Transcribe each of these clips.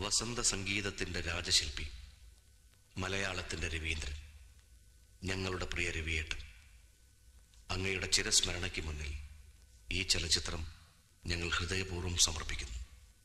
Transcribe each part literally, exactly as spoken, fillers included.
വസന്ത സംഗീതത്തിന്റെ രാജശില്പി, മലയാളത്തിന്റെ രവീന്ദ്രൻ, ഞങ്ങളുടെ പ്രിയ രവിയേട്ടൻ, അങ്ങയുടെ ചിരസ്മരണയ്ക്ക് മുന്നിൽ ഈ ചലച്ചിത്രം ഞങ്ങൾ ഹൃദയപൂർവ്വം സമർപ്പിക്കുന്നു.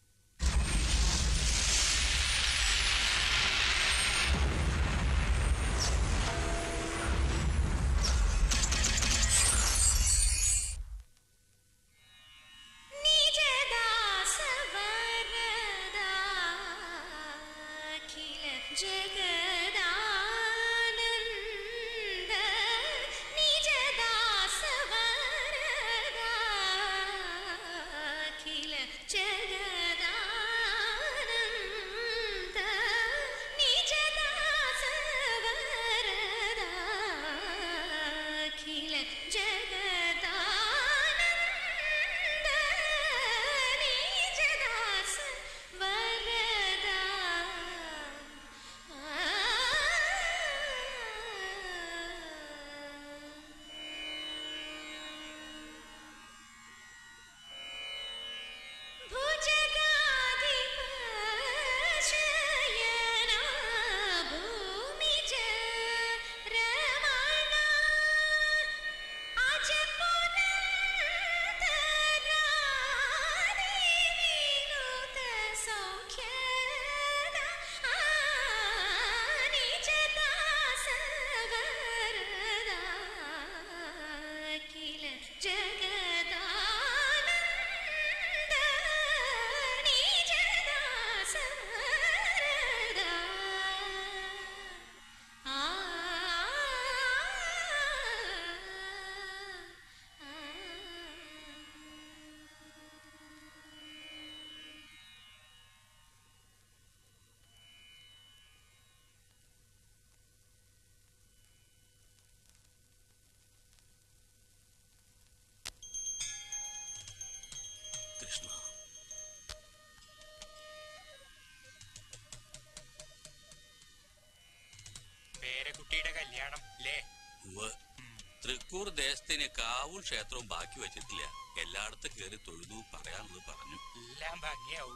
തൃക്കൂർ ദേശത്തിന് കാവും ക്ഷേത്രവും ബാക്കി വെച്ചിട്ടില്ല. എല്ലായിടത്തും കയറി തൊഴുതു പറയാനുള്ളത് പറഞ്ഞു. എല്ലാം ഭംഗിയാവും.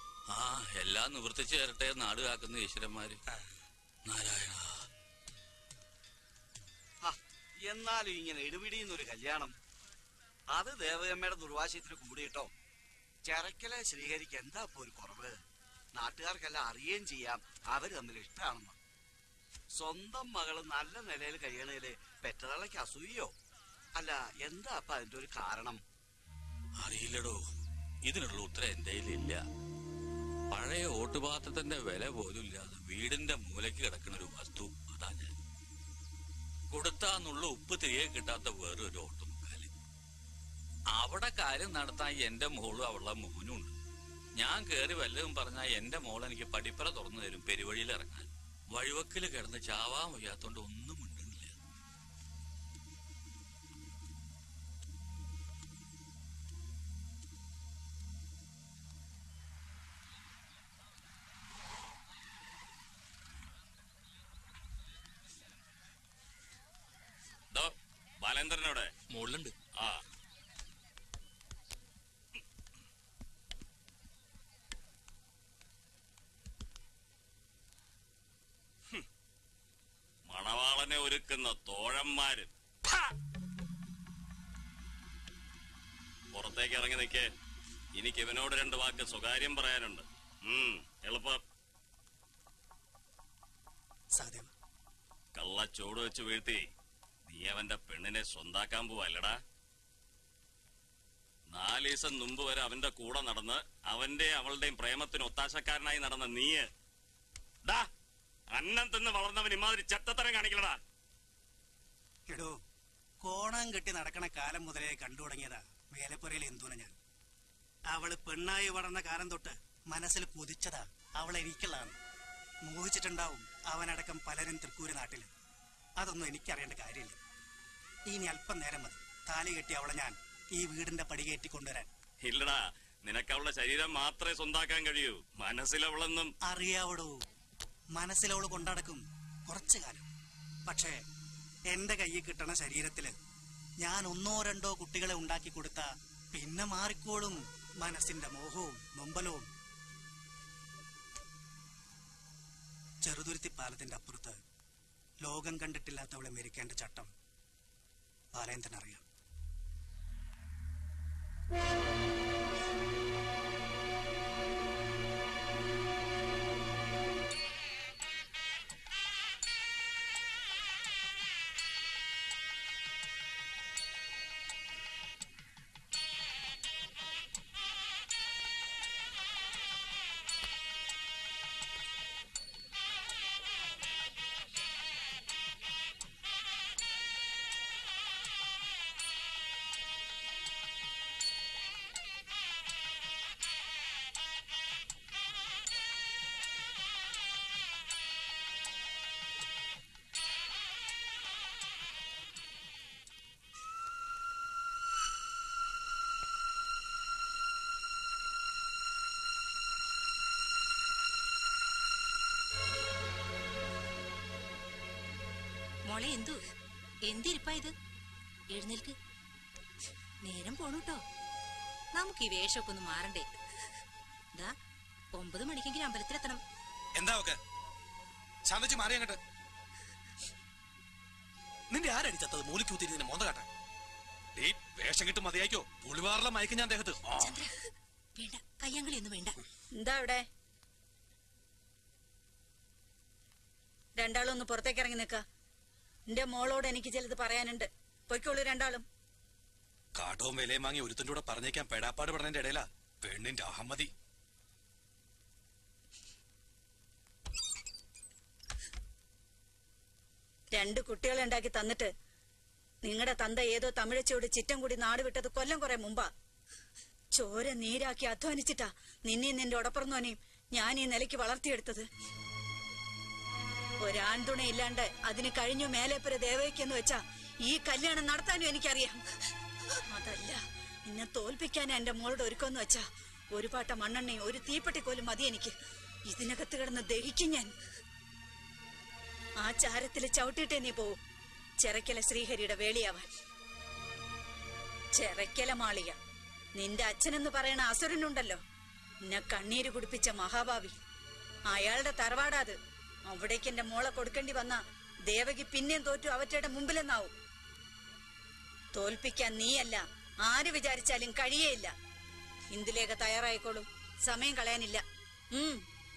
ആ എല്ലാം നിവർത്തിച്ചു തരട്ടെ നാട് കാക്കുന്ന ഈശ്വരന്മാര്. നാരായണ. എന്നാലും ഇങ്ങനെ ഇടുപിടിയുന്നൊരു കല്യാണം, അത് ദേവയമ്മയുടെ ദുർവാശയത്തിന് കൂടിയിട്ടോ. ചെറക്കലെ ശ്രീഹരിക്ക് എന്താ ഇപ്പൊ ഒരു കുറവ്? നാട്ടുകാർക്കെല്ലാം അറിയുകയും ചെയ്യാം അവര് തമ്മിൽ ഇഷ്ടമാണെന്ന്. സ്വന്തം മകള് നല്ല നിലയിൽ കഴിയണേല് പെറ്റതള്ളക്ക് അസൂയോ? അല്ല എന്താ അപ്പൊ അതിന്റെ ഒരു കാരണം? അറിയില്ലടോ, ഇതിനുള്ള ഉത്തരം എന്റെ കയ്യിലില്ല. പഴയ ഓട്ടുപാത്രത്തിന്റെ വില പോലും ഇല്ലാതെ വീടിന്റെ മൂലയ്ക്ക് കിടക്കുന്ന ഒരു വസ്തു അതാ ഞാൻ. കൊടുത്താന്നുള്ള ഉപ്പ് തിരികെ കിട്ടാത്ത വേറൊരു ഓട്ടുമുക്കാല്. അവിടെ കാര്യം നടത്താൻ എന്റെ മോളും അവളുടെ മോനും ഉണ്ട്. ഞാൻ കേറി വല്ലതും പറഞ്ഞാൽ എന്റെ മോൾ എനിക്ക് പടിപ്പറ തുറന്നു തരും പെരുവഴിയിൽ ഇറങ്ങാൻ. വഴിവക്കില് കിടന്ന് ചാവാൻ വയ്യാത്തോണ്ട് ഒന്നും മിണ്ടുന്നില്ല. ബാലേന്ദ്രനോടെ മുകളിലുണ്ട്. ആ മണവാളനെ ഒരുക്കുന്ന തോഴന്മാര് പുറത്തേക്ക് ഇറങ്ങി നിൽക്കേ. എനിക്ക് ഇവനോട് രണ്ട് വാക്ക് സ്വകാര്യം പറയാനുണ്ട്. ഉം എളുപ്പം. കള്ള ചൂട് വെച്ച് വീഴ്ത്തി നീ അവന്റെ പെണ്ണിനെ സ്വന്താക്കാൻ പോവല്ലടാ. നാല് ദിവസം മുമ്പ് വരെ അവന്റെ കൂടെ നടന്ന് അവന്റെ അവളുടെയും പ്രേമത്തിന് ഒത്താശക്കാരനായി നടന്ന നീയ് ഡാ അന്നം തിന്ന് വളർന്നവൻ ഇമാതിരി ചത്തത്തരം കാണിക്കലടാ. എടോ, കോണം കെട്ടി നടക്കണ കാലം മുതലേ കണ്ടു തുടങ്ങിയതാ വേലപ്പുരയിൽ എന്തൂന ഞാൻ. അവള് പെണ്ണായി വളർന്ന കാലം തൊട്ട് മനസ്സിൽ കുതിച്ചതാ അവൾ എനിക്കുള്ളതാണ്. മോഹിച്ചിട്ടുണ്ടാവും അവനടക്കം പലരും തൃക്കൂര് നാട്ടില്. അതൊന്നും എനിക്കറിയേണ്ട കാര്യമില്ല. ഇനി അല്പം നേരം മതി താലി കെട്ടി അവളെ ഞാൻ ഈ വീടിന്റെ പടികേറ്റി കൊണ്ടുവരാൻ. ഇല്ലടാ, നിനക്ക് അവളുടെ ശരീരം മാത്രമേ സ്വന്താക്കാൻ കഴിയൂ. മനസ്സിലവളൊന്നും അറിയാവടോ. മനസ്സിലവള് കൊണ്ടടക്കും കുറച്ചു കാലം. പക്ഷേ എന്റെ കയ്യിൽ കിട്ടണ ശരീരത്തില് ഞാൻ ഒന്നോ രണ്ടോ കുട്ടികളെ ഉണ്ടാക്കി കൊടുത്ത പിന്നെ മാറിക്കോളും മനസ്സിന്റെ മോഹവും നൊമ്പലവും. ചെറുതുരുത്തി പാലത്തിന്റെ അപ്പുറത്ത് ലോകം കണ്ടിട്ടില്ലാത്തവളെ മരിക്കേണ്ട ചട്ടം ബാലേന്ദ്രനറിയാം. മോളെ എന്തു എന്തിരിപ്പാ ഇത്? എഴുന്നേൽക്ക്, നേരം പോണൂട്ടോ. നമുക്ക് ഈ വേഷമൊക്കെ ഒന്ന് മാറണ്ടേ? ദാ ഒമ്പത് മണിക്കെങ്കിലും അമ്പലത്തിലെത്തണം. എന്താ ഒക്കെ ശാന്തച്ച് മാറി അങ്ങട്ട്. നിന്റെ ആരടിച്ചത് മൂലിക്കൂത്തിരി മോന്ത കാട്ടെ. ഈ വേഷം കിട്ടും മതിയായിക്കോ. പുളിവാറിലെ മയക്ക് ഞാൻ ദേഹത്ത്. വേണ്ട, കയ്യങ്കളി ഒന്നും വേണ്ട. എന്താ ഇവിടെ? രണ്ടാളും ഒന്ന് പുറത്തേക്ക് ഇറങ്ങി നിക്ക. എന്റെ മോളോട് എനിക്ക് ചിലത് പറയാനുണ്ട്. പൊയ്ക്കോളൂ രണ്ടാളും. കാട്ടവും വിലയും വാങ്ങി ഒരുത്തിന്റെ കൂടെ പറഞ്ഞേക്കാൻ പെടാപ്പാട് പറഞ്ഞതിന്റെ ഇടയിലാ പെണ്ണിന്റെ അഹമ്മതി. രണ്ട് കുട്ടികളെ ഉണ്ടാക്കി തന്നിട്ട് നിങ്ങളുടെ തന്ത ഏതോ തമിഴച്ചയോട് ചിറ്റം കൂടി നാട് വിട്ടത് കൊല്ലം കുറെ മുമ്പാ. ചോര നീരാക്കി അധ്വാനിച്ചിട്ടാ നിന്നെയും നിന്റെ ഉടപ്പറന്നോനെയും ഞാൻ ഈ നിലയ്ക്ക് വളർത്തിയെടുത്തത്. ഒരാൺതുണ ഇല്ലാണ്ട് അതിന് കഴിഞ്ഞു മേലേപ്പുര ദേവയ്ക്കെന്ന് വെച്ചാ ഈ കല്യാണം നടത്താനും എനിക്കറിയാം. അതല്ല, നിന്നെ തോൽപ്പിക്കാൻ എന്റെ മോളുടെ ഒരുക്കമെന്ന് വെച്ചാ ഒരു പാട്ട മണ്ണെണ്ണയും ഒരു തീപ്പെട്ടിക്കോലും മതി എനിക്ക്. ഇതിനകത്ത് കിടന്ന് ദഹിക്കും ഞാൻ. ആ ചാരത്തില് ചവിട്ടിയിട്ടേ നീ പോവും ചെറക്കല ശ്രീഹരിയുടെ വേളിയാവാൻ. ചെറക്കല മാളിക, നിന്റെ അച്ഛനെന്ന് പറയണ അസുരനുണ്ടല്ലോ, എന്നെ കണ്ണീര് കുടിപ്പിച്ച മഹാഭാവി, അയാളുടെ തറവാടാത്. അവിടേക്ക് എന്റെ മോളെ കൊടുക്കേണ്ടി വന്ന ദേവകി പിന്നെയും തോറ്റു അവറ്റയുടെ മുമ്പിലെന്നാവും. തോൽപ്പിക്കാൻ നീയല്ല ആര് വിചാരിച്ചാലും കഴിയേയില്ല. ഇന്ദുലേഖ തയ്യാറായിക്കോളും, സമയം കളയാനില്ല. ഉം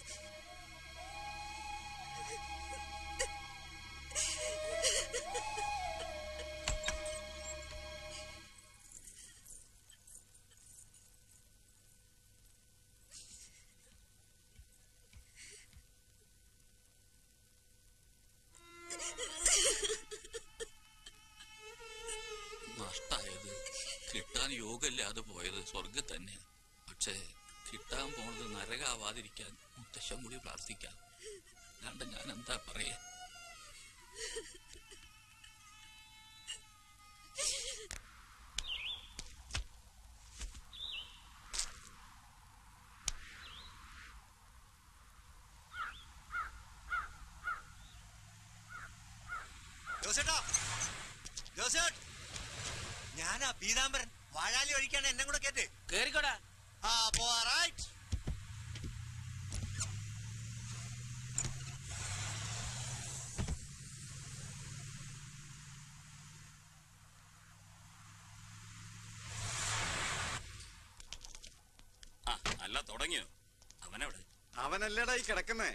നഷ്ടായത് കിട്ടാൻ യോഗമില്ലാതെ പോയത് സ്വർഗം തന്നെ. പക്ഷേ കിട്ടാൻ പോണത് നരകാവാതിരിക്കാൻ മുത്തശ്ശൻ കൂടി പ്രാർത്ഥിക്കാം. അല്ലാണ്ട് ഞാൻ എന്താ പറയാ? ഞാനാ പീതാംബരൻ. വാഴാലി ഒഴിക്കാണ് എന്നെ കൂടെ കേട്ട് കേറിക്കോടാ. ആ റൈറ്റ്. ആ അല്ല തുടങ്ങിയോ? അവനെവിടെ? അവനല്ലേടാ ഈ കിടക്കുന്നേ.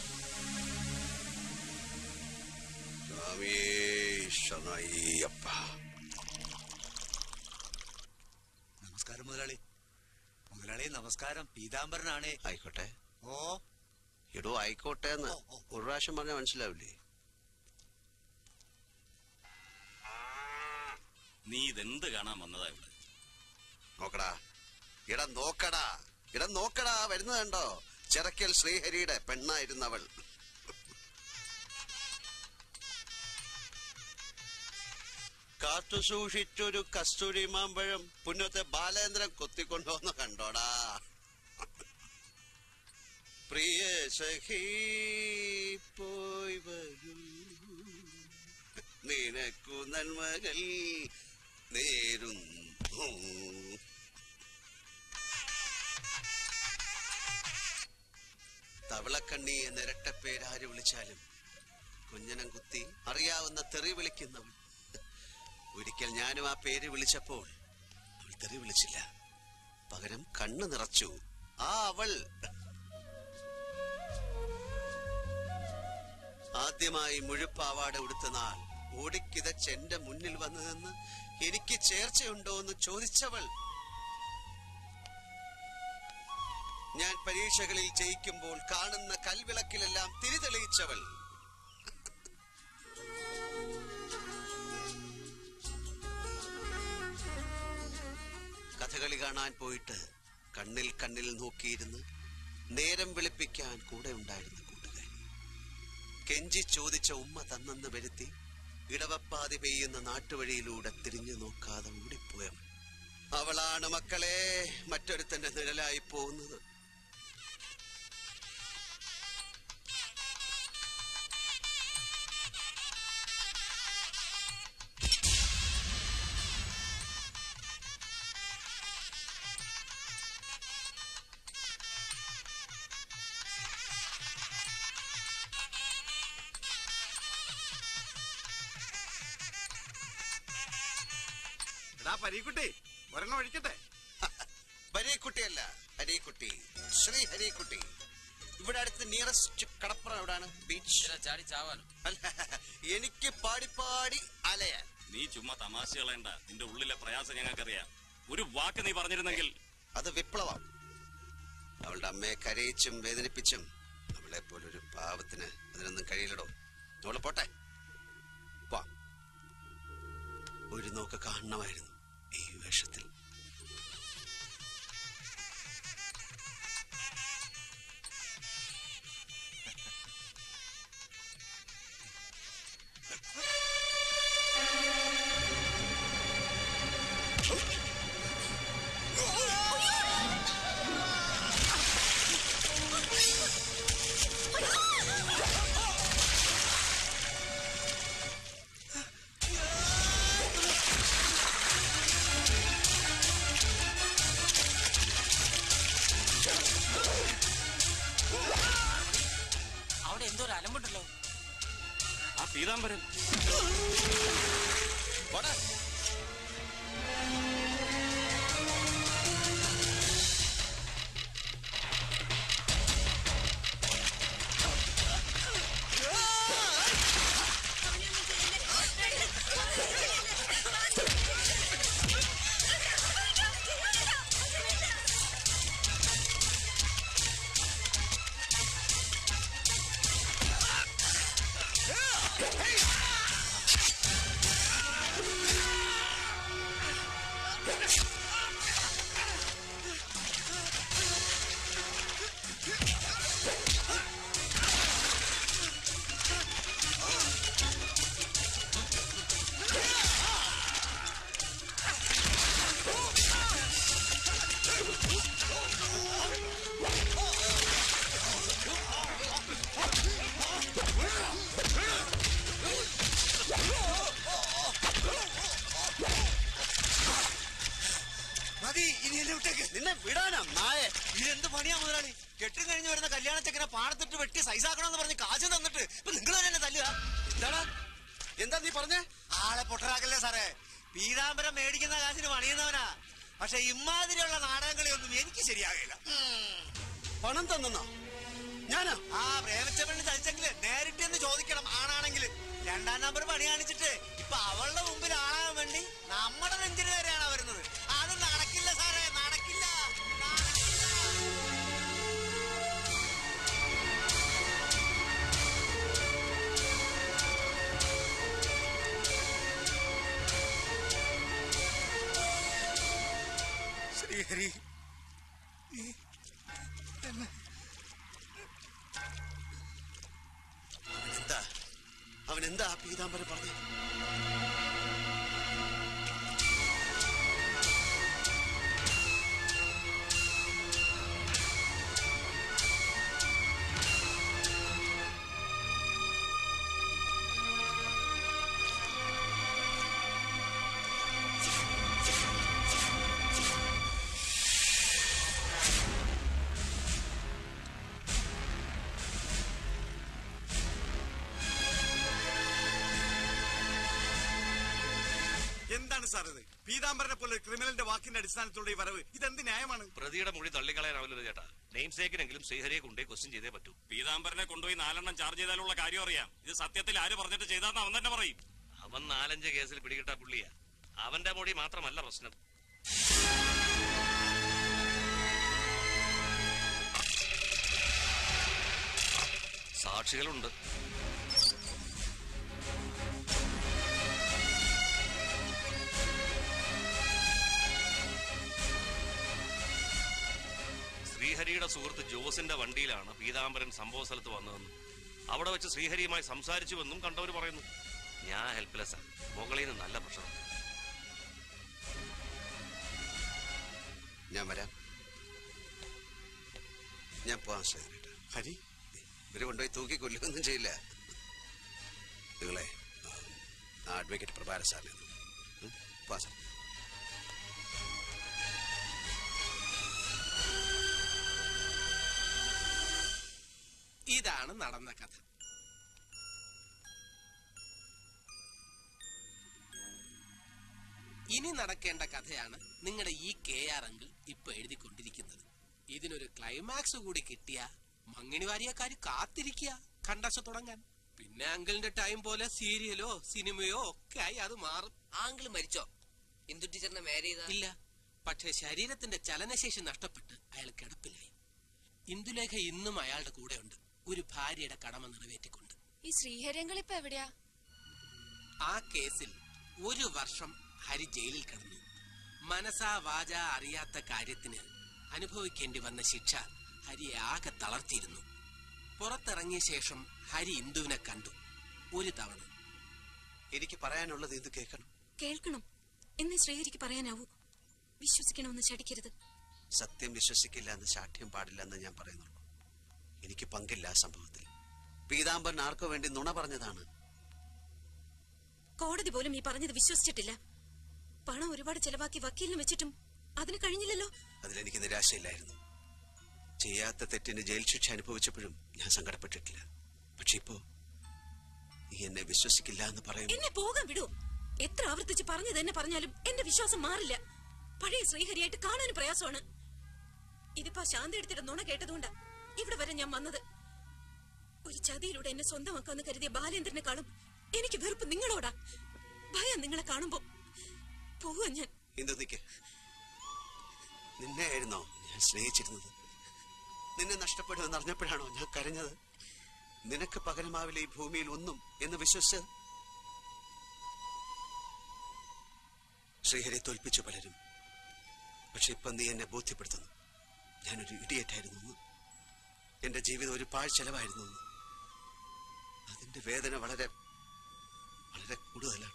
നമസ്കാരം മുതലാളി. മുതലാളി നമസ്കാരം. പീതാംബരനാണേ. ആയിക്കോട്ടെ. ഓ എടോ ആയിക്കോട്ടെ എന്ന് ഒരു പ്രാവശ്യം പറഞ്ഞാൽ മനസ്സിലാവില്ലേ? നീ ഇതെന്ത് കാണാൻ വന്നതാ ഇവിടെ? നോക്കടാ ഇട നോക്കടാ ഇട നോക്കടാ വരുന്നതുണ്ടോ? ചെറക്കൽ ശ്രീഹരിയുടെ പെണ്ണായിരുന്നവൾ. കാത്തു സൂക്ഷിച്ചൊരു കസ്തൂരി മാമ്പഴം പുന്നത്തെ ബാലേന്ദ്രൻ കൊത്തിക്കൊണ്ടുവന്ന് കണ്ടോടാ. പ്രിയ സഖി പോയി വരൂ, നിനക്കു നന്മകൾ നേരുന്നു. തവളക്കണ്ണി എന്ന ഇരട്ടപ്പേരാര് വിളിച്ചാലും കുഞ്ഞനം കുത്തി അറിയാവുന്ന തെറി വിളിക്കുന്നവൾ. ഒരിക്കൽ ഞാനും ആ പേര് വിളിച്ചപ്പോൾ അവൾ തെറി വിളിച്ചില്ല, പകരം കണ്ണു നിറച്ചു. ആ അവൾ ആദ്യമായി മുഴുപ്പാവാട ഉടുത്ത നാൾ ഓടിക്കിതച്ച് എന്റെ മുന്നിൽ വന്നു നിന്ന് എനിക്ക് ചേർച്ചയുണ്ടോ എന്ന് ചോദിച്ചവൾ. ഞാൻ പരീക്ഷകളിൽ ജയിക്കുമ്പോൾ കാണുന്ന കൽവിളക്കിലെല്ലാം തിരിതെളിയിച്ചവൾ. കഥകളി കാണാൻ പോയിട്ട് കണ്ണിൽ കണ്ണിൽ നോക്കിയിരുന്ന് നേരം വെളുപ്പിക്കാൻ കൂടെ ഉണ്ടായിരുന്ന കൂട്ടുകാരി. കെഞ്ചി ചോദിച്ച ഉമ്മ തന്നെന്ന് വരുത്തി ഇടവപ്പാതി പെയ്യുന്ന നാട്ടുവഴിയിലൂടെ തിരിഞ്ഞു നോക്കാതെ ഓടിപ്പോയവൾ. അവളാണ് മക്കളെ മറ്റൊരുത്തന്റെ നിഴലായി പോകുന്നത്. പരീക്കുട്ടി ഒരെണ്ണം ഒഴിക്കട്ടെ. പരീക്കുട്ടിയല്ല, ഹരിക്കുട്ടി, ശ്രീ ഹരിക്കുട്ടി. ഇവിടെ അടുത്ത് നിയറസ്റ്റ് കടപ്പുറം എവിടാണ്? ബീച്ച്. ചാടി ചാവാനോ? അല്ല, എനിക്ക് പാടിപ്പാടി അലയാൻ. നീ ചുമ്മാ തമാശ കളയണ്ട. നിന്റെ ഉള്ളിലെ പ്രയാസം ഞങ്ങൾക്കറിയാം. ഒരു വാക്ക് നീ പറഞ്ഞിരുന്നെങ്കിൽ. അത് വിപ്ലവം. അവളുടെ അമ്മയെ കരയിച്ചും വേദനിപ്പിച്ചും അവളെ പോലൊരു പാവത്തിന് അതിനൊന്നും കഴിയില്ലടോ. അവള് പോട്ടെ. ഒരു നോക്ക് കാണണമായിരുന്നു ഈ വേഷത്തിൽ. പീതാംബരൻ നിന്നെ വിടാനാ നായ. ഇതെന്ത് പണിയാ മുതലാളി? കെട്ടും കഴിഞ്ഞ് വരുന്ന കല്യാണച്ചക്കനെ പാടത്തിട്ട് വെട്ടി സൈസാക്കണമെന്ന് പറഞ്ഞ് കാശ് തന്നിട്ട് ഇപ്പൊ നിങ്ങൾ തന്നെ തല്ലുക. എന്താടാ എന്താ നീ പറഞ്ഞേ? ആളെ പൊട്ടറാക്കല്ലേ സാറേ. പീതാംബരം മേടിക്കുന്ന കാശിന് പണിയുന്നവനാ. പക്ഷെ ഇമാതിരിയുള്ള നാടകങ്ങളെയൊന്നും എനിക്ക് ശരിയാകില്ല. പണം തന്നോ ഞാനാ? ആ പ്രേമിച്ച പെണ്ണ് തയ്ച്ചെങ്കില് നേരിട്ടെന്ന് ചോദിക്കണം. ആണാണെങ്കിൽ രണ്ടാം നമ്പർ പണി കാണിച്ചിട്ട് ഇപ്പൊ അവളുടെ മുമ്പിൽ ആളാകാൻ വേണ്ടി നമ്മുടെ നെഞ്ചിന് നേരെയാണ് വരുന്നത്. അത് നടക്കില്ല സാറേ, നടക്കില്ല. ശ്രീഹരി, അവനെന്താ അവനെന്താ പീതാംബരൻ പറഞ്ഞു? എന്താണ് സാർ ഇത്? പീതാംബരനെ പോലെ ക്രിമിനലിന്റെ വാക്കിന്റെ അടിസ്ഥാനത്തിലുള്ള ഈ വരവ് ഇതെന്ത് ന്യായമാണ്? പ്രതിയുടെ മൊഴി തള്ളിക്കളയാനാവില്ല ചേട്ടാ. നെയിം സേക്കിനെങ്കിലും ശ്രീഹരിയെ കൊണ്ടുപോയി ക്വസ്റ്റ്യൻ ചെയ്തേ പറ്റൂ. പീതാംബരനെ കൊണ്ടുപോയി നാലെണ്ണം ചാർജ് ചെയ്താലുള്ള കാര്യം അറിയാം. ഇത് സത്യത്തിൽ ആര് പറഞ്ഞിട്ട് ചെയ്താന്ന് അവൻ തന്നെ പറയും. അവൻ നാലഞ്ച് കേസിൽ പിടികിട്ടാ പുള്ളിയാ. അവന്റെ മൊഴി മാത്രമല്ല പ്രശ്നം. സാക്ഷികളുണ്ട്. ശ്രീഹരിയുടെ സുഹൃത്ത് ജോസിന്റെ വണ്ടിയിലാണ് പീതാംബരൻ സംഭവ സ്ഥലത്ത് വന്നതെന്നും അവിടെ വെച്ച് ശ്രീഹരിയുമായി സംസാരിച്ചുവെന്നും കണ്ടവർ പറയുന്നു. ഞാൻ ഹെൽപ്ലെസ്. മുകളിൽ നിന്ന് നല്ല പ്രശ്നം. ഞാൻ വരാം. ഞാൻ പോവാൻ ശ്രമിക്കട്ടെ. ഹരി ഇവര് കൊണ്ടുപോയി തൂക്കി കൊല്ലുകയൊന്നും ചെയ്യില്ല. നിങ്ങളെ ആ അഡ്വക്കേറ്റ് പ്രഭാര സാറിനെ പോവാ സാർ. ഇതാണ് നടന്ന കഥ. ഇനി നടക്കേണ്ട കഥയാണ് നിങ്ങളുടെ ഈ കെ ആർ അങ്കിൾ ഇപ്പൊ എഴുതിക്കൊണ്ടിരിക്കുന്നത്. ഇതിനൊരു ക്ലൈമാക്സ് കൂടി കിട്ടിയ മങ്ങിണി വാരിയക്കാര് കാത്തിരിക്കുക കണ്ടശ തുടങ്ങാൻ. പിന്നെ അങ്കിളിന്റെ ടൈം പോലെ സീരിയലോ സിനിമയോ ഒക്കെ ആയി അത് മാറും. ആങ്കിൾ മരിച്ചോ? ഇന്ദു ടീച്ചറിനെ മാരി ചെയ്ത ഇല്ല, പക്ഷെ ശരീരത്തിന്റെ ചലനശേഷി നഷ്ടപ്പെട്ട് അയാൾ കിടപ്പിലായി. ഇന്ദുലേഖ ഇന്നും അയാളുടെ കൂടെയുണ്ട്, ഒരു ഭാര്യയുടെ കടമ നിറവേറ്റിക്കൊണ്ട്. ഈ ശ്രീഹരിയങ്കൾ ഇപ്പൊ എവിടെയാ? ആ കേസിൽ ഒരു വർഷം ഹരി ജയിലിൽ കിടന്നു. മനസാ വാച അറിയാത്ത കാര്യത്തിന് അനുഭവിക്കേണ്ടി വന്ന ശിക്ഷ ഹരിയെ ആകെ തളർത്തിയിരുന്നു. പുറത്തിറങ്ങിയ ശേഷം ഹരി ഇന്ദുവിനെ കണ്ടു ഒരു തവണ. എനിക്ക് പറയാനുള്ളത് ഇത് കേൾക്കണം. കേൾക്കണം എന്ന് ശ്രീഹരിക്ക് പറയാനാവൂ. വിശ്വസിക്കണമെന്ന് ശടിക്കരുത്. സത്യം വിശ്വസിക്കില്ല എന്ന് ശാഠ്യം പാടില്ല എന്ന് ഞാൻ പറയുന്നുള്ളൂ. എനിക്ക് പങ്കില്ല ആ സംഭവത്തിൽ. പീതാംബരൻ ആർക്കോ വേണ്ടി നുണ പറഞ്ഞതാണ്. കോടതി പോലും ഈ പറഞ്ഞത് വിശ്വസിച്ചിട്ടില്ല. പണം ഒരുപാട് ചെലവാക്കി വക്കീലിന് വെച്ചിട്ടും അതിന് കഴിഞ്ഞില്ലല്ലോ. അതിലെനിക്ക് നിരാശയില്ലായിരുന്നു. ചെയ്യാത്ത തെറ്റിന് ജയിൽ ശിക്ഷ അനുഭവിച്ചപ്പോഴും ഞാൻ സങ്കടപ്പെട്ടിട്ടില്ല. പക്ഷെ ഇപ്പോ നീ എന്നെ വിശ്വസിക്കില്ല എന്ന് പറയും. എന്നെ പോകാൻ വിടൂ. എത്ര ആവർത്തിച്ച് പറഞ്ഞു തന്നെ പറഞ്ഞാലും എന്റെ വിശ്വാസം മാറില്ല. പഴയ ശ്രീഹരിയായിട്ട് കാണാൻ പ്രയാസമാണ്. ഇതിപ്പോ ശാന്തി എടുത്തിട്ട് നുണ കേട്ടതുകൊണ്ടാ ഇവിടെ വരെ ഞാൻ വന്നത്. ഒരു ചതിയിലൂടെ എന്നെ സ്വന്തമാക്കാന്ന് കരുതിയ ബാലേന്ദ്രനെക്കാളും എനിക്ക് വെറുപ്പ് നിങ്ങളോടാ. ഭയം നിങ്ങളെ കാണുമ്പോ. പോവാ ഞാൻ. എന്ത് നിക്ക്? നിന്നെയായിരുന്നോ ഞാൻ സ്നേഹിച്ചിരുന്നത്? നിന്നെ നഷ്ടപ്പെടുമെന്ന് അറിഞ്ഞപ്പോഴാണോ ഞാൻ കരഞ്ഞത്? നിനക്ക് പകരമാവില്ല ഈ ഭൂമിയിൽ ഒന്നും എന്ന് വിശ്വസിച്ചത്? ശ്രീഹരിയെ തോൽപ്പിച്ചു പലരും. പക്ഷെ ഇപ്പൊ നീ എന്നെ ബോധ്യപ്പെടുത്തുന്നു ഞാനൊരു ഇഡിയറ്റായിരുന്നു. എന്റെ ജീവിതം ഒരു പാഴ്ചെലവായിരുന്നു. അതിന്റെ വേദന വളരെ വളരെ കൂടുതലാണ്.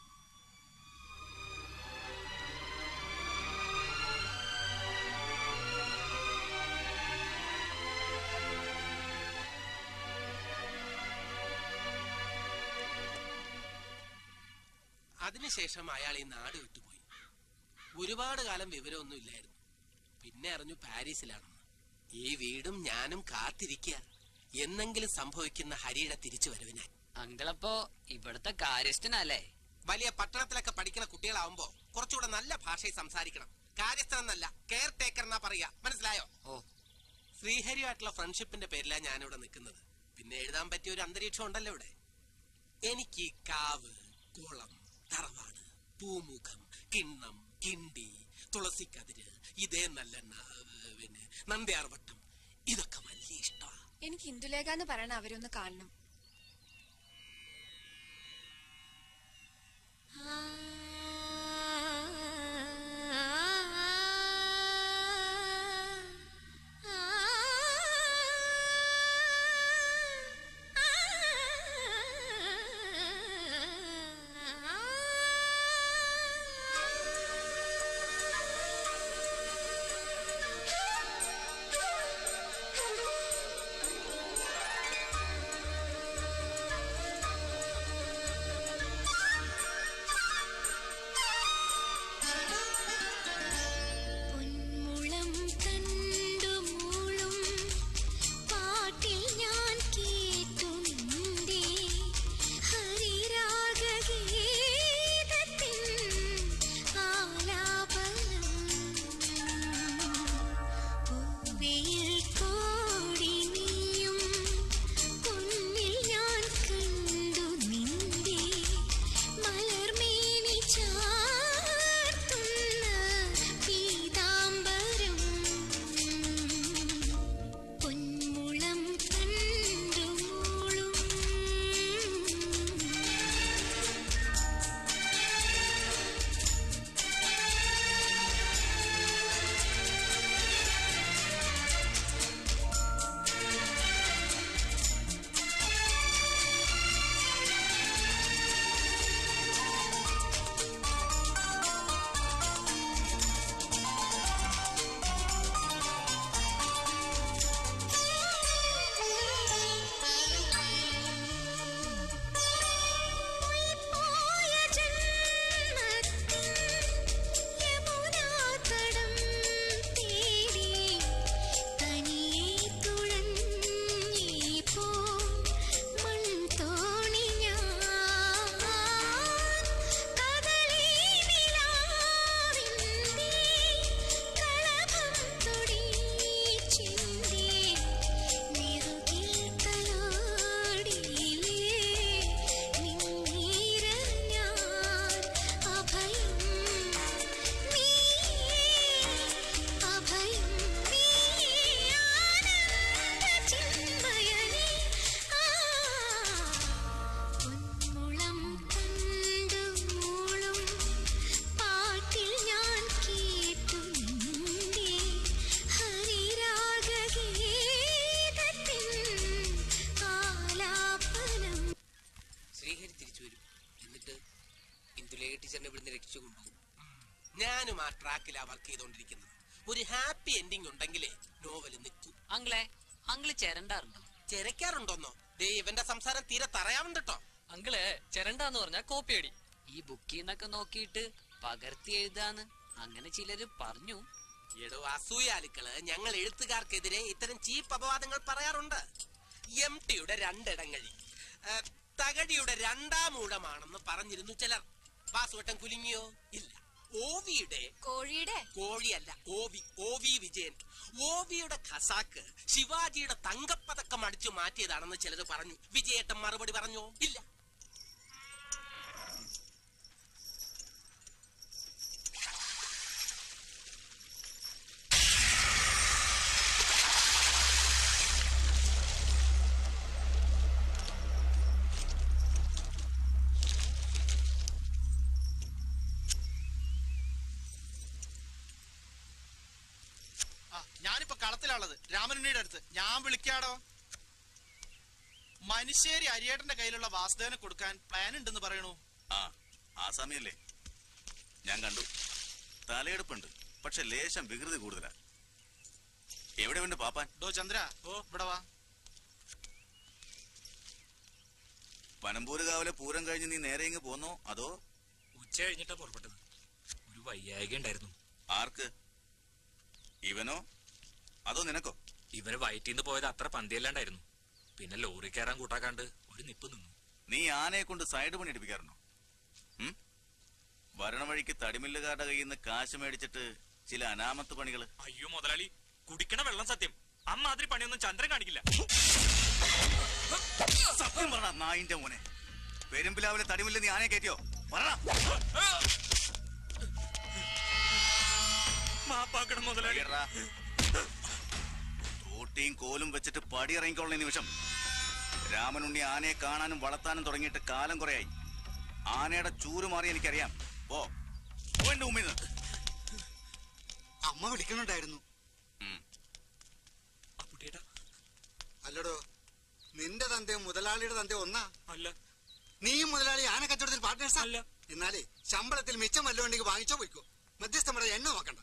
അതിനുശേഷം അയാൾ ഈ നാട് വിട്ടുപോയി. ഒരുപാട് കാലം വിവരമൊന്നും ഇല്ലായിരുന്നു. പിന്നെ അറിഞ്ഞു പാരീസിലാണെന്ന്. ഈ വീടും ഞാനും കാത്തിരിക്കുക എന്നെങ്കിലും സംഭവിക്കുന്ന ഹരിയുടെ തിരിച്ചു വരവിനായി. അങ്കിളപ്പോ ഇവിടുത്തെ കാര്യസ്ഥനല്ലേ? വലിയ പട്ടണത്തിലൊക്കെ പഠിക്കുന്ന കുട്ടികളാവുമ്പോ കുറച്ചുകൂടെ നല്ല ഭാഷയിൽ സംസാരിക്കണം. കാര്യസ്ഥൻ എന്നല്ല, കെയർ ടേക്കർ എന്നാ പറയാ. മനസ്സിലായോ? ഓ, ശ്രീഹരിയുമായിട്ടുള്ള ഫ്രണ്ട്ഷിപ്പിന്റെ പേരിലാണ് ഞാനിവിടെ നിൽക്കുന്നത്. പിന്നെ എഴുതാൻ പറ്റിയ ഒരു അന്തരീക്ഷം ഉണ്ടല്ലോ ഇവിടെ. എനിക്ക് ഈ കാവ്, കുളം, തറവാട്, പൂമുഖം, കിണ്ണം, കിണ്ടി, തുളസിക്കതിര്, ഇതേ നല്ലെണ്ണ, പിന്നെ നന്ദ്യാർവട്ടം, ഇതൊക്കെ വലിയ ഇഷ്ടമാണ്. എനിക്ക് ഇന്ദുലേഖ എന്ന് പറയണ അവരൊന്ന് കാണണം. മേരി ടീച്ചറിനെ ഇവിടുന്ന് രക്ഷിച്ചു കൊണ്ടുപോകും. ഞാനും ആ ട്രാക്കിലാ വർക്ക് ചെയ്തോണ്ടിരിക്കുന്നത്. ഒരു ഹാപ്പി എൻഡിങ് ഉണ്ടെങ്കിലേ നോവൽ നിൽക്കൂ. അങ്കിളെ, അങ്കിള് ചെരണ്ടാറുണ്ടോ? ചെരക്കാറുണ്ടോന്നോ? ദേ ഇവന്റെ സംസാരം തീരെ തറയാവുണ്ട് കേട്ടോ. അങ്കിളെ, ചെരണ്ടാന്ന് പറഞ്ഞാ കോപ്പി അടി. ഈ ബുക്കിൽ നിന്നൊക്കെ നോക്കിയിട്ട് പകർത്തി എഴുതാന്ന് അങ്ങനെ ചിലര് പറഞ്ഞു. എടോ അസൂയാലുക്കള് ഞങ്ങൾ എഴുത്തുകാർക്കെതിരെ ഇത്തരം ചീപ്പ് അപവാദങ്ങൾ പറയാറുണ്ട്. എം ടിയുടെ രണ്ടിടങ്ങഴി തകഴിയുടെ രണ്ടാം ഊഴമാണെന്ന് പറഞ്ഞിരുന്നു ചിലർ. വാസുവട്ടം കുലുങ്ങിയോ? ഇല്ല. ഓവിയുടെ കോഴിയുടെ കോഴിയല്ല, ഓവി ഓവി വിജയൻ ഓവിയുടെ ഖസാക്ക് ശിവാജിയുടെ തങ്കപ്പതക്കം അടിച്ചു മാറ്റിയതാണെന്ന് ചിലർ പറഞ്ഞു. വിജയേട്ടൻ മറുപടി പറഞ്ഞോ? ഇല്ല. ഞാനിപ്പോ കളത്തിലുള്ളത് രാമനുണ്ണിയുടെ അടുത്ത്. ഞാൻ വിളിക്കാടോ. മനുശ്ശേരി അരിയേട്ടന്റെ കയ്യിലുള്ള വാസുദേവനെ കൊടുക്കാൻ പ്ലാൻ ഉണ്ടെന്ന് പറയണു. ആ ആസാമിയല്ലേ, ഞാൻ കണ്ടു. തലയെടുപ്പുണ്ട്, പക്ഷെ ലേശം വികൃതി കൂടുതലാ. എവിടെ ഉണ്ട് പാപ്പാൻ? ഡോ ചന്ദ്ര, ഓ ഇവിടെ വാ. പനമ്പൂര് കാവിലെ പൂരം കഴിഞ്ഞ് നീ നേരെ ഇങ്ങ് പോന്നോ അതോ? ഉച്ച കഴിഞ്ഞിട്ടാ പുറപ്പെട്ടത്. ഒരു വയ്യായിക ഉണ്ടായിരുന്നു. ആർക്ക്? ഇവനോ അതോ നിനക്കോ? ഇവന് വയറ്റിന്ന് പോയത് അത്ര പന്തിയല്ലാണ്ടായിരുന്നു. പിന്നെ ലോറി കയറാൻ കൂട്ടാക്കാണ്ട് ഒരു നിപ്പ് നിന്നു. നീ ആനയെ കൊണ്ട് സൈഡ് പണി എടുപ്പിക്കാറുണ്ടോ? വരണ വഴിക്ക് തടിമില്ലുകാരുടെ കയ്യിൽ നിന്ന് കാശ് മേടിച്ചിട്ട് ചില അനാമത്ത് പണികള്. അയ്യോ മുതലാളി, കുടിക്കണ വെള്ളം സത്യം. അമ്മാതിരി പണിയൊന്നും ചന്ദ്രൻ കാണിക്കില്ല. സത്യം പറ നായിന്റെ മോനെ. പെരുമ്പിലാവിലെ തടിമില്ല് നീ ആനയെ കയറ്റിയോ? പറ. മാപ്പാക്കണം മുതലാളി. തോട്ടിയും കോലും വെച്ചിട്ട് പടി ഇറങ്ങിക്കൊള്ളുന്ന നിമിഷം. രാമനുണ്ണി ആനയെ കാണാനും വളർത്താനും തുടങ്ങിയിട്ട് കാലം കുറയായി. ആനയുടെ ചൂര് മാറി എനിക്കറിയാം. ഓ എന്റെ ഉമ്മിന്ന് അമ്മ വിളിക്കുന്നുണ്ടായിരുന്നു. അല്ലടോ, നിന്റെ തന്തയും മുതലാളിയുടെ തന്തയും ഒന്നാ? അല്ല. നീയും മുതലാളി ആന കച്ചവടത്തിൽ പാർട്ട്നേഴ്സാ? അല്ല. എന്നാലേ ശമ്പളത്തിൽ മിച്ചം വല്ലതും ഉണ്ടെങ്കിൽ വാങ്ങിച്ചോ പോയിക്കോ. മധ്യസ്ഥമടെ എണ്ണ നോക്കണ്ട.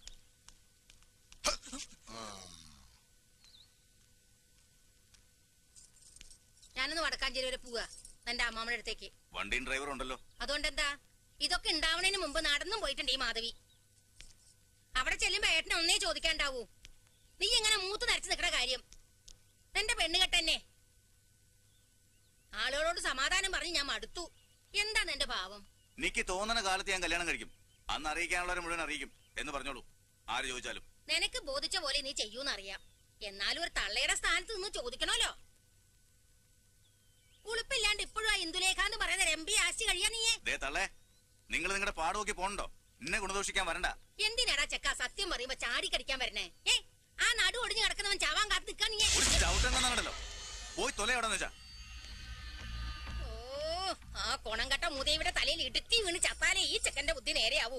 ഞാനൊന്ന് വടക്കാഞ്ചേരി വരെ പോവാ എന്റെ അമ്മാമ്മയുടെ അടുത്തേക്ക്. വണ്ടിയും ഡ്രൈവർ ഉണ്ടല്ലോ. അതുകൊണ്ട് എന്താ? ഇതൊക്കെ ഉണ്ടാവണതിന് മുമ്പ് നടന്നും പോയിട്ടുണ്ട് ഈ മാധവി. അവിടെ ചെല്ലുമ്പോ ഏട്ടനെ ഒന്നേ ചോദിക്കാണ്ടാവൂ, നീ എങ്ങനെ മൂത്ത് നരച്ചു നിൽക്കണ കാര്യം. എന്റെ പെണ്ണുകെട്ടന്നെ. ആളുകളോട് സമാധാനം പറഞ്ഞ് ഞാൻ മടുത്തു. എന്താണ് എന്റെ ഭാവം? എനിക്ക് തോന്നണ കാലത്ത് ഞാൻ കല്യാണം കഴിക്കും. അന്ന് അറിയിക്കാനുള്ളവരെ മുഴുവൻ അറിയിക്കും എന്ന് പറഞ്ഞോളൂ, ആര് ചോദിച്ചാലും. നിനക്ക് ബോധിച്ച പോലെ നീ ചെയ്യൂന്നറിയാം. എന്നാലും ഒരു തള്ളയുടെ സ്ഥാനത്ത് നിന്ന് ചോദിക്കണമല്ലോ. ഉളുപ്പില്ലാണ്ട് ഇപ്പോഴും ആ ഇന്ദുലേഖാന്ന് പറയുന്ന രമ്പി ആശി കഴിയാ നീയെ. തള്ളേ, നിങ്ങൾ നിങ്ങളുടെ പാടുമൊക്കെ പോണ്ടോ? എന്നെ ഗുണദോഷിക്കാൻ വരണ്ട. എന്തിനാടാ ചെക്ക സത്യം പറയുമ്പോ ചാടി കടിക്കാൻ വരണേ? ഏ ആ നടു ഒടിഞ്ഞു കിടക്കുന്നവൻ ചാവാൻ കാത്ത് നിൽക്കാൻ നീ. പോയി തൊലയോടെന്ന് വെച്ചാ. ഓ ആ കൊണം കട്ട മുതയുടെ തലയിൽ ഇടുത്തി വീണ് ചത്താലേ ഈ ചെക്കന്റെ ബുദ്ധി നേരെയാവൂ.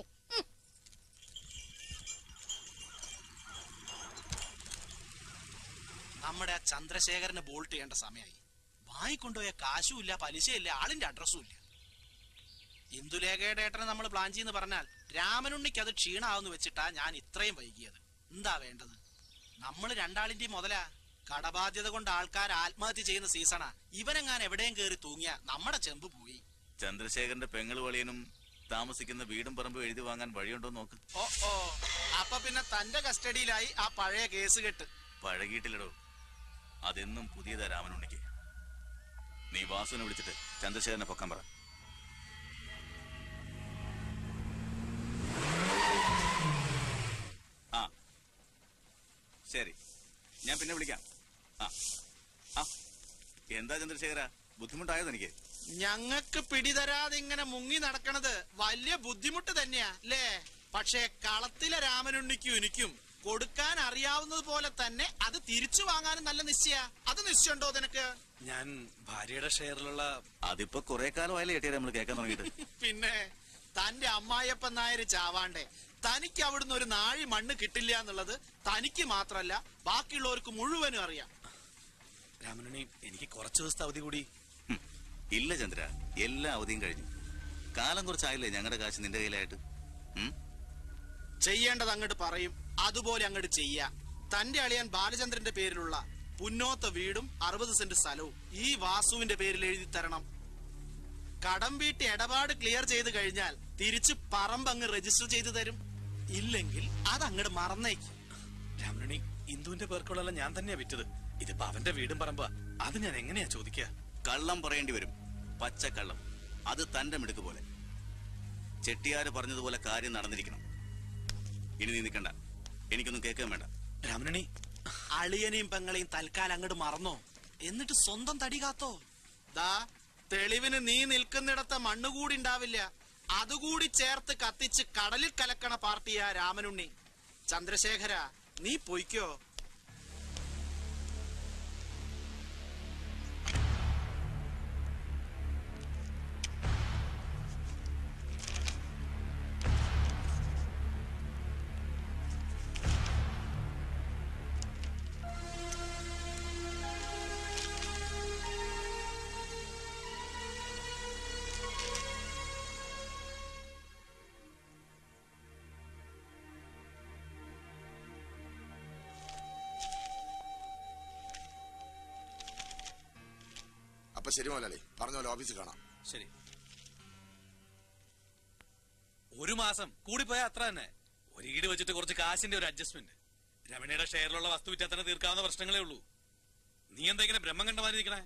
നമ്മുടെ ആ ചന്ദ്രശേഖരനെ ബോൾട്ട് ചെയ്യേണ്ട സമയമായി. വാങ്ങിക്കൊണ്ടുപോയ കാശുമില്ല, പലിശയില്ല, ആളിന്റെ അഡ്രസ്സും ഇല്ല. ഇന്ദുലേഖയുടെ ഏട്ടനെ നമ്മൾ പ്ലാൻ ചെയ്യുന്ന പറഞ്ഞാൽ രാമനുണ്ണിക്ക് അത് ക്ഷീണാവെന്ന് വെച്ചിട്ടാ ഞാൻ ഇത്രയും വൈകിയത്. എന്താ വേണ്ടത്? നമ്മൾ രണ്ടാളിന്റെയും മുതലാ. കടബാധ്യത കൊണ്ട് ആൾക്കാർ ആത്മഹത്യ ചെയ്യുന്ന സീസണാ. ഇവനെങ്ങാൻ എവിടെയും കയറി തൂങ്ങിയ നമ്മുടെ ചെമ്പ് പോയി. ചന്ദ്രശേഖരന്റെ പെങ്ങള് വളിയനും താമസിക്കുന്ന വീടും പറമ്പും എഴുതി വാങ്ങാൻ വഴിയുണ്ടോ നോക്ക്. ഓ ഓ അപ്പൊ പിന്നെ തന്റെ കസ്റ്റഡിയിലായി ആ പഴയ കേസ് കെട്ട്. പഴകിയിട്ടില്ലടോ, അതെന്നും പുതിയതാ രാമനുണ്ണിക്ക്. നീ വാസുവിനെ വിളിച്ചിട്ട് ചന്ദ്രശേഖരനെ പൊക്കാൻ പറ. ആ ശരി, ഞാൻ പിന്നെ വിളിക്കാം. ആ ആ എന്താ ചന്ദ്രശേഖര, ബുദ്ധിമുട്ടായോ എനിക്ക്? ഞങ്ങക്ക് പിടിതരാതെ ഇങ്ങനെ മുങ്ങി നടക്കണത് വലിയ ബുദ്ധിമുട്ട് തന്നെയാ അല്ലേ? പക്ഷേ കളത്തിലെ രാമനുണ്ണിക്കും എനിക്കും കൊടുക്കാൻ അറിയാവുന്നത് പോലെ തന്നെ അത് തിരിച്ചു വാങ്ങാനും നല്ല നിശ്ചയ. അത് നിശ്ചയുണ്ടോ നിനക്ക്? ഞാൻ ഭാര്യയുടെ ഷെയറിലുള്ള അതിപ്പോ കുറെ കാലമായാലും ഏട്ടിയാ നമ്മൾ കേൾക്കാൻ തുടങ്ങിയിട്ട്. പിന്നെ തന്റെ അമ്മായിയപ്പൻ നായര് ചാവാണ്ടേ തനിക്ക് അവിടുന്ന് ഒരു നാഴി മണ്ണ് കിട്ടില്ല എന്നുള്ളത് തനിക്ക് മാത്രല്ല ബാക്കിയുള്ളവർക്ക് മുഴുവനും അറിയാം. രാമനുണ്ണി, എനിക്ക് കുറച്ചു ദിവസത്തെ അവധി കൂടി. ഇല്ല ചന്ദ്ര, എല്ലാ അവധിയും കഴിഞ്ഞു. കാലം കുറച്ചായില്ലേ ഞങ്ങളുടെ കാശ് നിന്റെ കയ്യിലായിട്ട്? ചെയ്യേണ്ടത് അങ്ങോട്ട് പറയും, അതുപോലെ അങ്ങോട്ട് ചെയ്യാ. തന്റെ അളിയൻ ബാലചന്ദ്രന്റെ പേരിലുള്ള പുന്നോത്ത വീടും അറുപത് സെന്റ് സ്ഥലവും ഈ വാസുവിന്റെ പേരിൽ എഴുതി തരണം. കടം വീട്ടി ഇടപാട് ക്ലിയർ ചെയ്ത് കഴിഞ്ഞാൽ തിരിച്ച് പറമ്പ് അങ്ങ് രജിസ്റ്റർ ചെയ്ത് തരും. ഇല്ലെങ്കിൽ അത് അങ്ങോട്ട് മറന്നേക്ക്. രാമണി, ഇന്ദുവിന്റെ പേർക്കുള്ളതെല്ലാം ഞാൻ തന്നെയാ വിറ്റത്. ഇതിപ്പോ അവന്റെ വീടും പറമ്പാ. അത് ഞാൻ എങ്ങനെയാ ചോദിക്കുക? കള്ളം പറയേണ്ടി വരും, പച്ചക്കള്ളം. അത് തന്റെ മിടുക്ക് പോലെ. ചെട്ടിയാര് പറഞ്ഞതുപോലെ കാര്യം നടന്നിരിക്കണം. ഇനി നീ നിൽക്കണ്ട, എനിക്കൊന്നും കേൾക്കാൻ വേണ്ട. രാമണി, അളിയനെയും പെങ്ങളെയും തൽക്കാലം അങ്ങോട്ട് മറന്നോ, എന്നിട്ട് സ്വന്തം തടി കാത്തോ. ദാ തെളിവിന് നീ നിൽക്കുന്നിടത്ത മണ്ണുകൂടി ഉണ്ടാവില്ല. അതുകൂടി ചേർത്ത് കത്തിച്ച് കടലിൽ കലക്കണ പാർട്ടിയാ രാമനുണ്ണി. ചന്ദ്രശേഖര, നീ പൊയ്ക്കോ. അപ്പൊ ശരി മോലാളി, പറഞ്ഞ പോലെ ഓഫീസിൽ കാണാം. ശരി. ഒരു മാസം കൂടിപ്പോയാ അത്ര തന്നെ. ഒരു ഈട് വെച്ചിട്ട് കുറച്ച് കാശിന്റെ ഒരു അഡ്ജസ്റ്റ്മെന്റ്. രമണിയുടെ ഷെയറിലുള്ള വസ്തു വിറ്റാ തന്നെ തീർക്കാവുന്ന പ്രശ്നങ്ങളേ ഉള്ളൂ. നീ എന്താ ഇങ്ങനെ ബ്രഹ്മം കണ്ട മാതിരി നിൽക്കണേ?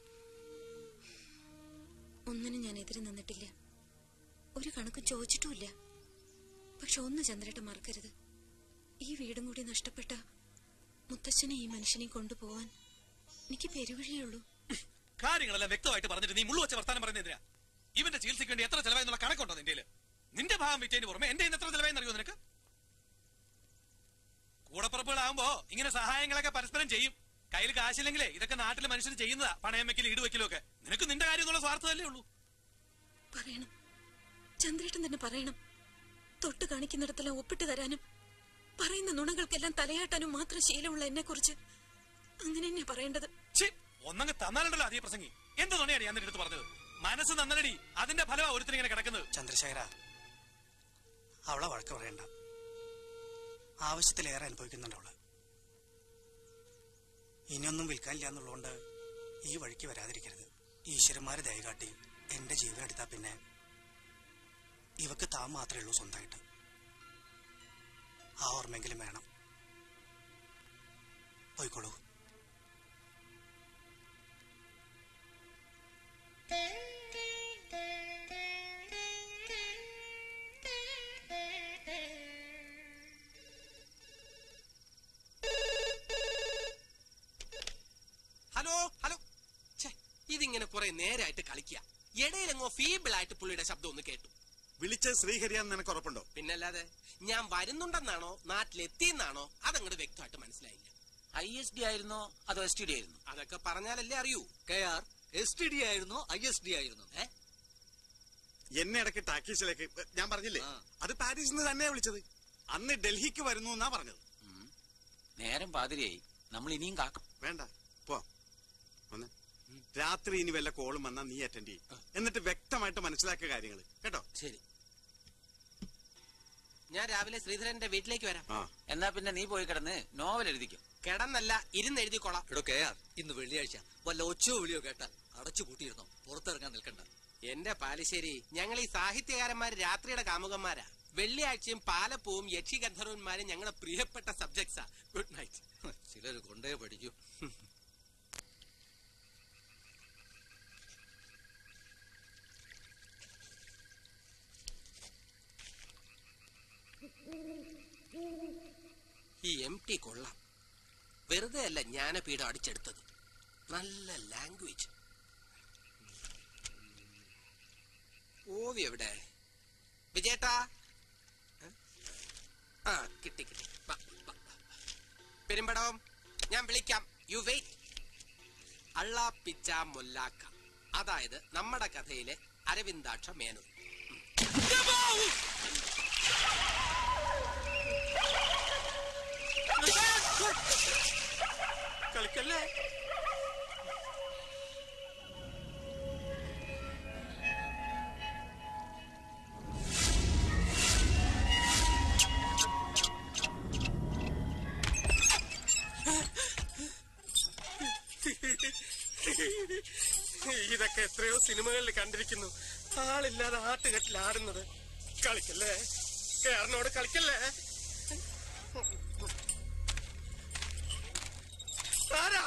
ഒന്നിനും ഞാൻ എതിര് നിന്നിട്ടില്ല, ഒരു കണക്കും ചോദിച്ചിട്ടുമില്ല. പക്ഷെ ഒന്ന് ചന്ദ്രേട്ടൻ മറക്കരുത്, ഈ വീടും കൂടി നഷ്ടപ്പെട്ട മുത്തശ്ശനെ ഈ മനുഷ്യനെയും കൊണ്ടുപോവാൻ എനിക്ക് പെരുവഴിയുള്ളൂ. കാര്യങ്ങളെല്ലാം വ്യക്തമായിട്ട് പറഞ്ഞിട്ട് നീ മുള്ളു വെച്ച വർത്താനം പറയുന്നതിനാ? ഇവന്റെ ചികിത്സയ്ക്ക് വേണ്ടി എത്ര ചെലവായെന്നുള്ള കണക്കുണ്ടോ നിന്റെ? നിന്റെ ഭാഗം വിറ്റതിന് പുറമെ എന്റെ എത്ര ചെലവായെന്ന് അറിയോ നിനക്ക്? കൂടപ്പുറപ്പുകളാകുമ്പോ ഇങ്ങനെ സഹായങ്ങളൊക്കെ പരസ്പരം ചെയ്യും. കയ്യിൽ കാശില്ലെങ്കിലേ ഇതൊക്കെ നാട്ടിലെ മനുഷ്യന് ചെയ്യുന്നതാ. പണയം വെക്കലും ഈടുവെക്കലും ഒക്കെ. നിനക്ക് നിന്റെ കാര്യം എന്നുള്ള സ്വാർത്ഥമല്ലേ ഉള്ളൂ. പറയണം, ചന്ദ്രേട്ടൻ തന്നെ പറയണം. തൊട്ട് കാണിക്കുന്നിടത്തെല്ലാം ഒപ്പിട്ട് തരാനും പറയുന്ന നുണകൾക്കെല്ലാം തലയാട്ടാനും മാത്രം ശീലമുള്ള എന്നെ കുറിച്ച് അങ്ങനെ തന്നെയാ പറയേണ്ടത്. ഒന്നങ്ങ് തന്നാലുണ്ടല്ലോ അതേ പ്രസംഗി. എന്ത് നുണയാണ് ഞാൻ നിന്റെ അടുത്ത് പറഞ്ഞത്? മനസ്സ് നന്നലടി, അതിന്റെ ഫലമാ ഒരുത്തിന് ഇങ്ങനെ കിടക്കുന്നത്. ചന്ദ്രശേഖര, അവളെ വഴക്ക് പറയണ്ട. ആവശ്യത്തിലേറെ അനുഭവിക്കുന്നുണ്ട് അവള്. ഇനിയൊന്നും വിൽക്കാനില്ല എന്നുള്ളതുകൊണ്ട് ഈ വഴിക്ക് വരാതിരിക്കരുത്. ഈശ്വരന്മാര് ദയ കാട്ടി എന്റെ ജീവൻ എടുത്താ പിന്നെ ഇവക്ക് താൻ മാത്രമേ ഉള്ളൂ സ്വന്തമായിട്ട്. ആ ഓർമ്മയെങ്കിലും വേണം. പോയിക്കോളൂ. ഹലോ ഹലോ, ഇതിങ്ങനെ കുറെ നേരമായിട്ട് കളിക്കുക. ഇടയിലെങ്ങോ ഫീബിൾ ആയിട്ട് പുള്ളിയുടെ ശബ്ദം ഒന്ന് കേട്ടു. വിളിച്ച ശ്രീഹരിയാന്ന് നിനക്ക് ഉറപ്പുണ്ടോ? പിന്നല്ലാതെ. ഞാൻ വരുന്നുണ്ടെന്നാണോ നാട്ടിലെത്തിയെന്നാണോ അതങ്ങോട്ട് വ്യക്തമായിട്ട് മനസ്സിലായില്ല. ഐ എസ് ഡി ആയിരുന്നോ അതോ എസ് ടി ഡി ആയിരുന്നു? അതൊക്കെ പറഞ്ഞാലല്ലേ അറിയൂ. K R S T D ആയിരുന്നോ ഐ എസ് ഡി ആയിരുന്നോ? എന്നെ ഇടയ്ക്ക് ടാക്കീസിലേക്ക് ഞാൻ പറഞ്ഞില്ലേ, അത് പാരീസിൽ നിന്ന് തന്നെയാ വിളിച്ചത്. അന്ന് ഡൽഹിക്ക് വരുന്നു എന്നാ പറഞ്ഞത്. നേരം പാതിരിയായി, നമ്മൾ ഇനിയും കാക്കും. വേണ്ട, പോ. ഒന്ന് രാത്രി ഇനി വല്ല കോളും വന്നാ നീ അറ്റൻഡ് ചെയ്യും. എന്നിട്ട് വ്യക്തമായിട്ട് മനസ്സിലാക്കിയ കാര്യങ്ങൾ കേട്ടോ. ശരി, ഞാൻ രാവിലെ ശ്രീധരന്റെ വീട്ടിലേക്ക് വരാം. എന്നാ പിന്നെ നീ പോയി കിടന്ന് നോവൽ എഴുതിക്കും. കിടന്നല്ല, ഇരുന്ന് എഴുതിക്കോളാം. എടോ കെ ആർ, ഇന്ന് വെള്ളിയാഴ്ച വല്ല ഒച്ചോ വിളിയോ കേട്ടാൽ അടച്ചു പൂട്ടിയിരുന്നോ, പുറത്തിറങ്ങാൻ നിൽക്കണ്ട. എന്റെ പാലിശ്ശേരി, ഞങ്ങൾ ഈ സാഹിത്യകാരന്മാര് രാത്രിയുടെ കാമുകന്മാരാ. വെള്ളിയാഴ്ചയും പാലപ്പൂവും യക്ഷി ഗന്ധർവന്മാരും ഞങ്ങളുടെ പ്രിയപ്പെട്ട സബ്ജക്ട്സാ. Good night. ചിലര് കൊണ്ടേ പഠിക്കൂ. ഈ എം ടി കൊള്ളാം. വെറുതെ അല്ല ജ്ഞാനപീഠം അടിച്ചെടുത്തത്. നല്ല ലാംഗ്വേജ്. ഓവി എവിടെ? വിജയേട്ടാ. ആ കിട്ടി കിട്ടി. പെരുമ്പടം ഞാൻ വിളിക്കാം. U wait. അള്ളാപ്പിച്ച മൊല്ലാക്ക, അതായത് നമ്മുടെ കഥയിലെ അരവിന്ദാക്ഷ മേനോൻ. കളിക്കല്ലേ. ഇതൊക്കെ എത്രയോ സിനിമകളിൽ കണ്ടിരിക്കുന്നു. ആളില്ലാതെ ആട്ടുകെട്ടിൽ ആടുന്നത്. കളിക്കല്ലേ, കേരളോട് കളിക്കല്ലേ. ആരാ?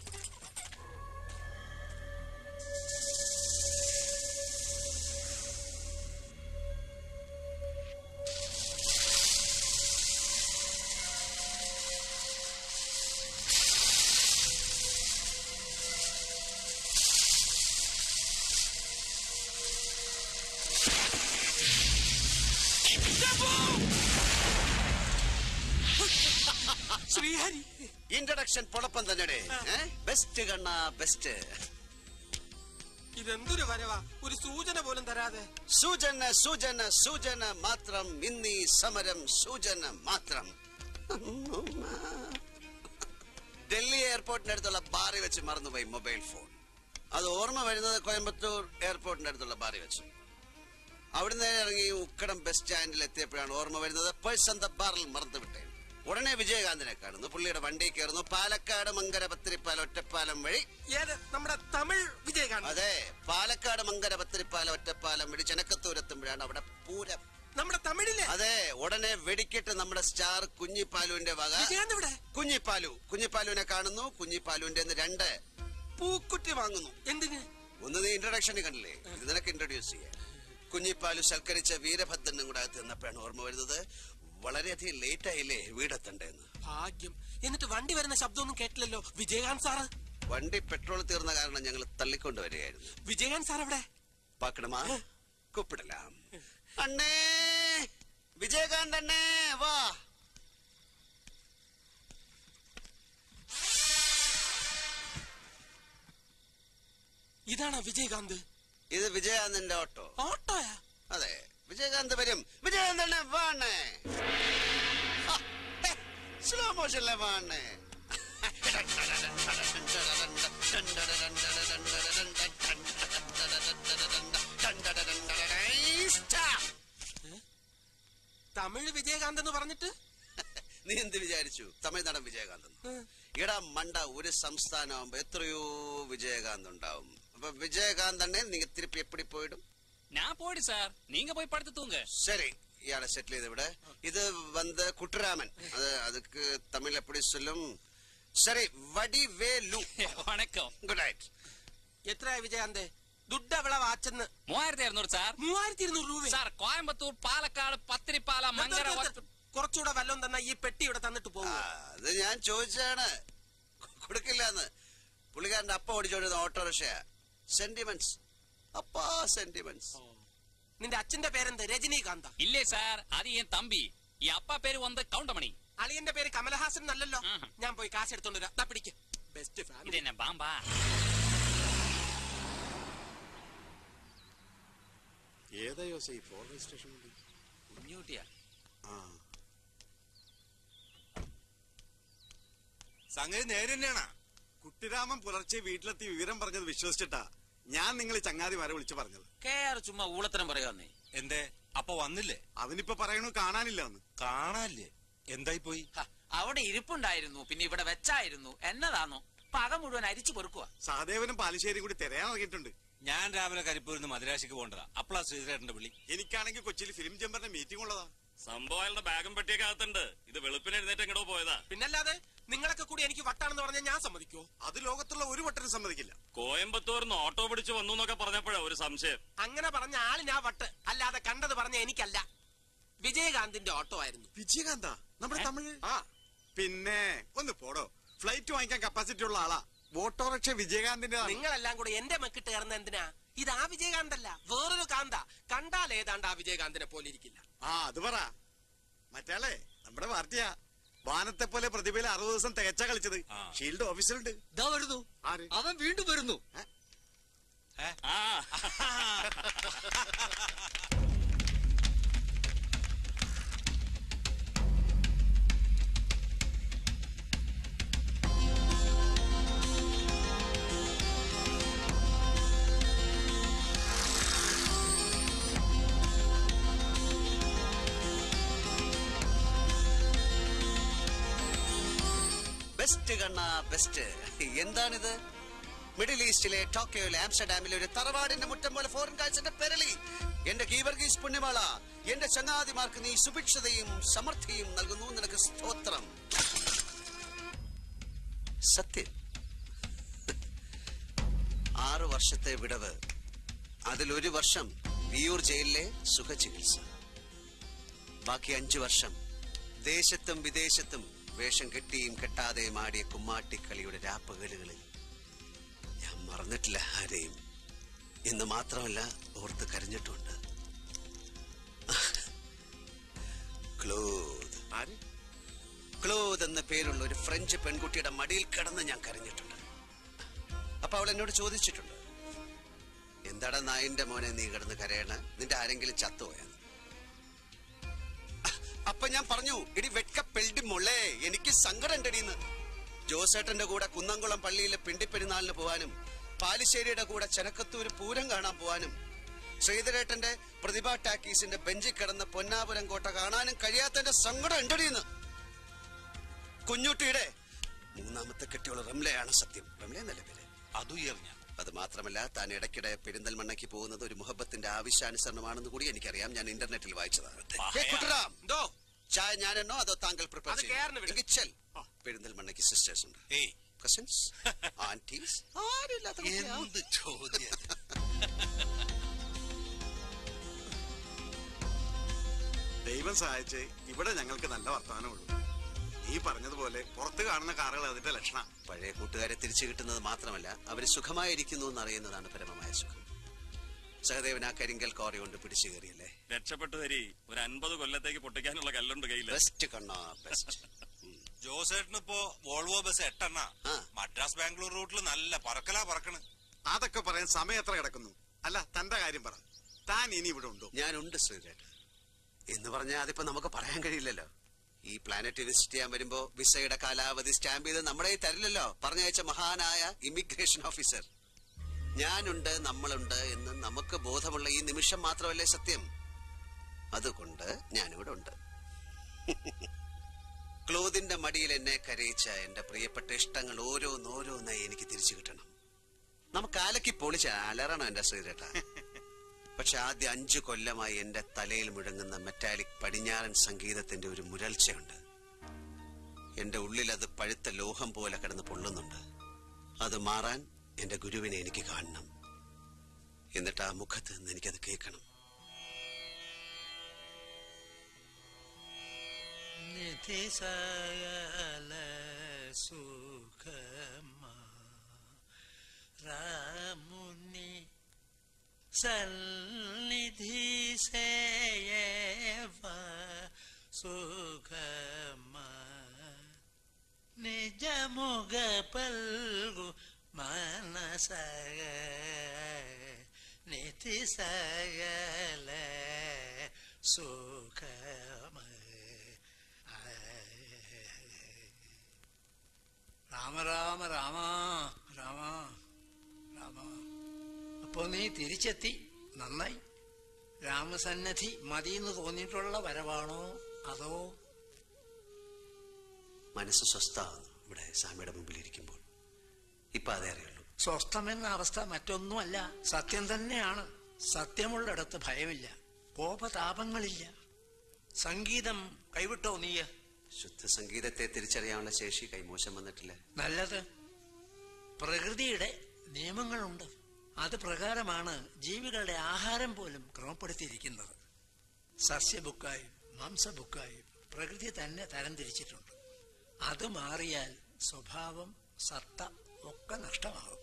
ശ്രീഹരി ഇൻട്രഡക്ഷൻ പൊളപ്പം തന്നെ. ബെസ്റ്റ് കണ്ണ ബെസ്റ്റ്. ഇതെന്തൊരു വരവാ, ഒരു സൂചന പോലും തരാതെ. സൂചന സൂചന സൂചന മാത്രം. ഇന്നീ സമരം സൂചന മാത്രം. ഡൽഹി എയർപോർട്ടിന്റെ അടുത്തുള്ള ബാറി വെച്ച് മറന്നുപോയി മൊബൈൽ ഫോൺ. അത് ഓർമ്മ വരുന്നത് കോയമ്പത്തൂർ എയർപോർട്ടിന്റെ അടുത്തുള്ള ബാറി വെച്ച്. അവിടുന്ന് ഇറങ്ങി ഉക്കടം ബസ് സ്റ്റാൻഡിൽ എത്തിയപ്പോഴാണ് ഓർമ്മ വരുന്നത് പേഴ്സ് എന്താ ബാറിൽ മറന്നുവിട്ടേ. ഉടനെ വിജയകാന്തിനെ കാണുന്നു. പുള്ളിയുടെ വണ്ടി കയറുന്നു. പാലക്കാട് മങ്കര പത്തിരിപ്പാലം ഒറ്റപ്പാലം വഴി. നമ്മുടെ തമിഴ് വിജയകാന്ത്. അതെ, പാലക്കാട് മങ്കര പത്തിരിപ്പാലം ഒറ്റപ്പാലം വഴി ചെനക്കത്തൂരെത്തുമ്പോഴാണ് അവിടെ പൂരം. നമ്മുടെ തമിഴിലെ. അതെ, ഉടനെ വെടിക്കെട്ട് നമ്മുടെ സ്റ്റാർ കുഞ്ഞിപ്പാലുവിന്റെ വക. കുഞ്ഞിപ്പാലു കുഞ്ഞിപ്പാലുവിനെ കാണുന്നു. കുഞ്ഞിപ്പാലുവിന്റെ രണ്ട് പൂക്കുറ്റി വാങ്ങുന്നു. എന്തിന്? ഒന്ന് നീ ഇൻട്രൊഡക്ഷന് കണ്ടില്ലേ, ഇത് നിനക്ക് ഇൻട്രൊഡ്യൂസ് ചെയ്യാൻ. കുഞ്ഞിപ്പാലു സൽക്കരിച്ച വീരഭദ്രനും കൂടെ അകത്ത് നിന്നപ്പോഴാണ് ഓർമ്മ വരുന്നത് വളരെയധികം ലേറ്റ് ആയില്ലേ വീടെത്തണ്ടെന്ന്. ഭാഗ്യം. എന്നിട്ട് വണ്ടി വരുന്ന ശബ്ദമൊന്നും കേട്ടില്ലല്ലോ വിജയകാന്ത് സാറ്. വണ്ടി പെട്രോൾ തീർന്ന കാരണം ഞങ്ങൾ തള്ളിക്കൊണ്ട് വരികയായിരുന്നു. വിജയകാന്ത് സാർ എവിടെ? പാക്കണമാ കൂപ്പിടലാം. അണ്ണേ വിജയകാന്ത് അണ്ണേ വാ. ഇതാണോ വിജയകാന്ത്? ഇത് വിജയകാന്തിന്റെ ഓട്ടോ. ഓട്ടോയാ? അതെ, വിജയകാന്ത് വരും. വിജയകാന്ത് അണ്ണേ വാണേ, സ്ലോ മോഷനിലെ വാണേ. തമിഴ് വിജയകാന്ത് എന്ന് പറഞ്ഞിട്ട് നീ എന്ത് വിചാരിച്ചു തമിഴ്നാടൻ വിജയകാന്ത്? എടാ മണ്ട, ഒരു സംസ്ഥാനമാകുമ്പോ എത്രയോ വിജയകാന്ത് ഉണ്ടാവും. അപ്പൊ വിജയകാന്ത് അണ്ണേ നീ തിരുപ്പി എപ്പടി പോയിടും? ഞാൻ പോയിடு சார், நீங்க போய் படுத்து தூங்க. சரி, இயாளை செட்டில் ചെയ്ത് ഇവിടെ. ഇത് വന്ന് കുട്ടരാമൻ. അത് அதுக்கு തമിഴ് എപ്പടി சொல்லும்? சரி, വടിവേലു. വണക്കം. Good night. എത്രയാ വിജയകാന്ത്? ദുഡ്ഡ വിള വാച്ചെന്ന്. മൂവായിരത്തി ഇരുന്നൂറ് സാർ. മൂവായിരത്തി ഇരുന്നൂറ് രൂപ സാർ. കോയമ്പത്തൂർ, പാലക്കാട്, പത്തിരിപ്പാല, മങ്കര. കുറച്ചുകൂടെ വല്ലതും തന്നാ ഈ പെട്ടി ഇവിടെ തന്നിട്ട് പോകും. അത് ഞാൻ ചോദിച്ചാണ്, കൊടുക്കില്ലാന്ന്. പുള്ളിക്കാരന്റെ അപ്പ ഓടിച്ചോണ്ടിരുന്ന ഓട്ടോറിക്ഷയാ. സെന്റിമെന്റ്സ് അപ്പാ, സെന്റിമെന്റ്സ്. നിന്റെ അച്ഛന്റെ പേരെന്ത്? രജനീകാന്ത? ഇല്ലേ സാർ, അത് ഈ തമ്പി. ഈ അപ്പ പേര് വന്ന് കൗണ്ടമണി. അളിയന്റെ പേര് കമലഹാസൻ എന്നല്ലല്ലോ. ഞാൻ പോയി കാശ് എടുത്തോണ്ട് വരാം. പിടിക്ക്. Best family. ഇതെന്നെ ബാമ്പാ. ഏതാ യോസ ഈ ഫോർവേഡ് സ്റ്റേഷൻ? കുഞ്ഞൂട്ടിയാ. സംഗതി നേരെ തന്നെയാണാ. കുട്ടിരാമൻ പുലർച്ചെ വീട്ടിലെത്തി വിവരം പറഞ്ഞത് വിശ്വസിച്ചിട്ടാ ഞാൻ നിങ്ങൾ ചങ്ങാതിമാരെ വിളിച്ചു പറഞ്ഞത്. കേറ് ചുമ്മാ ഊളത്തരം പറയാന്നേ. എന്തേ അപ്പൊ വന്നില്ലേ? അവനിപ്പോ പറയണു കാണാനില്ല. കാണാനില്ലേ? എന്തായി പോയി? അവിടെ ഇരിപ്പുണ്ടായിരുന്നു, പിന്നെ ഇവിടെ വെച്ചായിരുന്നു. എന്നതാണോ പക മുഴുവൻ അരിച്ചു പെറുക്കുക. സഹദേവനും പാലിശ്ശേരിയും കൂടി തിരയാൻ തുടങ്ങിയിട്ടുണ്ട്. ഞാൻ രാവിലെ കരിപ്പൂരിന്ന് മദ്രാശിക്ക് പോകണ്ടതാ. അപ്പളാ ശ്രീധരേട്ടന്റെ വിളി. എനിക്കാണെങ്കിൽ കൊച്ചിയിൽ ഫിലിം ചേംബറിന്റെ മീറ്റിംഗ് ഉള്ളതാ. സംഭവം അയാളുടെ ബാഗും പെട്ടിയൊക്കെ അകത്തുണ്ട്. ഇത് വെളുപ്പിന് എഴുന്നേറ്റ് എങ്ങടോ പോയതാ. പിന്നല്ലാതെ നിങ്ങളൊക്കെ കൂടി എനിക്ക് വട്ടാണെന്ന് പറഞ്ഞാൽ ഞാൻ സമ്മതിക്കോ? അത് ലോകത്തുള്ള ഒരു വട്ടനും സമ്മതിക്കില്ല. കോയമ്പത്തൂർന്ന് ഓട്ടോ പിടിച്ച് വന്നു എന്നൊക്കെ പറഞ്ഞപ്പോഴാ ഒരു സംശയം. അങ്ങനെ പറഞ്ഞ ആളിനാ വട്ട്, അല്ലാതെ കണ്ടത് പറഞ്ഞ എനിക്കല്ല. വിജയകാന്തിന്റെ ഓട്ടോ ആയിരുന്നു. വിജയകാന്താ? നമ്മുടെ തമിഴ്? ആ പിന്നെ ഒന്ന് പോടോ. ഫ്ലൈറ്റ് വാങ്ങിക്കാൻ കപ്പാസിറ്റി ഉള്ള ആളാ. ഓട്ടോറിക്ഷ വിജയകാന്തിന്റെ. നിങ്ങളെല്ലാം കൂടെ എന്റെ മെക്കിട്ട് കയറുന്ന എന്തിനാ? ഇത് ആ വിജയകാന്തല്ല, വേറൊരു കാന്ത. കണ്ടാൽ ഏതാണ്ട് ആ വിജയകാന്തിനെ പോലെ ഇരിക്കില്ല. ആ അത് പറ. മറ്റാളെ നമ്മുടെ പാർട്ടിയാ. വാനത്തെ പോലെ പ്രതിഭയിൽ അറുപത് ദിവസം തികച്ച കളിച്ചത്. ഷീൽഡ് ഓഫീസിലുണ്ട്. വരുന്നു അവൻ വീണ്ടും വരുന്നു. ബെസ്റ്റ് കണ്ണ ബെസ്റ്റ്. എന്താണിത്? മിഡിൽ ഈസ്റ്റിലെ ടോക്കിയോയിലെ ആംസ്റ്റർഡാമിലെ ഒരു തറവാടിന്റെ മുറ്റം പോലെ ഫോറിൻ കാഴ്ചന്റെ പെരളി. എന്റെ ഗീവർഗീസ് പുണ്യമാള, എന്റെ ചങ്ങാതിമാർക്ക് നീ സുഭിക്ഷതയും സമൃദ്ധിയും നൽകുന്നു. നിനക്ക് സ്തോത്രം. സത്യം. ആറു വർഷത്തെ വിടവ്, അതിലൊരു വർഷം വിയൂർ ജയിലിലെ സുഖചികിത്സ, ബാക്കി അഞ്ചു വർഷം ദേശത്തും വിദേശത്തും വേഷം കെട്ടിയും കെട്ടാതെയും ആടിയ കുമ്മാട്ടിക്കളിയുടെ രാപ്പകലുകളിൽ ഞാൻ മറന്നിട്ടില്ല ആരെയും. എന്ന് മാത്രമല്ല, ഓർത്ത് കരഞ്ഞിട്ടുണ്ട്. ക്ലോദ് ക്ലോദ് എന്ന പേരുള്ള ഒരു ഫ്രഞ്ച് പെൺകുട്ടിയുടെ മടിയിൽ കിടന്ന് ഞാൻ കരഞ്ഞിട്ടുണ്ട്. അപ്പൊ അവൾ എന്നോട് ചോദിച്ചിട്ടുണ്ട്, എന്താടാ നായിന്റെ മോനെ നീ കിടന്ന് കരയണ, നിന്റെ ആരെങ്കിലും ചത്തുപോയെന്ന്. അപ്പൊ ഞാൻ പറഞ്ഞു, എടി വെട്ക പെൽഡി മോളെ, എനിക്ക് സങ്കടം ഉണ്ടടിന്ന്. ജോസേട്ടന്റെ കൂടെ കുന്നംകുളം പള്ളിയിലെ പിണ്ടിപ്പെരുന്നാളിന് പോവാനും പാലിശ്ശേരിയുടെ കൂടെ ചെനക്കത്തൂര് പൂരം കാണാൻ പോവാനും ശ്രീധരേട്ടന്റെ പ്രതിഭ ടാക്കീസിന്റെ ബെഞ്ചിൽ കിടന്ന പൊന്നാപുരം കോട്ട കാണാനും കഴിയാത്തന്റെ സങ്കടം ഉണ്ടടിന്ന്. കുഞ്ഞുട്ടിയുടെ മൂന്നാമത്തെ കെട്ടിയുള്ള റംലയാണ് സത്യം. റംല എന്നല്ലേ പേര്? അതുയർഞ്ഞ. അത് മാത്രമല്ല, താൻ ഇടയ്ക്കിടെ പെരിന്തൽമണ്ണയ്ക്ക് പോകുന്നത് ഒരു മുഹബത്തിന്റെ ആവശ്യാനുസരണമാണെന്ന് കൂടി എനിക്കറിയാം. ഞാൻ ഇന്റർനെറ്റിൽ വായിച്ചതാണ്. ചായ ഞാനെന്നോ അതോ താങ്കൾ പ്രിപ്പയർ ചെയ്യും? പെരിന്തൽമണ്ണയ്ക്ക് സിസ്റ്റേഴ്സ് ഉണ്ട്, കസിൻസ്, ആന്റീസ്, ആരില്ലാത്ത ചോദ്യം. ദൈവം സഹായിച്ച് ഇവിടെ ഞങ്ങൾക്ക് നല്ല വർത്തമാനമുള്ളൂ. ഈ പറഞ്ഞതുപോലെ പുറത്ത് കാണുന്ന കാറുകൾ അതിന്റെ ലക്ഷണം. പഴയ കൂട്ടുകാരെ തിരിച്ചു കിട്ടുന്നത് മാത്രമല്ല, അവര് സുഖമായിരിക്കുന്നു എന്നറിയുന്നതാണ് പരമമായ സുഖം. സഹദേവൻ ആ കരിങ്കൽ കോറി കൊണ്ട് പിടിച്ചു കയറിയല്ലേ? രക്ഷപ്പെട്ടു തരി. ഒരു അൻപത് കൊല്ലത്തേക്ക് പൊട്ടിക്കാനുള്ള കല്ലുണ്ട് കയ്യിൽ. ബെസ്റ്റ് കണ്ണാ, ബെസ്റ്റ്. ജോസേട്ടനിപ്പോ വോൾവോ ബസ് എട്ടെണ്ണ മദ്രാസ് ബാംഗ്ലൂർ റൂട്ടിൽ നല്ല പറക്കലാ പറക്കണ്. അതൊക്കെ പറയാൻ സമയം എത്ര കിടക്കുന്നു? അല്ല, തന്റെ കാര്യം പറ. താൻ ഇനി ഇവിടെ ഉണ്ടോ? ഞാനുണ്ട് ശ്രീധരേട്ട. എന്ന് പറഞ്ഞാൽ അതിപ്പോ നമുക്ക് പറയാൻ കഴിയില്ലല്ലോ. ഈ പ്ലാനറ്റ് വിസിറ്റ് ചെയ്യാൻ വരുമ്പോ വിസയുടെ കാലാവധി സ്റ്റാമ്പ് ചെയ്ത് നമ്മുടെ തരില്ലല്ലോ പറഞ്ഞയച്ച മഹാനായ ഇമിഗ്രേഷൻ ഓഫീസർ. ഞാനുണ്ട്, നമ്മളുണ്ട് എന്ന് നമുക്ക് ബോധമുള്ള ഈ നിമിഷം മാത്രമല്ലേ സത്യം. അതുകൊണ്ട് ഞാനിവിടെ ഉണ്ട്. ക്ലോദിന്റെ മടിയിൽ എന്നെ കരയിച്ച എന്റെ പ്രിയപ്പെട്ട ഇഷ്ടങ്ങൾ ഓരോന്നോരോന്നായി എനിക്ക് തിരിച്ചു കിട്ടണം. നമുക്ക് ആലക്കി പൊളിച്ച അലറണം എന്റെ ശ്രീരേട്ട. പക്ഷെ ആദ്യ അഞ്ചു കൊല്ലമായി എന്റെ തലയിൽ മുഴങ്ങുന്ന മെറ്റാലിക് പടിഞ്ഞാറൻ സംഗീതത്തിന്റെ ഒരു മുരൾച്ചയുണ്ട്. എന്റെ ഉള്ളിൽ അത് പഴുത്ത ലോഹം പോലെ കിടന്ന് പൊള്ളുന്നുണ്ട്. അത് മാറാൻ എന്റെ ഗുരുവിനെ എനിക്ക് കാണണം. എന്നിട്ട് ആ മുഖത്ത് നിന്ന് എനിക്കത് കേൾക്കണം. രാമുനി സന്നിധി സേവ സുഖമ നിജമുഖ പൽഗു മനസ നിധി സകല സുഖമ. രാമ രാമ രാമ രാമ രാമ. അപ്പോ നീ തിരിച്ചെത്തി, നന്നായി. രാമസന്നദ്ധി മതിയെന്ന് തോന്നിയിട്ടുള്ള വരവാണോ അതോ? മനസ്സ് സ്വസ്ഥാവുന്നു ഇവിടെ സ്വാമിയുടെ മുമ്പിൽ ഇരിക്കുമ്പോൾ. ഇപ്പൊ അതേ അറിയുള്ളൂ. സ്വസ്ഥമെന്ന അവസ്ഥ മറ്റൊന്നുമല്ല, സത്യം തന്നെയാണ്. സത്യമുള്ളിടത്ത് ഭയമില്ല, കോപതാപങ്ങളില്ല. സംഗീതം കൈവിട്ടോ നീയ? ശുദ്ധ സംഗീതത്തെ തിരിച്ചറിയാനുള്ള ശേഷി കൈമോശം വന്നിട്ടില്ല. നല്ലത്. പ്രകൃതിയുടെ നിയമങ്ങളുണ്ട്. അത് പ്രകാരമാണ് ജീവികളുടെ ആഹാരം പോലും ക്രമപ്പെടുത്തിയിരിക്കുന്നത്. സസ്യബുക്കായും മാംസബുക്കായും പ്രകൃതി തന്നെ തരംതിരിച്ചിട്ടുണ്ട്. അത് മാറിയാൽ സ്വഭാവം, സത്ത ഒക്കെ നഷ്ടമാകും.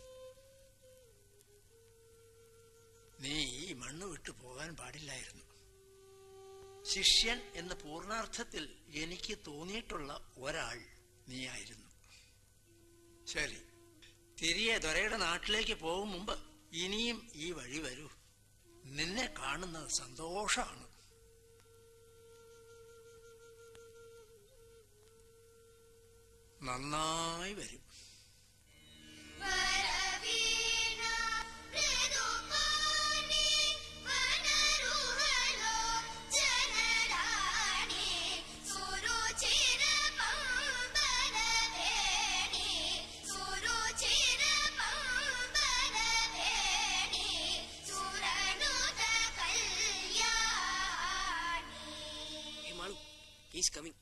നീ ഈ മണ്ണ് വിട്ടു പോകാൻ പാടില്ലായിരുന്നു. ശിഷ്യൻ എന്ന പൂർണാർത്ഥത്തിൽ എനിക്ക് തോന്നിയിട്ടുള്ള ഒരാൾ നീയായിരുന്നു. ശരി, തിരികെ ദൊരയുടെ നാട്ടിലേക്ക് പോകും മുമ്പ് ഇനിയും ഈ വഴി വരൂ. നിന്നെ കാണുന്നത് സന്തോഷമാണ്. നന്നായി വരും. He's coming.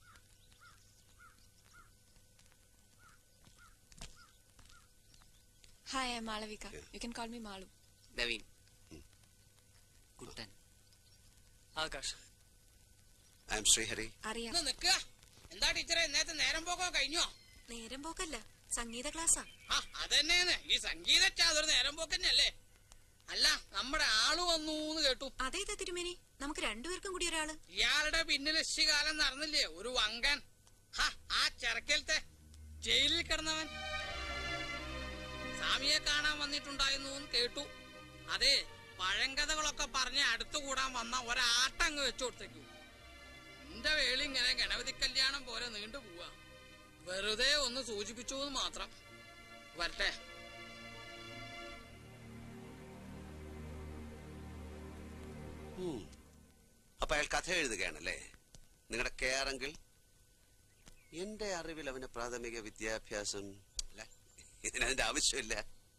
Hi, I'm Malavika. Yeah. You can call me Malu. Naveen. Kutan. Akash. I'm Srihari. അറിയാം. എന്താ ടീച്ചറെ നേരത്തെ നേരം പോക്കോ കഴിഞ്ഞോ? നേരം പോക്കല്ല, സംഗീത ക്ലാസ്സാ. ആ അതന്നെയാണ് ഈ സംഗീത അതൊരു നേരം പോക്കന്നല്ലേ. അല്ല നമ്മുടെ ആള് വന്നു കേട്ടു. അതേതാ തിരുമേനി? നമുക്ക് രണ്ടുപേർക്കും കൂടി ഒരാള്. ഇയാളുടെ പിന്നിൽ കാലം നടന്നില്ലേ ഒരു വങ്കൻ? ആ ചെറുക്കലത്തെ ജയിലിൽ കിടന്നവൻ സ്വാമിയെ കാണാൻ വന്നിട്ടുണ്ടായിരുന്നു കേട്ടു. അതെ, പഴങ്കഥകളൊക്കെ പറഞ്ഞ് അടുത്തുകൂടാൻ വന്ന ഒരാട്ടങ്ങ് വെച്ചു കൊടുത്തേക്കു. എന്റെ വേളി ഇങ്ങനെ ഗണപതി കല്യാണം പോലെ നീണ്ടു പോവാ. വെറുതെ ഒന്ന് സൂചിപ്പിച്ചു മാത്രം. വരട്ടെ. അപ്പൊ അയാൾ കഥ എഴുതുകയാണല്ലേ? നിങ്ങളുടെ കെയറെങ്കിൽ എന്റെ അറിവിൽ അവന് പ്രാഥമിക വിദ്യാഭ്യാസം അല്ല, ഇതിനതിന്റെ ആവശ്യമില്ല.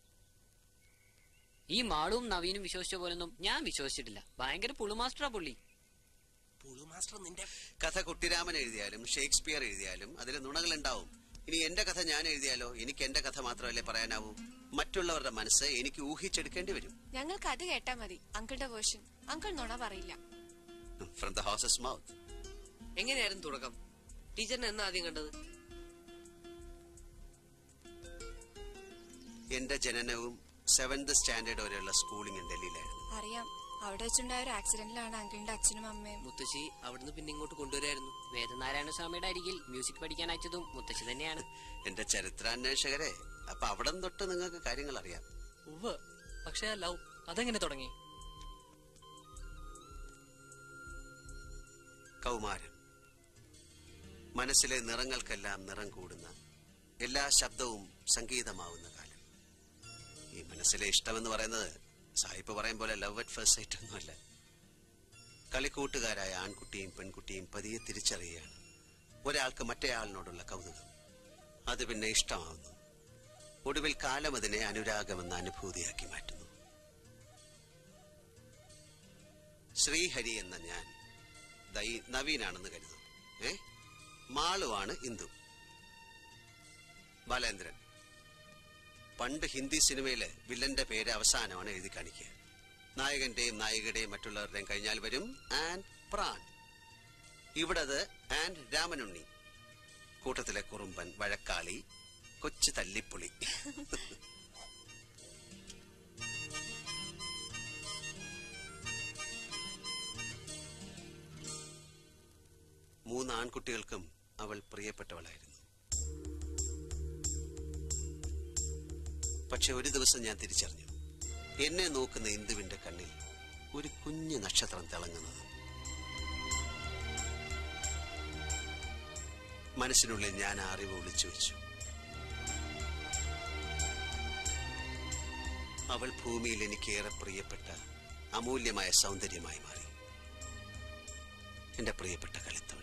ഈ മാളും നവീനും വിശ്വസിച്ച പോലൊന്നും ഞാൻ വിശ്വസിച്ചിട്ടില്ല. ഭയങ്കര പുളുമാസ്റ്ററാ പുള്ളി. പുളുമാസ്റ്റർ നിന്റെ കഥ കുട്ടിരാമൻ എഴുതിയാലും ഷേക്സ്പിയർ എഴുതിയാലും അതിൽ നുണകൾ ഉണ്ടാവും. ഇനി എന്റെ കഥ ഞാൻ എഴുതിയാലോ എനിക്ക് എന്റെ കഥ മാത്രമല്ലേ പറയാനാവൂ. മറ്റുള്ളവരുടെ മനസ്സ് എനിക്ക് ഊഹിച്ചെടുക്കേണ്ടി വരും. ഞങ്ങൾക്ക് അത് കേട്ടാ മതി. അങ്കിളുടെ വേർഷൻ. അങ്കിൾ നുണ പറയില്ല. From the horse's mouth. എങ്ങനെയായിരുന്നു തുടക്കം? ടീച്ചറിനെ എന്നാ ആദ്യം കണ്ടത്? എന്റെ ജനനവും സെവൻത് സ്റ്റാൻഡേർഡ് വരെയുള്ള സ്കൂളിംഗ് ഡൽഹിയിലായിരുന്നു. അറിയാം. അവിടെ വെച്ചുണ്ടായ ഒരു ആക്സിഡന്റിലാണ് അങ്കിളിന്റെ അച്ഛനും അമ്മയും. മുത്തശ്ശി അവിടുന്ന് പിന്നെ ഇങ്ങോട്ട് കൊണ്ടുവരായിരുന്നു. വേദനാരായണ സ്വാമിയുടെ അരികിൽ മ്യൂസിക് പഠിക്കാൻ അയച്ചതും മുത്തശ്ശി തന്നെയാണ്. എന്റെ ചരിത്രാന്വേഷകരെ, അപ്പൊ അവിടെ തൊട്ട് നിങ്ങൾക്ക് കാര്യങ്ങൾ അറിയാം. ഉവ്വ്. പക്ഷേ ആ ലവ് അതെങ്ങനെ തുടങ്ങി? കൗമാരം. മനസ്സിലെ നിറങ്ങൾക്കെല്ലാം നിറം കൂടുന്ന, എല്ലാ ശബ്ദവും സംഗീതമാവുന്ന കാലം. ഈ മനസ്സിലെ ഇഷ്ടമെന്ന് പറയുന്നത് സായിപ്പ് പറയും പോലെ ലവ് അറ്റ് ഫസ്റ്റ് സൈറ്റ് ഒന്നുമല്ല. കളിക്കൂട്ടുകാരായ ആൺകുട്ടിയും പെൺകുട്ടിയും പതിയെ തിരിച്ചറിയുകയാണ്. ഒരാൾക്ക് മറ്റേയാളിനോടുള്ള കൗതുകം, അത് പിന്നെ ഇഷ്ടമാവുന്നു. ഒടുവിൽ കാലം അതിനെ അനുരാഗമെന്ന അനുഭൂതിയാക്കി മാറ്റുന്നു. ശ്രീഹരി എന്ന ഞാൻ നവീനാണെന്ന് കരുതുന്നു. ഏ മാളുവാണ് ഇന്ദു. ബാലേന്ദ്രൻ. പണ്ട് ഹിന്ദി സിനിമയില് വില്ലന്റെ പേര് അവസാനമാണ് എഴുതി കാണിക്കുക. നായകന്റെയും നായികയുടെയും മറ്റുള്ളവരുടെയും കഴിഞ്ഞാൽ വരും ആൻഡ് പ്രാൺ. ഇവിടത് ആൻഡ് രാമനുണ്ണി. കൂട്ടത്തിലെ കുറുമ്പൻ, വഴക്കാളി, കൊച്ചു തല്ലിപ്പൊളി. മൂന്ന് ആൺകുട്ടികൾക്കും അവൾ പ്രിയപ്പെട്ടവളായിരുന്നു. പക്ഷെ ഒരു ദിവസം ഞാൻ തിരിച്ചറിഞ്ഞു, എന്നെ നോക്കുന്ന ഇന്ദുവിന്റെ കണ്ണിൽ ഒരു കുഞ്ഞു നക്ഷത്രം തിളങ്ങുന്നത്. മനസ്സിനുള്ളിൽ ഞാൻ ആ അറിവ് ഒളിച്ചു വെച്ചു. അവൾ ഭൂമിയിൽ എനിക്കേറെ പ്രിയപ്പെട്ട അമൂല്യമായ സൗന്ദര്യമായി മാറി. എന്റെ പ്രിയപ്പെട്ട കളിത്തോഴി.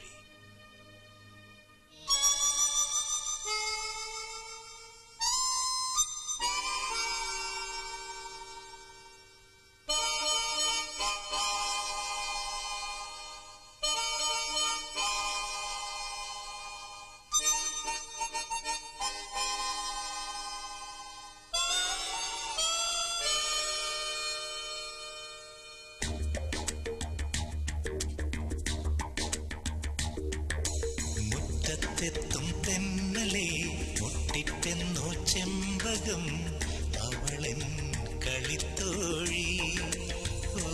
മുറ്റത്തെത്തും തെന്നലേ മുട്ടിട്ടെന്നോ ചെമ്പകം അവളൻ കളിത്തോഴി. ഓ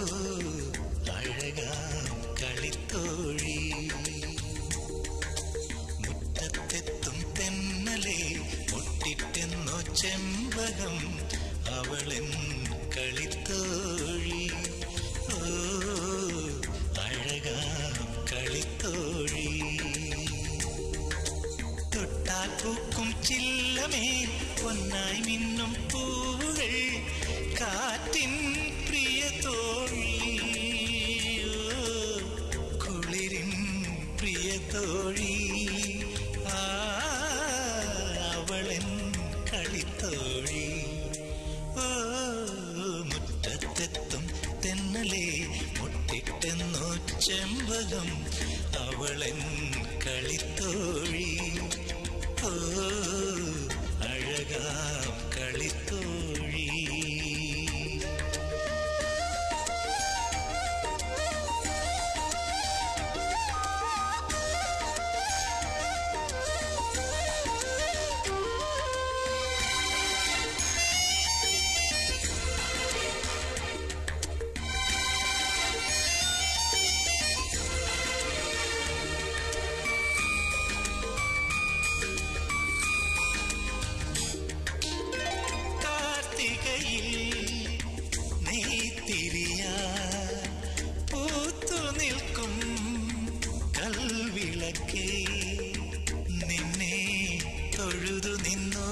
അഴകാം കളിത്തോഴി. മുറ്റത്തെത്തും തെന്നലേ മുട്ടിട്ടെന്നോ ചെമ്പകം അവളൻ കളിത്തോഴി. ഓ അഴകാം കളിത്തോഴി. തൊട്ടാൽ പൂക്കും ചില്ലമേ പൊന്നായി മിന്നും പൂവുകൾ കാറ്റിൻ പ്രിയ തോഴി. കുളിരിൻ പ്രിയ തോഴി. ആ അവളൻ കളിത്തോഴി. ഓ മുറ്റത്തെത്തും തെന്നലേ മുട്ടിട്ടെന്നോ ചെമ്പകം അവളൻ ഇവളൻ കളിത്തോഴി ഓ അഴകാം കളിത്തോഴി നിന്നെ തൊഴുതു നിന്നോ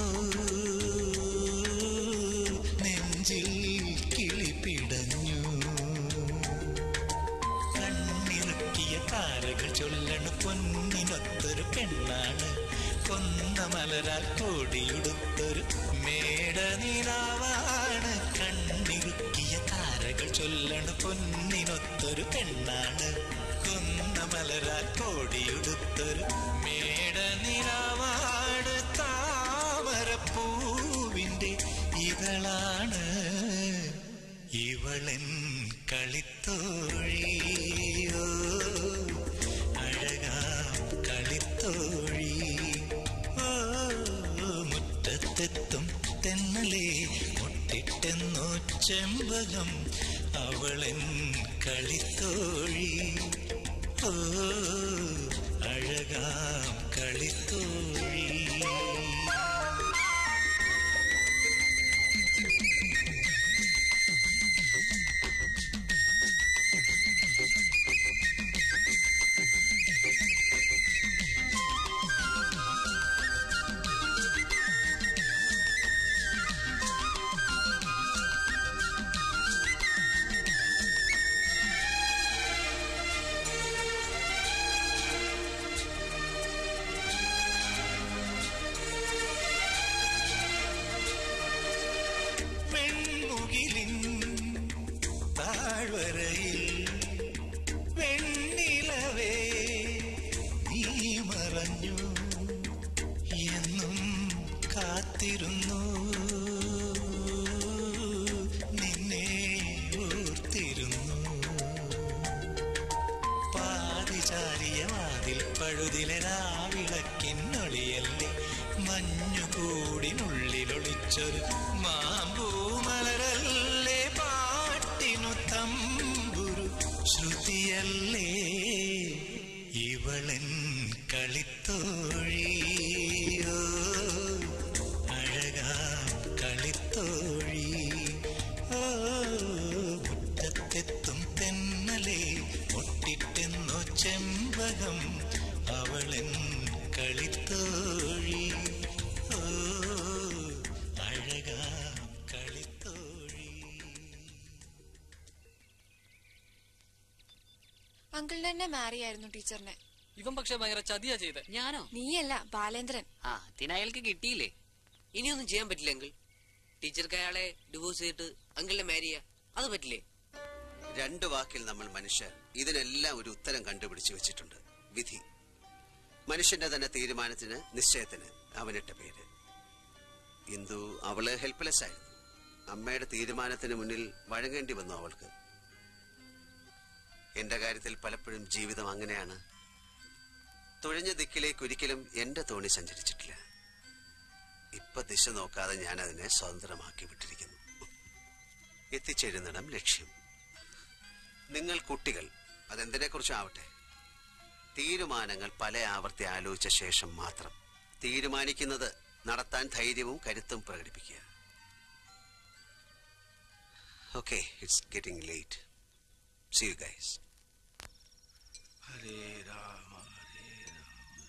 നെഞ്ചിൽ കിളിപിടഞ്ഞു കണ്ണിറുക്കിയ താരകൾ ചൊല്ലണ പൊന്നിനൊത്തൊരു പെണ്ണാണ് കൊന്ന മലരാൽ കോടിയുടുത്തൊരു മേടനിലാവാണ് കണ്ണിറുക്കിയ താരകൾ ചൊല്ലണ പൊന്നിനൊത്തൊരു പെണ്ണാണ് കൊന്ന മലരാൽ കോടിയുടുത്തൊരു മേടനിലാവാണ് താമരപ്പൂവിന്റെ ഇവളാണ് ഇവളൻ കളിത്തോഴിയോ അഴകാം കളിത്തോഴി ഓ മുറ്റത്തെത്തും തെന്നലേ മുട്ടിട്ടെന്നോ ചെമ്പകം അവളൻ കളിത്തോഴി ഓ അഴകാം കളിത്തോഴി വെണ്ണിലവേ നീ മറഞ്ഞു എന്നും കാത്തിരുന്നു നിന്നെ ഓർത്തിരുന്നു പാതിചാരിയ വാതിൽ പഴുതിലെ രാവിളക്കിന്നൊളിയല്ലേ മഞ്ഞുകൂടിനുള്ളിലൊളിച്ചൊരു മാമ്പൂ മലരല്ലേ പാട്ടിനു തമ്പുരു ശ്രുതിയല്ലേ ഇവളൻ കളിത്തോഴിയോ അഴകാം കളിത്തോഴി ഓ മുറ്റത്തെത്തും തെന്നലേ മുട്ടിട്ടെന്നോ ചെമ്പകം അവളൻ കളിത്തോഴി ഓ അഴകാം കളിത്തോഴി അങ്കിളിനെ തന്നെ മാരി ആയിരുന്നു ടീച്ചറിനെ. ഇവൻ പക്ഷെ ഭയങ്കര ചതിയാ ചെയ്ത്. ഞാനോ? നീയല്ല, ബാലേന്ദ്രൻ. ആ അതിന് അയാൾക്ക് കിട്ടിയില്ലേ? ഇനിയൊന്നും ചെയ്യാൻ പറ്റില്ല അങ്കിൾ. ടീച്ചർക്ക് അയാളെ ഡിവോഴ്സ് ചെയ്തിട്ട് അങ്കിളിനെ മാരി ചെയ്യാ, അത് പറ്റില്ലേ? രണ്ടു വാക്കിൽ നമ്മൾ മനുഷ്യർ ഇതിനെല്ലാം ഒരു ഉത്തരം കണ്ടുപിടിച്ചു വെച്ചിട്ടുണ്ട്. വിധി. മനുഷ്യന്റെ തന്നെ തീരുമാനത്തിന്, നിശ്ചയത്തിന് അവനിട്ട പേര്. ഇന്ദു അവള് ഹെൽപ്ലെസ് ആയിരുന്നു. അമ്മയുടെ തീരുമാനത്തിന് മുന്നിൽ വഴങ്ങേണ്ടി വന്നു അവൾക്ക്. എന്റെ കാര്യത്തിൽ പലപ്പോഴും ജീവിതം അങ്ങനെയാണ്. തുഴഞ്ഞ ദിക്കിലേക്ക് ഒരിക്കലും എന്റെ തോണി സഞ്ചരിച്ചിട്ടില്ല. ഇപ്പൊ ദിശ നോക്കാതെ ഞാൻ അതിനെ സ്വതന്ത്രമാക്കി വിട്ടിരിക്കുന്നു. എത്തിച്ചേരുന്നിടം ലക്ഷ്യം. നിങ്ങൾ കുട്ടികൾ അതെന്തിനെ കുറിച്ചാവട്ടെ, തീരുമാനങ്ങൾ പല ആവർത്തി ആലോചിച്ച ശേഷം മാത്രം തീരുമാനിക്കുന്നത് നടത്താൻ ധൈര്യവും കരുത്തും പ്രകടിപ്പിക്കുക. Okay, it's getting late. See you guys. Hare Rama Hare Rama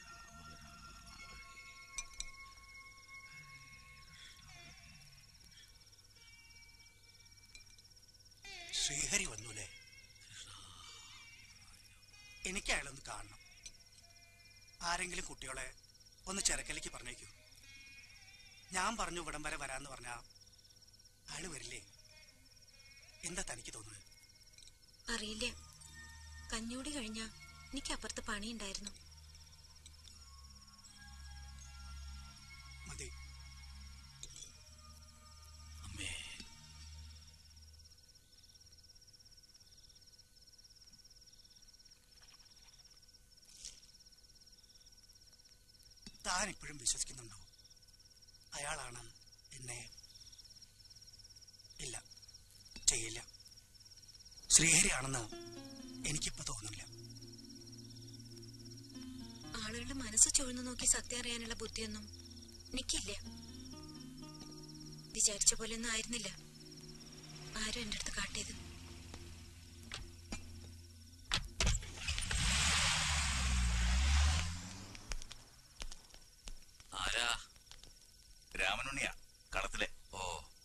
Sreehari വന്നൂലേ? എനിക്ക് അയാളൊന്ന് കാണണം. ആരെങ്കിലും കുട്ടികളെ ഒന്ന് ചെറുക്കലേക്ക് പറഞ്ഞേക്കൂ. ഞാൻ പറഞ്ഞു ഇവിടം വരെ വരാന്ന് പറഞ്ഞാ അയാള് വരില്ലേ? എന്താ തനിക്ക് തോന്നുന്നത്? അറിയില്ല. കഞ്ഞൂടി കഴിഞ്ഞ എനിക്ക് അപ്പുറത്ത് പണിയുണ്ടായിരുന്നു. മതി. താൻ ഇപ്പോഴും വിശ്വസിക്കുന്നുണ്ടോ അയാളാണ് എന്നെ? ഇല്ല, ചെയ്യില്ല. ശ്രീഹരിയാണെന്ന് എനിക്കിപ്പോ തോന്നുന്നില്ല. ആളുകളുടെ മനസ്സ് ചുഴന്നു നോക്കി സത്യം അറിയാനുള്ള ബുദ്ധിയൊന്നും എനിക്കില്ല. വിചാരിച്ച പോലെയൊന്നും ആയിരുന്നില്ല ആരും എന്റെ അടുത്ത് കാട്ടിയത്. ആരാ? രാമനുണ്ണിയാ, കളത്തിലെ. ഓ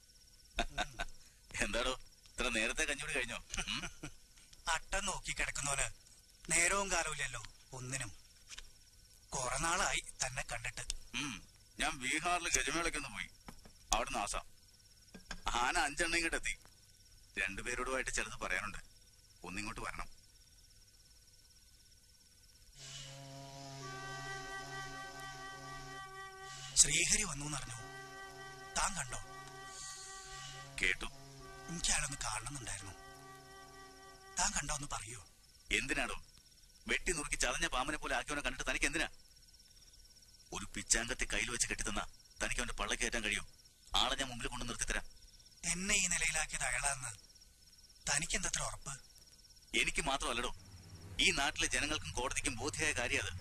എന്താടോ ഇത്ര നേരത്തെ കഞ്ഞൂടി കഴിഞ്ഞോ? അട്ടം നോക്കി കിടക്കുന്നോന് നേരവും കാലവും ഇല്ലല്ലോ ഒന്നിനും. കുറെ നാളായി തന്നെ കണ്ടിട്ട്. ഞാൻ ബീഹാറിൽ ഗജമേളയ്ക്കൊന്ന് പോയി. അവിടുന്ന് ആസാം. ആന അഞ്ചെണ്ണം ഇങ്ങോട്ട് എത്തി. രണ്ടുപേരോടുമായിട്ട് ചിലത് പറയാനുണ്ട്. ഒന്നിങ്ങോട്ട് വരണം. ശ്രീഹരി വന്നു എന്നറിഞ്ഞു. താൻ കണ്ടോ? കേട്ടു. എനിക്കയാളൊന്ന് കാണണമെന്നുണ്ടായിരുന്നു. താൻ കണ്ടോ ഒന്ന് പറയൂ. എന്തിനാണോ വെട്ടി നുറുക്കി ചതഞ്ഞ പാമ്പിനെ പോലെ ആക്കിയവനെ കണ്ടിട്ട് തനിക്ക് എന്തിനാ? ഒരു പിച്ചാങ്കത്തെ കയ്യിൽ വെച്ച് കെട്ടിത്തന്ന തനിക്ക് അവന്റെ പള്ളക്ക് കയറ്റാൻ കഴിയും? ആളെ ഞാൻ മുമ്പിൽ കൊണ്ടു നിർത്തിത്തരാം. എന്നെ ഈ നിലയിലാക്കിയത് അയാളാന്ന് തനിക്ക് എന്തത്ര ഉറപ്പ്? എനിക്ക് മാത്രമല്ലടോ, ഈ നാട്ടിലെ ജനങ്ങൾക്കും കോടതിക്കും ബോധ്യമായ കാര്യം അത്.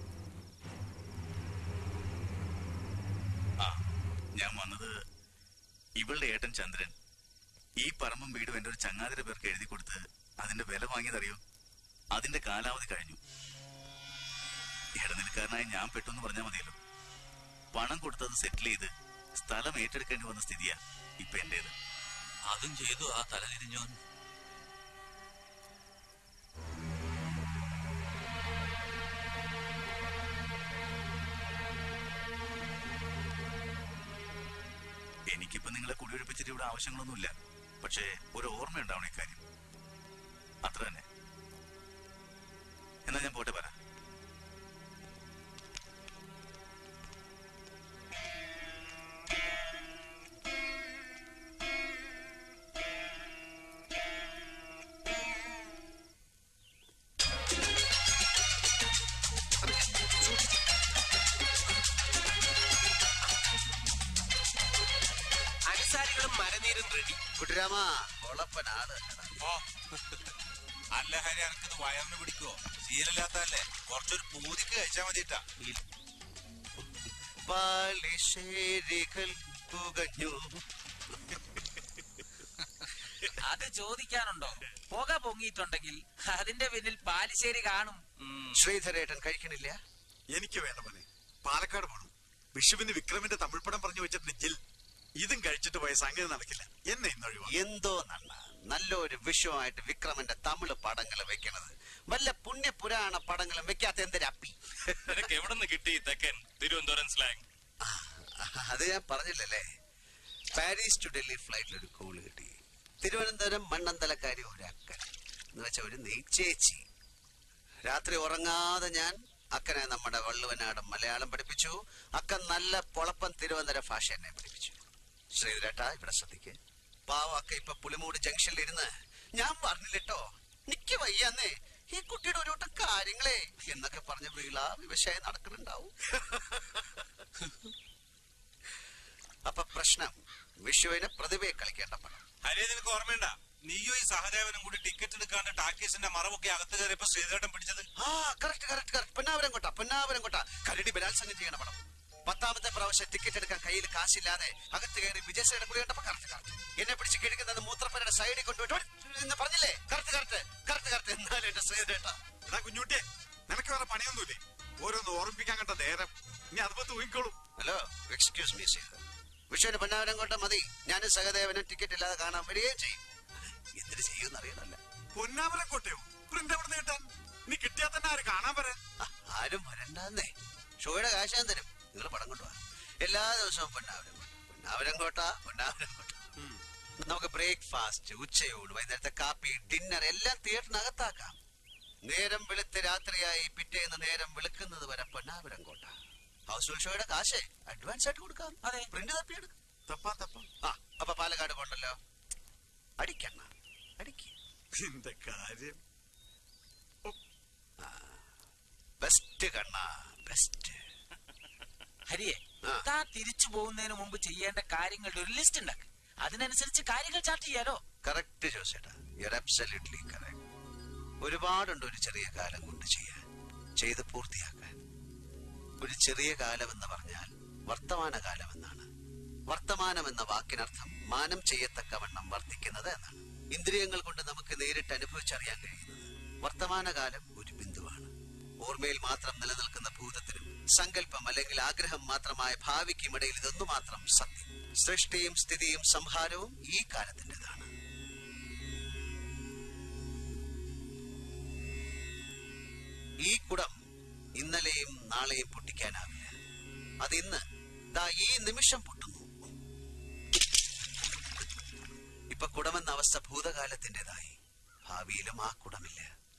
ആ ഞാൻ വന്നത്, ഇവളുടെ ഏട്ടൻ ചന്ദ്രൻ ഈ പറമ്പും വീടും എന്റെ ഒരു ചങ്ങാതിര പേർക്ക് എഴുതി കൊടുത്ത് അതിന്റെ വില വാങ്ങിയതറിയോ? അതിന്റെ കാലാവധി കഴിഞ്ഞു. ഇടനിലക്കാരനായി ഞാൻ പെട്ടെന്ന് പറഞ്ഞാൽ മതിയല്ലോ. പണം കൊടുത്തത് സെറ്റിൽ ചെയ്ത് സ്ഥലം ഏറ്റെടുക്കേണ്ടി വന്ന സ്ഥിതിയാ ഇപ്പൊ എന്റേത്. അതും ചെയ്തു ആ തലതിരിഞ്ഞോൻ. എനിക്കിപ്പോ നിങ്ങളെ കുടിയൊഴിപ്പിച്ചിട്ട് ഇവിടെ ആവശ്യങ്ങളൊന്നുമില്ല. പക്ഷേ ഒരു ഓർമ്മ ഉണ്ടാവണം ഇക്കാര്യം. അത്ര തന്നെ. എന്നാ ഞാൻ പോട്ടെ പറ. അനുസാരികളും മരനീരും റെഡി. കുട്ടിരാമ കൊളപ്പനാണ്. അല്ല ഹരി, അനക്കിത് വയറിന് പിടിക്കുവോ? ശീലമില്ലാത്തല്ലേ? കുറച്ചൊരു പൂതിക്ക് കഴിച്ചാ മതിട്ടാ. അത് ചോദിക്കാനുണ്ടോ? പുക പൊങ്ങിയിട്ടുണ്ടെങ്കിൽ അതിന്റെ പിന്നിൽ പാലിശ്ശേരി കാണും. ശ്രീധരേട്ടൻ കഴിക്കണില്ല? എനിക്ക് വേണ്ട മോനെ, പാലക്കാട് പോണം. വിഷുവിന് വിക്രമിന്റെ തമിഴ് പടം പറഞ്ഞു വെച്ചിട്ടുണ്ട് ജിൽ. ഇതും കഴിച്ചിട്ട് പോയ സംഗതി നടക്കില്ല. എന്നെ ഇന്നൊഴിവാ. എന്തോ നല്ല നല്ലൊരു വിഷയമായിട്ട് വിക്രമന്റെ തമിഴ് പടങ്ങൾ വെക്കണത്. വല്ല പുണ്യ പുരാണ പടങ്ങളും വെക്കാത്ത എന്തൊരപ്പി. നിനക്ക് എവിടെ നിന്ന് കിട്ടി തെക്കൻ തിരുവനന്തപുരം സ്ലാങ്? അത് ഞാൻ പറഞ്ഞില്ലല്ലേ, പാരീസ് ടു ഡൽഹി ഫ്ലൈറ്റിൽ ഒരു കോള് കിട്ടി. തിരുവനന്തപുരം മണ്ണന്തലക്കാരി ഒരു അക്കൻ എന്ന് വെച്ച ഒരു നെയ്ച്ചേച്ചി. രാത്രി ഉറങ്ങാതെ ഞാൻ അക്കനെ നമ്മുടെ വള്ളുവനാടൻ മലയാളം പഠിപ്പിച്ചു. അക്കൻ നല്ല പൊളപ്പൻ തിരുവനന്തപുരം ഭാഷ എന്നെ പഠിപ്പിച്ചു. ശ്രീധരേട്ടാ ഇവിടെ ശ്രദ്ധിക്ക്. പാവം അക്ക ഇപ്പൊ പുളിമൂട് ജംഗ്ഷനിൽ ഇരുന്ന് ഞാൻ പറഞ്ഞില്ലട്ടോ നിക്ക് വയ്യാന്നേ, ഈ കുട്ടിയുടെ ഒരു വട്ടം കാര്യങ്ങളെ എന്നൊക്കെ പറഞ്ഞ വീള വിവശായി നടക്കുന്നുണ്ടാവും. അപ്പൊ പ്രശ്നം വിഷുവിനെ പ്രതിഭയെ കളിക്കേണ്ട പണം. ഹരിയെ നിനക്ക് ഓർമ്മയുണ്ട? നീയോ ഈ സഹദേവനും കൂടി ടിക്കറ്റ് എടുക്കാണ്ട് ടാക്കീസിന്റെ മറവൊക്കെ അകത്ത് കയറിയപ്പോ ശ്രീധരേട്ടൻ പിടിച്ചത്? ആ കറക്റ്റ് കറക്റ്റ് കറക്റ്റ് പൊന്നാവരം കൊട്ട പൊന്നാവരം കൊട്ട കരടി ബലാത്സംഗം ചെയ്യണ പണം. പത്താമത്തെ പ്രാവശ്യം ടിക്കറ്റ് എടുക്കാൻ കയ്യിൽ കാശില്ലാതെ അകത്ത് കയറി വിജയശ്രീയുടെ കുളി കണ്ടപ്പോ കറക്റ്റ് കറക്റ്റ് എന്നെ പിടിച്ച് കിടക്കുന്നത് മൂത്രപ്പരയുടെ സൈഡിൽ കൊണ്ടുപോയിട്ട് പറഞ്ഞില്ലേ? കറക്റ്റ് കറക്റ്റ് കറക്റ്റ് കറക്റ്റ് എന്നാലും എന്റെ ശ്രീധരേട്ടാ. എടാ കുഞ്ഞുട്ടിയെ, നിനക്ക് വേറെ പണിയൊന്നുമില്ലേ? ഓരോന്ന് ഓർമ്മിപ്പിക്കാൻ കണ്ട നേരം. ഇനി അതുപോലെ തൂങ്ങിക്കോളൂ. ഹലോ എക്സ്ക്യൂസ് മീ ശ്രീധർ, വിഷുവിന് പൊന്നാവരം കൊട്ട മതി. ഞാനും സഹദേവനും ടിക്കറ്റ് ഇല്ലാതെ കാണാൻ വരികയും ചെയ്യും. എന്തിനു ചെയ്യുമെന്ന് അറിയണല്ല. പൊന്നാമരം കോട്ടയോ പ്രിന്റ് എവിടെ കിട്ടാൻ? നീ കിട്ടിയാൽ തന്നെ ആര് കാണാൻ വരാൻ? ആരും വരണ്ടെന്നേ. ഷോയുടെ കാശ് ഞാൻ തരും, നിങ്ങൾ പടം കൊണ്ടുപോവാ. എല്ലാ ദിവസവും പൊന്നാവരം പൊന്നാവരം കോട്ട പൊന്നാവരം കോട്ട. നമുക്ക് ബ്രേക്ക്ഫാസ്റ്റ്, ഉച്ചയൂട്, വൈകുന്നേരത്തെ കാപ്പി, ഡിന്നർ എല്ലാം തിയേറ്ററിനകത്താക്കാം. നേരം വെളുത്ത് രാത്രിയായി പിറ്റേന്ന് നേരം വെളുക്കുന്നത് വരെ പൊന്നാപുരം കോട്ട. ഹൗസ് ഷോയുടെ കാശ് അഡ്വാൻസ് ആയിട്ട് കൊടുക്കാം. അതെ, പ്രിന്റ് തപ്പിയെടുക്കാം. തപ്പാ തപ്പാ. ആ അപ്പൊ പാലക്കാട് പോണ്ടല്ലോ. അടിക്കണ്ണ അടിക്ക. എന്റെ കാര്യം ബെസ്റ്റ് കണ്ണ ബെസ്റ്റ്. ഹരിയെ, താൻ തിരിച്ചു പോകുന്നതിന് മുമ്പ് ചെയ്യേണ്ട കാര്യങ്ങളുടെ ഒരു ലിസ്റ്റ് ഉണ്ടാക്കുക. അതിനനുസരിച്ച് കാര്യങ്ങൾ ചാർട്ട് ചെയ്യാലോ. കറക്റ്റ് ജോസേട്ടാ, യു ആർ അബ്സല്യൂട്ട്ലി കറക്റ്റ്. ഒരുപാടുണ്ട് ഒരു ചെറിയ കാലം കൊണ്ട് ചെയ്യാൻ, ചെയ്ത് പൂർത്തിയാക്കാൻ. ഒരു ചെറിയ കാലം എന്ന് പറഞ്ഞാൽ വർത്തമാന കാലം എന്നാണ്. വർത്തമാനം എന്ന വാക്കിനർത്ഥം മാനം ചെയ്യത്തക്കവണ്ണം വർദ്ധിക്കുന്നത് എന്നാണ്. ഇന്ദ്രിയങ്ങൾ കൊണ്ട് നമുക്ക് നേരിട്ട് അനുഭവിച്ചറിയാൻ കഴിയുന്നത്. വർത്തമാനകാലം ഒരു ബിന്ദുവാണ്. ഓർമ്മയിൽ മാത്രം നിലനിൽക്കുന്ന ഭൂതത്തിനും സങ്കല്പം അല്ലെങ്കിൽ ആഗ്രഹം മാത്രമായ ഭാവിക്കുമിടയിൽ ഇതൊന്നു മാത്രം സത്യം. സൃഷ്ടിയും സ്ഥിതിയും സംഹാരവും ഈ കാലത്തിൻ്റെതാണ്. ഈ കുടം ഇന്നലെയും നാളെയും പൊട്ടിക്കാനാവില്ല. അതിന്ന് ദാ ഈ നിമിഷം പൊട്ടുന്നു. ഇപ്പൊ കുടമെന്ന അവസ്ഥ ഭൂതകാലത്തിൻ്റെതായി. ഭാവിയിലും ആ കുടമില്ല.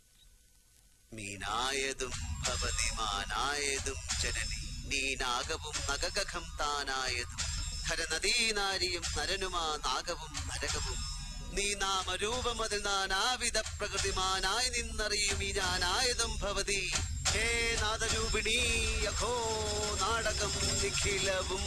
മീനായതും ഭവതിമാനായതും ജനനി നീനാഗവും നഗഗം താനായതും ഹരനദീനാരിയും നരനുമാ നാഗവും നരകവും നീ നാമരൂപമതിൽ നാനാവിധ പ്രകൃതിമാനായി നിന്നറിയും ഈ ഞാനായതും ഭവതി ഹേ നാദരൂപിണീ യഘോ നാടകം നിഖിലവും.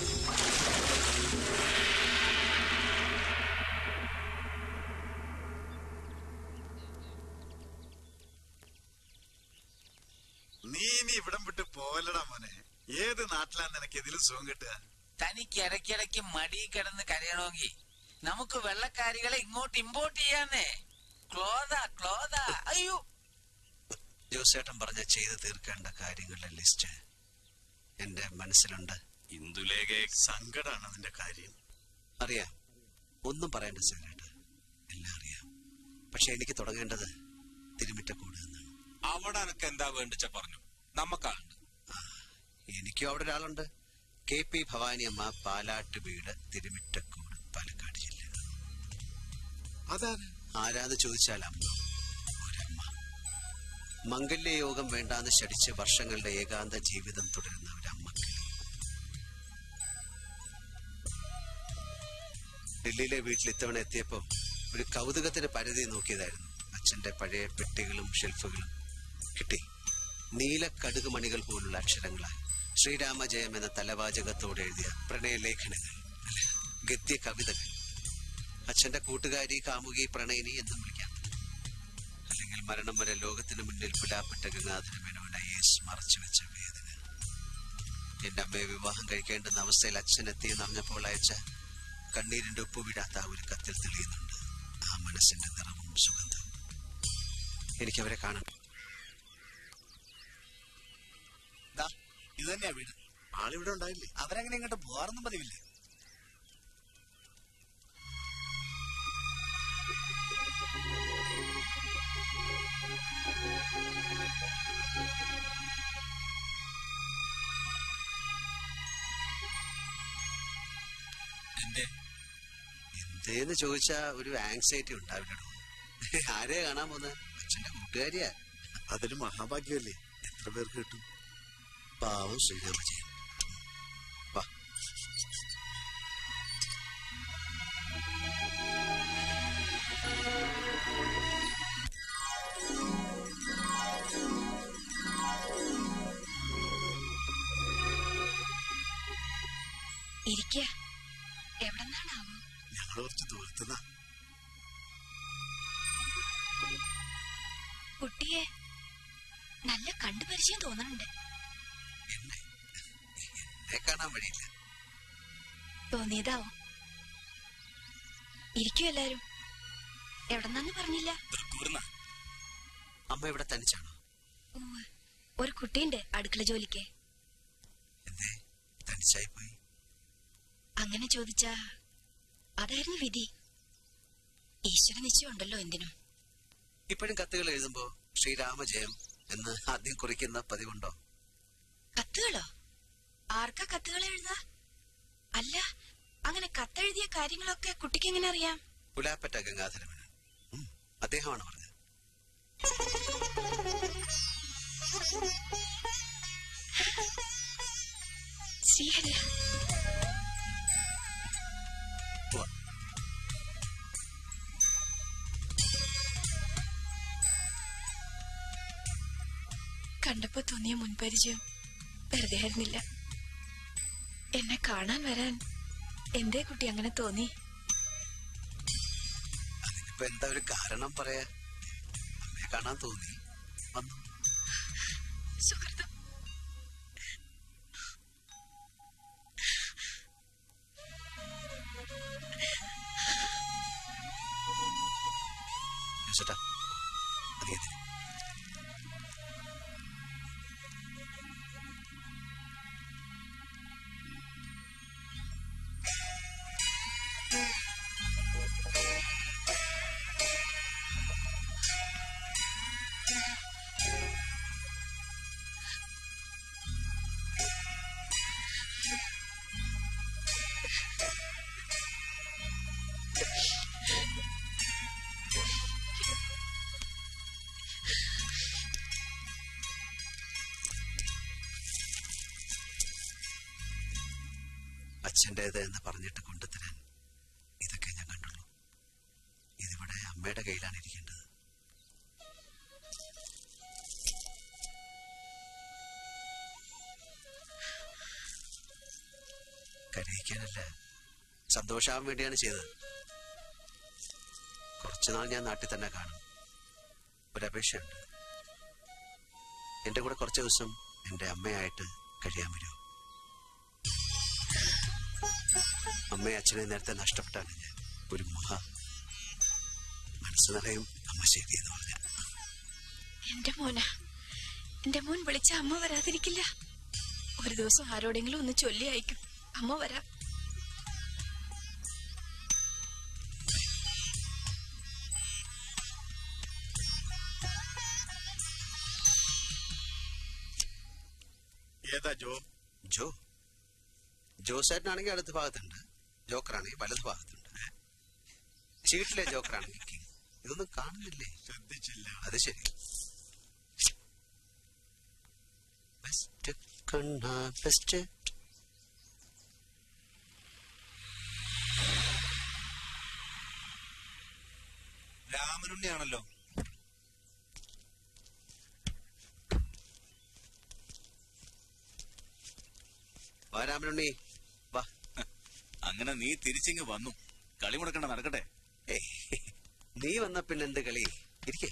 നീ ഇനി ഇവിടം വിട്ട് പോവല്ലടാ മോനെ. ഏത് നാട്ടിലാണ് നിനക്ക് ഇതിലും സുഖം കിട്ടുക? തനിക്ക് ഇടയ്ക്കിടയ്ക്ക് മടി കിടന്ന് കരയണമെങ്കിൽ നമുക്ക് വെള്ളക്കാരികളെ ഇങ്ങോട്ട് ഇമ്പോർട്ട് ചെയ്യാന്നേ. ക്ലോതാ ക്ലോതാ. അയ്യോ, ജോസേട്ടൻ പറഞ്ഞ ചെയ്ത് തീർക്കേണ്ട കാര്യങ്ങളുടെ ലിസ്റ്റ് എന്റെ മനസ്സിലുണ്ട്. ഇന്ദുലേഖ, സങ്കടാണ് നിന്റെ കാര്യം. അറിയാം, ഒന്നും പറയേണ്ട സീക്രട്ട്, എല്ലാം അറിയാം. പക്ഷെ എനിക്ക് തുടങ്ങേണ്ടത് തിരുമിറ്റക്കൂട് എന്നാണ്. അവിടെ എനക്ക് എന്താ വേണ്ടിച്ച പറഞ്ഞു, നമ്മക്കാളുണ്ട്. എനിക്കും അവിടെ ഒരാളുണ്ട്. കെ പി ഭവാനി അമ്മ, പാലാട്ട് വീട്, തിരുമിറ്റക്കൂട്, പാലക്കാട് ജില്ല. അതാണ് ആരാന്ന് ചോദിച്ചാൽ അമ്മ, ഒരമ്മ. മംഗല്യയോഗം വേണ്ടാന്ന് ശടിച്ച് വർഷങ്ങളുടെ ഏകാന്ത ജീവിതം തുടരുന്ന ഒരമ്മക്ക് ഡൽഹിയിലെ വീട്ടിൽ ഇത്തവണ എത്തിയപ്പോ ഒരു കൗതുകത്തിന് പരിധി നോക്കിയതായിരുന്നു. അച്ഛന്റെ പഴയ പെട്ടികളും ഷെൽഫുകളും കിട്ടി. നീല കടുകുമണികൾ പോലുള്ള അക്ഷരങ്ങളാൽ ശ്രീരാമജയം എന്ന തലവാചകത്തോടെ എഴുതിയ പ്രണയലേഖനങ്ങൾ, ഗദ്യ കവിതകൾ. അച്ഛന്റെ കൂട്ടുകാരി, കാമുകി, പ്രണയിനി എന്നും വിളിക്കാം. അല്ലെങ്കിൽ മരണം വരെ ലോകത്തിന് മുന്നിൽ പുലാപ്പെട്ട ഗംഗാധര മേനോൻ ഐ എസ് മറച്ചു വെച്ച വേദന. എന്റെ അമ്മയെ വിവാഹം കഴിക്കേണ്ടുന്ന അവസ്ഥയിൽ അച്ഛൻ എത്തിയെന്നറിഞ്ഞപ്പോൾ അയച്ച കണ്ണീരിന്റെ ഉപ്പുവിടാത്ത ഒരു കത്തിൽ തെളിയുന്നുണ്ട് ആ മനസ്സിന്റെ നിറവും സുഗന്ധവും. എനിക്കവരെ കാണണം. ഇത് തന്നെയാ വീട്. ആളിവിടെ ഉണ്ടായില്ലേ? അവരങ്ങനെ ഇങ്ങോട്ട് പോകാറൊന്നും പതിവില്ലേ? എന്തേന്ന് ചോദിച്ചാ ഒരു ആങ്സൈറ്റി ഉണ്ടാവില്ലടോ. ആരെയാ കാണാൻ പോന്നെ? അച്ഛന്റെ കൂട്ടുകാരിയാ. അതൊരു മഹാഭാഗ്യമല്ലേ? എത്ര പേർക്ക് കിട്ടും? പാവം ശ്രീരാമജയൻ. വാ. ഇരിക്ക. എവിടെന്നാണാവോ? ഞങ്ങൾ കുറച്ച് ദൂരത്തുനിന്നാ. കുട്ടിയെ നല്ല കണ്ടുപരിചയം തോന്നുന്നുണ്ട്. എന്നെ കാണാൻ വഴിയില്ല. തോന്നിയതാവും. ഇരിക്കൂ എല്ലാരും. എവിടെന്നാന്ന് പറഞ്ഞില്ല. അമ്മ ഇവിടെ തനിച്ചാണോ? ഒരു കുട്ടിയുണ്ട് അടുക്കള ജോലിക്ക്. എന്തേ തനിച്ചായി പോയി? അങ്ങനെ ചോദിച്ചാ അതായിരുന്നു വിധി. ഈശ്വര നിശ്ചയമുണ്ടല്ലോ എന്തിനും. ഇപ്പോഴും കത്തുകൾ എഴുതുമ്പോ ശ്രീരാമജയം എന്ന് ആദ്യം കുറിക്കുന്ന പതിവുണ്ടോ? കത്തുകളോ? ആർക്കാ കത്തുകൾ എഴുതാ? അല്ല, അങ്ങനെ കത്തെഴുതിയ കാര്യങ്ങളൊക്കെ കുട്ടിക്ക് എങ്ങനെ അറിയാം? പുലാപ്പറ്റ ഗംഗാധര മേനോൻ, അദ്ദേഹമാണ് പറഞ്ഞത്. ശ്രീഹരി കണ്ടപ്പോ തോന്നിയ മുൻപരിചയം വെറുതെ ആയിരുന്നില്ല. എന്നെ കാണാൻ വരാൻ എന്തേ കുട്ടി അങ്ങനെ തോന്നി? അതിനിപ്പോ എന്താ ഒരു കാരണം പറയാ? അമ്മയെ കാണാൻ തോന്നി വന്നു. സുഹൃതം. ചേട്ടാ അധികം അച്ഛൻ്റേത് എന്ന് പറഞ്ഞിട്ട് കൊണ്ടുതരാൻ ഇതൊക്കെ ഞാൻ കണ്ടുള്ളൂ. ഇതിവിടെ അമ്മയുടെ കയ്യിലാണ് ഇരിക്കേണ്ടത്. കരയിക്കാനല്ല, സന്തോഷാവാൻ വേണ്ടിയാണ് ചെയ്തത്. കുറച്ചുനാൾ ഞാൻ നാട്ടിൽ തന്നെ കാണും. ഒരപേക്ഷയുണ്ട്. എന്റെ കൂടെ കുറച്ച് ദിവസം എന്റെ അമ്മയായിട്ട് കഴിയാൻ വരുമോ? അമ്മയെ അച്ഛനെ നേരത്തെ നഷ്ടപ്പെട്ടാണ് ഞാൻ. ഒരു മുഖ മനസ്സ് നിറയും അമ്മ ശരി എന്ന് പറഞ്ഞ. എന്റെ മോന, എന്റെ മോൻ വിളിച്ച അമ്മ വരാതിരിക്കില്ല. ഒരു ദിവസം ആരോടെങ്കിലും ഒന്ന് ചൊല്ലി അയക്കും, അമ്മ വരാം. ഏതാ ജോ? ജോ ജോസേട്ടനാണെങ്കിൽ അടുത്ത ഭാഗത്തുണ്ട്, ജോക്കറാണെങ്കിൽ വലത് ഭാഗത്തുണ്ട്. ചീട്ടിലെ ജോക്കറാണെങ്കിൽ ഇതൊന്നും കാണുന്നില്ലേ? ശ്രദ്ധിച്ചില്ല. അത് ശരി. ബെസ്റ്റ് കണ്ണ ബെസ്റ്റ്. രാമനുണ്ണിയാണല്ലോ. വാ രാമനുണ്ണി വാ. അങ്ങനെ നീ തിരിച്ചിങ്ങ് വന്നു. കളി മുടക്കണ്ട, നടക്കട്ടെ. നീ വന്ന പിന്നെ എന്ത് കളി? ഇരിക്കേ.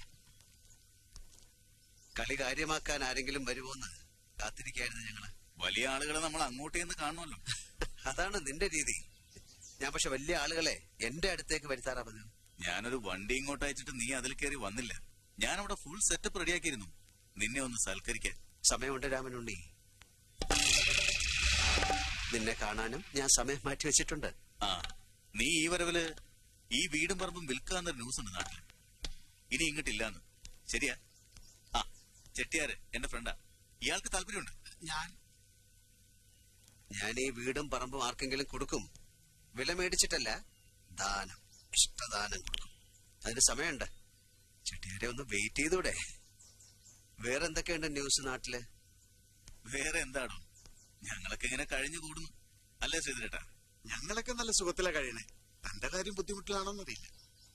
കളി കാര്യമാക്കാൻ ആരെങ്കിലും വരുമോന്ന് കാത്തിരിക്കായിരുന്നു ഞങ്ങള്. വലിയ ആളുകളെ നമ്മൾ അങ്ങോട്ടേ നിന്ന് കാണുമല്ലോ. അതാണ് നിന്റെ രീതി. ഞാൻ പക്ഷെ വലിയ ആളുകളെ എന്റെ അടുത്തേക്ക് വരുത്താറാ പതിവ്. ഞാനൊരു വണ്ടി ഇങ്ങോട്ട് അയച്ചിട്ട് നീ അതിൽ കയറി വന്നില്ല. ഞാൻ അവിടെ ഫുൾ സെറ്റപ്പ് റെഡിയാക്കിയിരുന്നു നിന്നെ ഒന്ന് സൽക്കരിക്കാൻ. സമയമുണ്ട് രാമനുണ്ണി. നിന്നെ കാണാനും ഞാൻ സമയം മാറ്റി വെച്ചിട്ടുണ്ട്. ആ, നീ ഈ വരവില് ഈ വീടും പറമ്പും വിൽക്കാന്നൊരു ന്യൂസ് ഉണ്ട് നാട്ടില്. ഇനി ഇങ്ങോട്ടില്ലാന്ന്. ശരിയാ? ആ, ചെട്ടിയാര് എന്റെ ഫ്രണ്ടാ. ഇയാൾക്ക് താല്പര്യമുണ്ട്. ഞാൻ ഞാൻ ഈ വീടും പറമ്പും ആർക്കെങ്കിലും കൊടുക്കും. വില മേടിച്ചിട്ടല്ല, ദാനം, ഇഷ്ടദാനം കൊടുക്കും. അതിന് സമയമുണ്ട്. ചെട്ടിയാരെ ഒന്ന് വെയിറ്റ് ചെയ്തൂടെ? വേറെ എന്തൊക്കെയുണ്ട് ന്യൂസ് നാട്ടില്? വേറെ എന്താണോ, ഞങ്ങളൊക്കെ ഇങ്ങനെ കഴിഞ്ഞു കൂടുന്നു അല്ലേ ശ്രീധരേട്ടാ? ഞങ്ങളൊക്കെ നല്ല സുഖത്തിലാ കഴിയണേ. തന്റെ കാര്യം ബുദ്ധിമുട്ടിലാണോന്നറിയില്ല.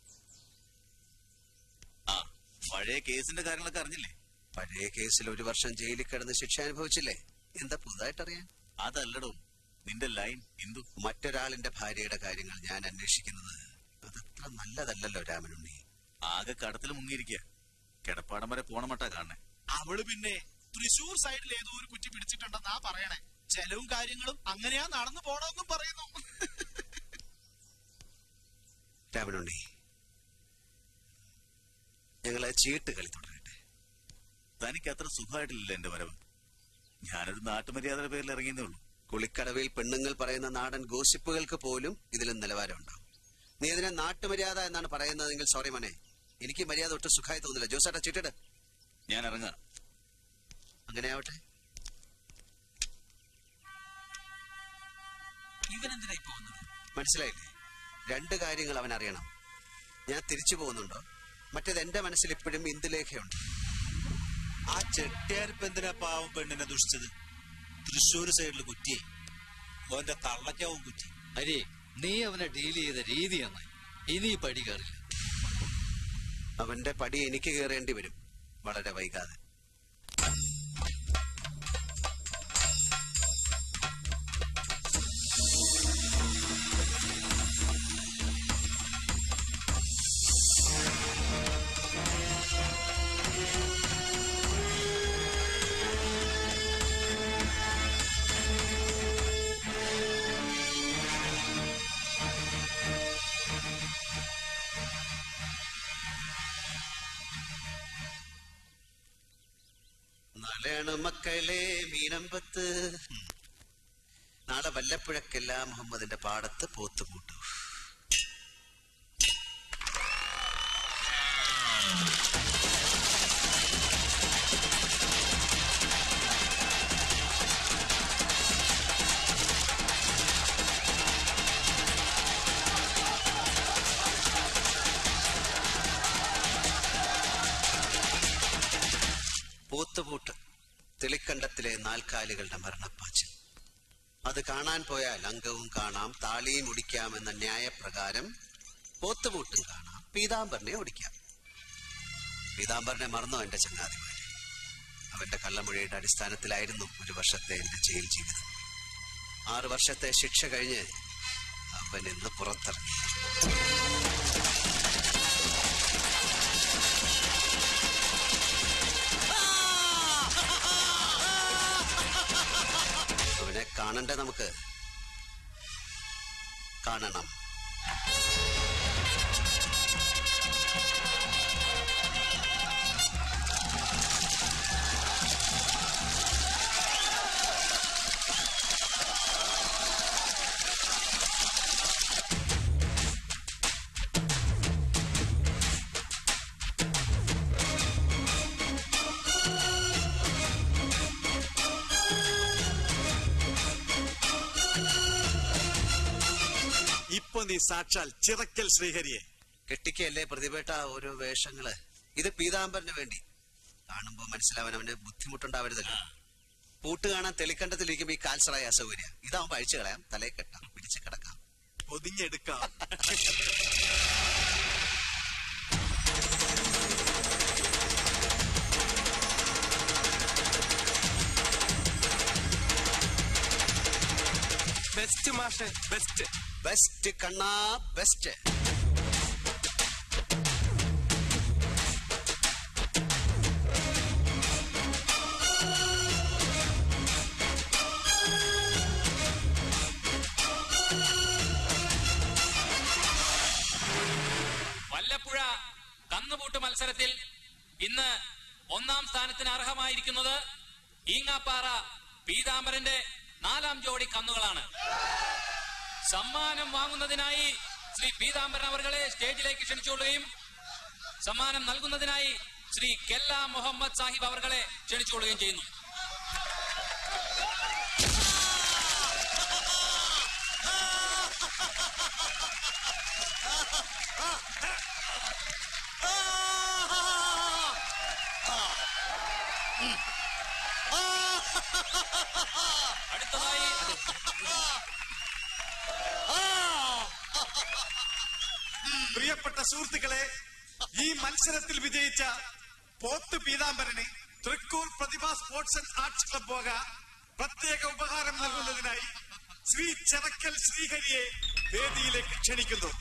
ആ, പഴയ കേസിന്റെ കാര്യങ്ങളൊക്കെ അറിഞ്ഞില്ലേ? പഴയ കേസിൽ ഒരു വർഷം ജയിലിൽ കിടന്ന് ശിക്ഷ അനുഭവിച്ചില്ലേ? എന്താ പുതുതായിട്ടറിയാൻ? അതല്ലടോ നിന്റെ ലൈൻ. എന്തു? മറ്റൊരാളിന്റെ ഭാര്യയുടെ കാര്യങ്ങൾ ഞാൻ അന്വേഷിക്കുന്നത് അതത്ര നല്ലതല്ലല്ലോ രാമനുണ്ണി. ആകെ കടത്തിൽ മുങ്ങിയിരിക്കുക. കിടപ്പാടം വരെ പോണമട്ടാ കാണണേ. അവള് പിന്നെ തൃശൂർ സൈഡിൽ ഏതോ ഒരു കുറ്റി പിടിച്ചിട്ടുണ്ടെന്നാ പറയണേ. ചെലവും കാര്യങ്ങളും അങ്ങനെയാ നടന്നു പോണെന്നും പറയുന്നു. രാമനുണ്ണി, ഞങ്ങളെ ചീട്ട് കളി തുടരട്ടെ. തനിക്ക് അത്ര സുഖമായിട്ടില്ല എന്റെ വരവ്. ഞാനൊരു നാട്ടുമര്യാദയുടെ പേരിൽ ഇറങ്ങിയതേ ഉള്ളൂ. കുളിക്കടവിൽ പെണ്ണുങ്ങൾ പറയുന്ന നാടൻ ഗോസിപ്പുകൾക്ക് പോലും ഇതിലും നിലവാരം ഉണ്ടാവും. നീ ഇതിനെ നാട്ടുമര്യാദ എന്നാണ് പറയുന്നതെങ്കിൽ സോറി മോനെ, എനിക്ക് മര്യാദ ഒട്ടും സുഖമായി തോന്നില്ല. ജോസേട്ടാ ചീട്ടിട്. ഞാൻ ഇറങ്ങാം. അങ്ങനെ ആവട്ടെ. ഇവനെന്തിനായി പോകുന്നത് മനസ്സിലായില്ലേ? രണ്ട് കാര്യങ്ങൾ അവൻ അറിയണം. ഞാൻ തിരിച്ചു പോകുന്നുണ്ടോ, മറ്റേത് എന്റെ മനസ്സിൽ ഇപ്പോഴും ഇന്ദുലേഖയുണ്ട്. ആ ചെട്ടിയാരിപ്പ് എന്തിനാ പാവം പെണ്ണിനെ ദുഷിച്ചത്? തൃശ്ശൂർ സൈഡിൽ കുറ്റി, ഓന്റെ തള്ളക്കാവും കുറ്റി. അരേ, നീ അവനെ ഡീൽ ചെയ്ത രീതി നന്നായി. ഇനി പടി കയറില്ല. അവന്റെ പടി എനിക്ക് കയറേണ്ടി വരും വളരെ വൈകാതെ. നാളെയാണ് മക്കളെ മീനമ്പത്ത്. നാളെ വല്ലപ്പുഴക്കെല്ലാം മുഹമ്മദിന്റെ പാടത്ത് പോത്തുകൂട്ടു. പോത്തുപൂട്ട്, തെളിക്കണ്ടത്തിലെ നാൽക്കാലികളുടെ മരണപ്പാച്ചിൽ. അത് കാണാൻ പോയാൽ അംഗവും കാണാം, താളിയും ഒടിക്കാം എന്ന ന്യായപ്രകാരം പോത്തുപൂട്ടും കാണാം, പീതാംബരനെ ഒടിക്കാം. പീതാംബരനെ മറന്നോ എന്റെ ചങ്ങാതിമാരെ? അവന്റെ കള്ളമൊഴിയുടെ അടിസ്ഥാനത്തിലായിരുന്നു ഒരു വർഷത്തെ എന്റെ ജയിൽ ജീവിതം. ആറു വർഷത്തെ ശിക്ഷ കഴിഞ്ഞ് അവൻ ഇന്ന് പുറത്തിറങ്ങി. അവനെ കാണണ്ടേ? നമുക്ക് കാണണം. ഇപ്പൊ നീ സാക്ഷാൽ ചിറക്കൽ ശ്രീഹരിയെ കെട്ടിക്കല്ലേ പ്രതിഭേട്ട ഓരോ വേഷങ്ങള്. ഇത് പീതാംബരന് വേണ്ടി. കാണുമ്പോ മനസ്സിലാവാൻ അവന് ബുദ്ധിമുട്ടുണ്ടാവരുതല്ലോ. പൂട്ട് കാണാൻ തെളിക്കണ്ടത്തിലിരിക്കുമ്പോ ഈ കാൽസറായ അസൗകര്യം. ഇതാവുമ്പോ അഴിച്ചു കളയാം, തലയെ കെട്ടാം, പിടിച്ചു കിടക്കാം, പൊതിഞ്ഞെടുക്കാം. ബെസ്റ്റ് മാഷ്, ബെസ്റ്റ് ബെസ്റ്റ് കണ്ണാ, ബെസ്റ്റ്. വല്ലപ്പുഴ കന്നുപൂട്ട് മത്സരത്തിൽ ഇന്ന് ഒന്നാം സ്ഥാനത്തിന് അർഹമായിരിക്കുന്നത് ഈങ്ങാപ്പാറ പീതാംബരന്റെ നാലാം ജോഡി കന്നുകളാണ്. സമ്മാനം വാങ്ങുന്നതിനായി ശ്രീ പീതാംബരൻ അവർകളെ സ്റ്റേജിലേക്ക് ക്ഷണിച്ചുകൊള്ളുകയും സമ്മാനം നൽകുന്നതിനായി ശ്രീ കെല്ല മുഹമ്മദ് സാഹിബ് അവർകളെ ക്ഷണിച്ചുകൊള്ളുകയും ചെയ്യുന്നു. അടുത്തതായി പ്രിയപ്പെട്ട സുഹൃത്തുക്കളെ, ഈ മത്സരത്തിൽ വിജയിച്ച പോത്ത് പീതാംബരന് Thrikkur Prathibha sports and arts club വക പ്രത്യേക ഉപഹാരം നൽകുന്നതിനായി ശ്രീ ചിറക്കൽ ശ്രീഹരിയെ വേദിയിലേക്ക് ക്ഷണിക്കുന്നു.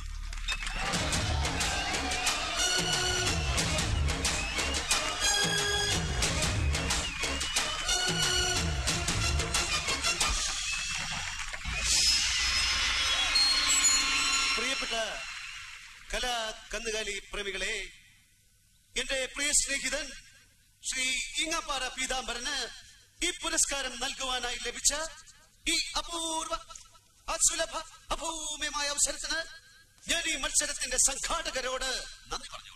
പ്രിയപ്പെട്ട കലാ കന്നുകാലി പ്രേമികളെ, എന്റെ പ്രിയ സ്നേഹിതൻ ശ്രീ ഈങ്ങാപ്പാറ പീതാംബരന് ഈ പുരസ്കാരം നൽകുവാനായി ലഭിച്ച ഈ അപൂർവ അസുലഭ അഭൂമ്യമായ അവസരത്തിന് ഞാൻ ഈ മത്സരത്തിന്റെ സംഘാടകരോട് നന്ദി പറഞ്ഞുകൊള്ളു.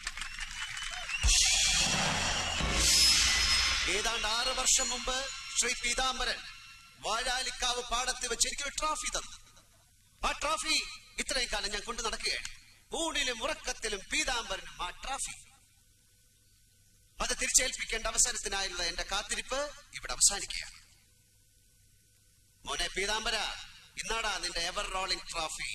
ഏതാണ്ട് ആറ് വർഷം മുമ്പ് ശ്രീ പീതാംബരൻ വാഴാലിക്കാവ് പാടത്ത് വെച്ച് എനിക്കൊരു ട്രോഫി തന്നു. ആ ട്രോഫി ഇത്രയും കാലം ഞാൻ കൊണ്ടു നടക്കുകയാണ്. ഊണിലും ഉറക്കത്തിലും പീതാംബരനും ആ ട്രോഫി. അത് തിരിച്ചേൽപ്പിക്കേണ്ട അവസരത്തിനായുള്ള എന്റെ കാത്തിരിപ്പ് ഇവിടെ അവസാനിക്കുകയാണ്. മോനെ പീതാംബര, ഇന്നാടാ നിന്റെ എവർ റോളിംഗ് ട്രോഫി.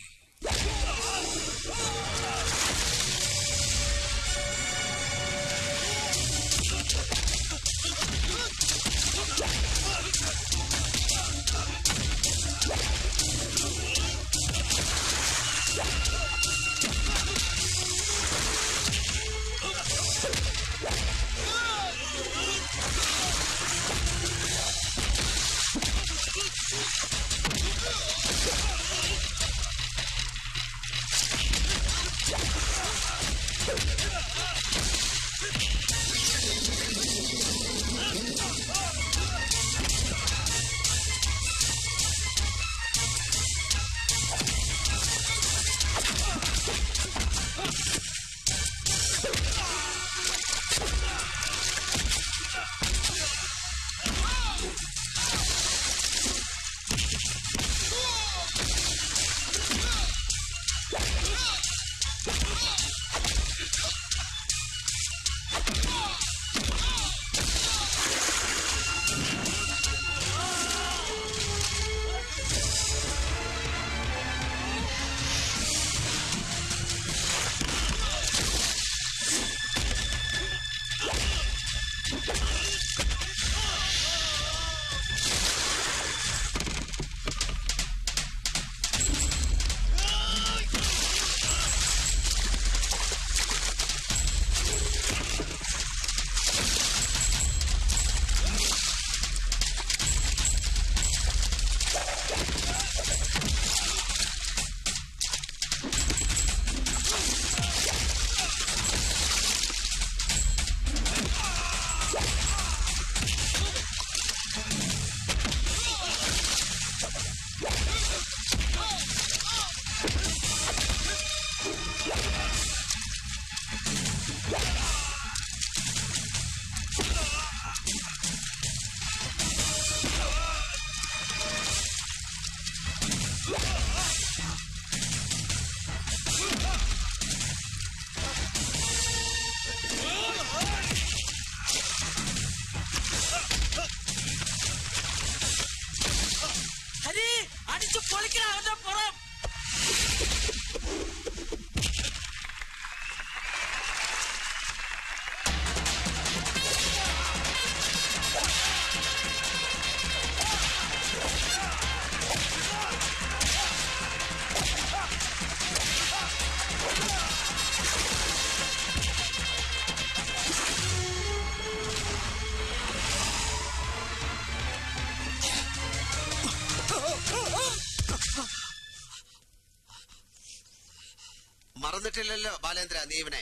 മറന്നിട്ടില്ലല്ലോ ബാലേന്ദ്ര നീ ഇവനെ.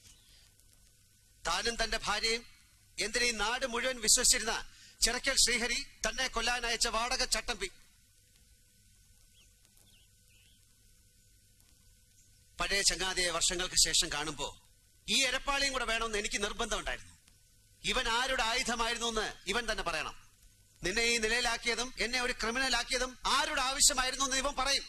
താനും തന്റെ ഭാര്യയും എന്തിനീ നാട് മുഴുവൻ വിശ്വസിച്ചിരുന്ന ചിറക്കൽ ശ്രീഹരി തന്നെ കൊല്ലാൻ അയച്ച വാടക ചട്ടമ്പി. പഴയ ചങ്ങാതിയെ വർഷങ്ങൾക്ക് ശേഷം കാണുമ്പോ ഈ എരപ്പാളിയും കൂടെ വേണമെന്ന് എനിക്ക് നിർബന്ധമുണ്ടായിരുന്നു. ഇവൻ ആരുടെ ആയുധമായിരുന്നു എന്ന് ഇവൻ തന്നെ പറയണം. നിന്നെ ഈ നിലയിലാക്കിയതും എന്നെ ഒരു ക്രിമിനൽ ആക്കിയതും ആരുടെ ആവശ്യമായിരുന്നു എന്ന് ഇവൻ പറയും.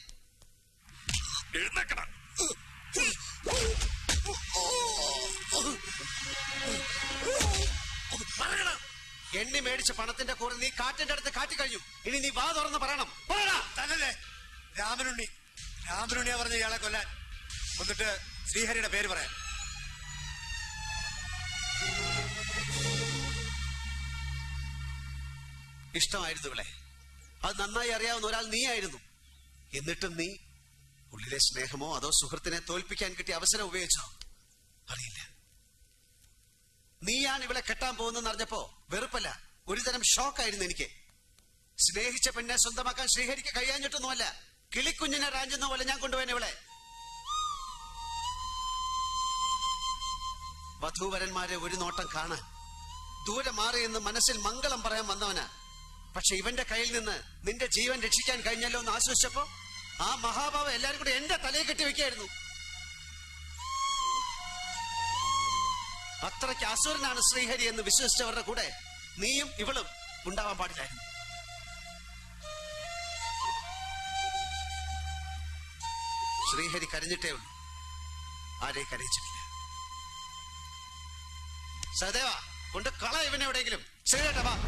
എണ്ണി മേടിച്ച പണത്തിന്റെ കൂടെ നീ കാറ്റിന്റെ അടുത്ത് കാട്ടിക്കഴിഞ്ഞു. ഇനി നീ വാ തുറന്ന് പറയണം. തന്നല്ലേ രാമനുണ്ണി രാമനുണ്ണിയാ പറഞ്ഞ ഇയാളെ കൊല്ലാൻ. എന്നിട്ട് ശ്രീഹരിയുടെ പേര് പറയാം. ഇഷ്ടമായിരുന്നു ഇവിടെ. അത് നന്നായി അറിയാവുന്ന ഒരാൾ നീയായിരുന്നു. എന്നിട്ടും നീ ഉള്ളിലെ സ്നേഹമോ അതോ സുഹൃത്തിനെ തോൽപ്പിക്കാൻ കിട്ടിയ അവസരം ഉപയോഗിച്ചോ അറിയില്ല. നീയാണ് ഇവളെ കെട്ടാൻ പോകുന്നെന്ന് അറിഞ്ഞപ്പോ വെറുപ്പല്ല, ഒരുതരം ഷോക്കായിരുന്നു എനിക്ക്. സ്നേഹിച്ച പെണ്ണെ സ്വന്തമാക്കാൻ ശ്രീഹരിക്ക് കഴിയാഞ്ഞിട്ടൊന്നുമല്ല, കിളിക്കുഞ്ഞിനെ റാഞ്ചുന്ന പോലെ ഞാൻ കൊണ്ടുപോയി ഇവളെ. വധൂവരന്മാരെ ഒരു നോട്ടം കാണാൻ ദൂരെ മാറിയെന്ന് മനസ്സിൽ മംഗളം പറയാൻ വന്നവനാ. പക്ഷെ ഇവന്റെ കയ്യിൽ നിന്ന് നിന്റെ ജീവൻ രക്ഷിക്കാൻ കഴിഞ്ഞല്ലോ എന്ന് ആശ്വസിച്ചപ്പോ ആ മഹാഭാവ എല്ലാരും കൂടെ എന്റെ തലയെ കെട്ടി വെക്കായിരുന്നു. അത്രയ്ക്ക് അസുരനാണ് ശ്രീഹരി എന്ന് വിശ്വസിച്ചവരുടെ കൂടെ നീയും ഇവളും ഉണ്ടാവാൻ പാടില്ലായിരുന്നു. ശ്രീഹരി കരഞ്ഞിട്ടേ ഉള്ളൂ, ആരെയും കരയിച്ചിട്ടില്ല. സഹദേവ, കൊണ്ട് കള ഇവനെ എവിടെയെങ്കിലും. ശരിയേട്ടാ വാ.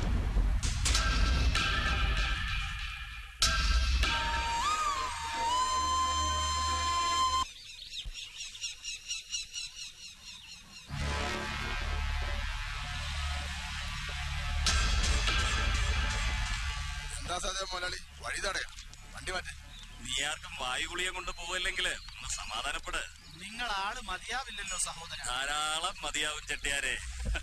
എന്താ സാധ്യത മുതലാളി? വഴി തടയാം, വണ്ടി മാറ്റേ. നീ ആർക്കും വായുഗുളിയെ കൊണ്ട് പോവില്ലെങ്കിൽ ഒന്ന് സമാധാനപ്പെട്. നിങ്ങൾ ആള് മതിയാവില്ലല്ലോ സഹോദരൻ. ധാരാളം മതിയാവും ചെട്ടിയാരെ.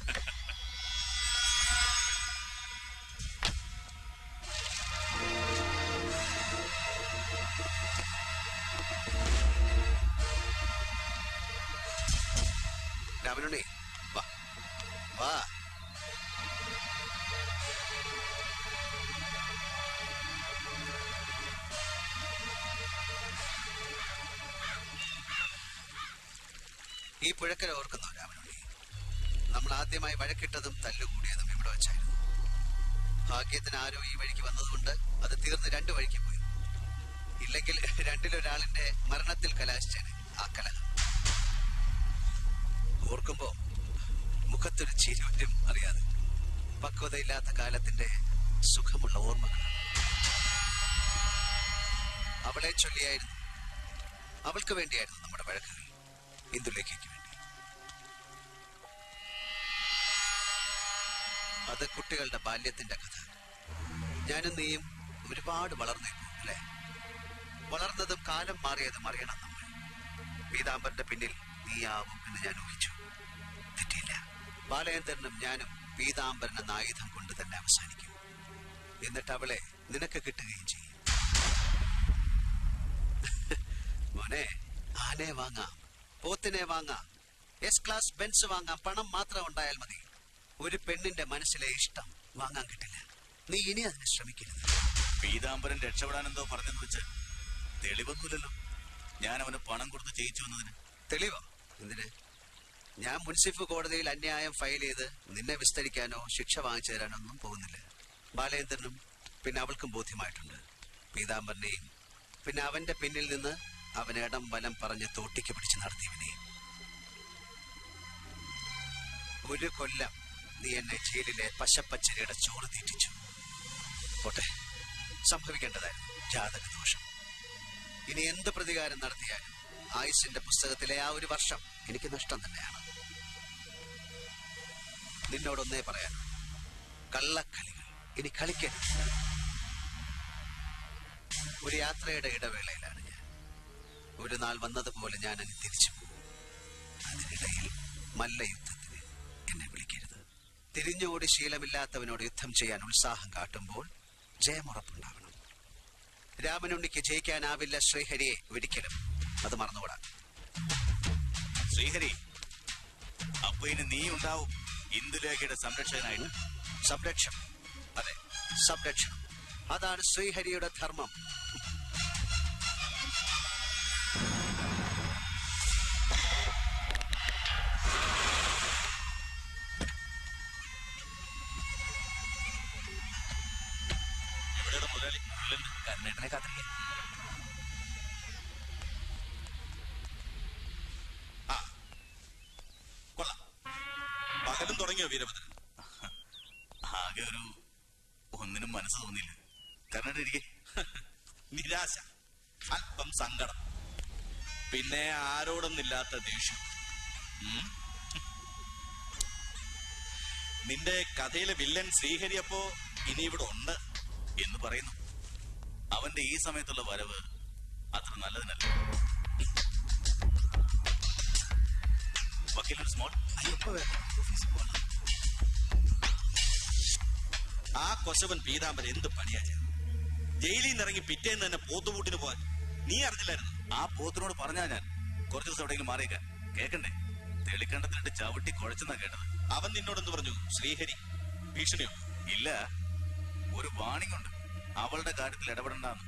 രാമനുണ്ണി വാ വാ. ഈ പുഴക്കര ഓർക്കുന്നോ രാമനുണ്ണി? നമ്മൾ ആദ്യമായി വഴക്കിട്ടതും തല്ലുകൂടിയതും ഇവിടെ വെച്ചായിരുന്നു. ഭാഗ്യത്തിന് ആരോ ഈ വഴിക്ക് വന്നതുകൊണ്ട് അത് തീർന്ന് രണ്ടു വഴിക്ക് പോയി. ഇല്ലെങ്കിൽ രണ്ടിലൊരാളിന്റെ മരണത്തിൽ കലാശിച്ചേനെ ആ കലഹം. ഓർക്കുമ്പോ മുഖത്തൊരു ചിരി വരും അറിയാതെ. പക്വതയില്ലാത്ത കാലത്തിന്റെ സുഖമുള്ള ഓർമ്മകൾ. അവളെ ചൊല്ലിയായിരുന്നു, അവൾക്ക് വേണ്ടിയായിരുന്നു നമ്മുടെ വഴക്കുകൾ. ഇന്ദുലേഖയ്ക്ക് വേണ്ടി. അത് കുട്ടികളുടെ ബാല്യത്തിന്റെ കഥ. ഞാനും നീയും ഒരുപാട് വളർന്നേക്കും അല്ലെ? വളർന്നതും കാലം മാറിയതും അറിയണം നമ്മൾ. പീതാംബരന്റെ പിന്നിൽ നീയാവും എന്ന് ഞാൻ ഊഹിച്ചു. തെറ്റിയില്ല. ബാലചന്ദ്രനും ഞാനും പീതാംബരൻ എന്ന ആയുധം കൊണ്ട് തന്നെ അവസാനിക്കും. എന്നിട്ട് അവളെ നിനക്ക് കിട്ടുകയും ചെയ്യും. മോനെ, ആനയെ വാങ്ങാം, പോത്തിനെ വാങ്ങാം, എസ് ക്ലാസ് ബെൻസ് വാങ്ങാം. പണം മാത്രം ഉണ്ടായാൽ മതി. ഒരു പെണ്ണിന്റെ മനസ്സിലെ ഇഷ്ടം വാങ്ങാൻ കിട്ടില്ല. നീ ഇനി അതിനെ ശ്രമിക്കരുത്. പീതാംബരൻ രക്ഷപ്പെടാനെന്തോ പറഞ്ഞെന്ന് വെച്ച് തെളിവൊന്നുമില്ലല്ലോ. ഞാൻ അവന് പണം കൊടുത്ത് ജയിച്ചു വന്നതിന്. തെളിവോ? എന്തിന്? ഞാൻ മുൻസിഫ് കോടതിയിൽ അന്യായം ഫയൽ ചെയ്ത് നിന്നെ വിസ്തരിക്കാനോ ശിക്ഷ വാങ്ങിച്ചു തരാനോ ഒന്നും പോകുന്നില്ല. ബാലചന്ദ്രനും പിന്നെ അവൾക്കും ബോധ്യമായിട്ടുണ്ട്. പീതാംബരനെയും പിന്നെ അവന്റെ പിന്നിൽ നിന്ന് അവൻ ഇടം വലം പറഞ്ഞ് തോട്ടിക്ക് പിടിച്ച് നടത്തിയവനെയും. ഒരു കൊല്ലം നീ എന്നെ ജയിലിലെ പശപ്പച്ചരിയുടെ ചോറ് തീറ്റിച്ചു. പോട്ടെ, സംഭവിക്കേണ്ടതായിരുന്നു ജാതക ദോഷം. ഇനി എന്ത് പ്രതികാരം നടത്തിയാലും ആയുസിന്റെ പുസ്തകത്തിലെ ആ ഒരു വർഷം എനിക്ക് നഷ്ടം തന്നെയാണ്. നിന്നോടൊന്നേ പറയാനുള്ളൂ, കള്ളക്കളികൾ ഇനി കളിക്കരുത്. ഒരു യാത്രയുടെ ഇടവേളയിലാണ് ഞാൻ. ഒരു നാൾ വന്നതുപോലെ ഞാൻ അങ്ങ് തിരിച്ചു പോകും. അതിനിടയിൽ മല്ലയുദ്ധത്തിന് എന്നെ വിളിക്കരുത്. തിരിഞ്ഞോടി ശീലമില്ലാത്തവനോട് യുദ്ധം ചെയ്യാൻ ഉത്സാഹം കാട്ടുമ്പോൾ ജയമുറപ്പുണ്ടാവണം. രാമനുണ്ണിക്ക് ജയിക്കാനാവില്ല ശ്രീഹരിയെ ഒരിക്കലും. അത് മറന്നുകൂടാ. ശ്രീഹരി, അപ്പൊ ഇനി നീ ഉണ്ടാവും ഇന്ദുലേഖയുടെ സംരക്ഷകനായിട്ട്. സംരക്ഷണം, അതെ, സംരക്ഷണം. അതാണ് ശ്രീഹരിയുടെ ധർമ്മം. കർണേട്ടനെ കാത്തിരിക്കാൻ. ആ കൊള്ളാം. പകലും തുടങ്ങിയോ വീരഭദ്രൻ? ആകെ ഒരു ഒന്നിനും മനസ്സ് തോന്നിയില്ല. കർണേട്ടൻ ഇരിക്കെ. നിരാശ, അല്പം സങ്കടം, പിന്നെ ആരോടൊന്നില്ലാത്ത ദേഷ്യം. നിന്റെ കഥയിലെ വില്ലൻ ശ്രീഹരി അപ്പോ ഇനി ഇവിടെ ഉണ്ട് എന്ന് പറയുന്നു. അവന്റെ ഈ സമയത്തുള്ള വരവ് അത്ര നല്ലതിനല്ല. വക്കീലൊരു സ്മോൾ. ആ കൊശവൻ പീതാംബരൻ എന്ത് പണിയാ ചെയ്തത്? ജയിലിൽ നിന്ന് ഇറങ്ങി പിറ്റേന്ന് തന്നെ പോത്തുപൂട്ടിന് പോവാൻ നീ അറിഞ്ഞില്ലായിരുന്നു? ആ പോത്തിനോട് പറഞ്ഞാ ഞാൻ കുറച്ചു ദിവസം എവിടെയെങ്കിലും മാറിയേക്കാൻ. കേക്കണ്ടേ? തെളിക്കണ്ടത്തിലിട്ട് ചവിട്ടി കുഴച്ചെന്നാ കേട്ടത്. അവൻ നിന്നോടെന്ത് പറഞ്ഞു? ശ്രീഹരി ഭീഷണിയോ? ഇല്ല, ഒരു വാണിംഗ് ഉണ്ട്, അവളുടെ കാര്യത്തിൽ ഇടപെടണ്ടെന്ന്.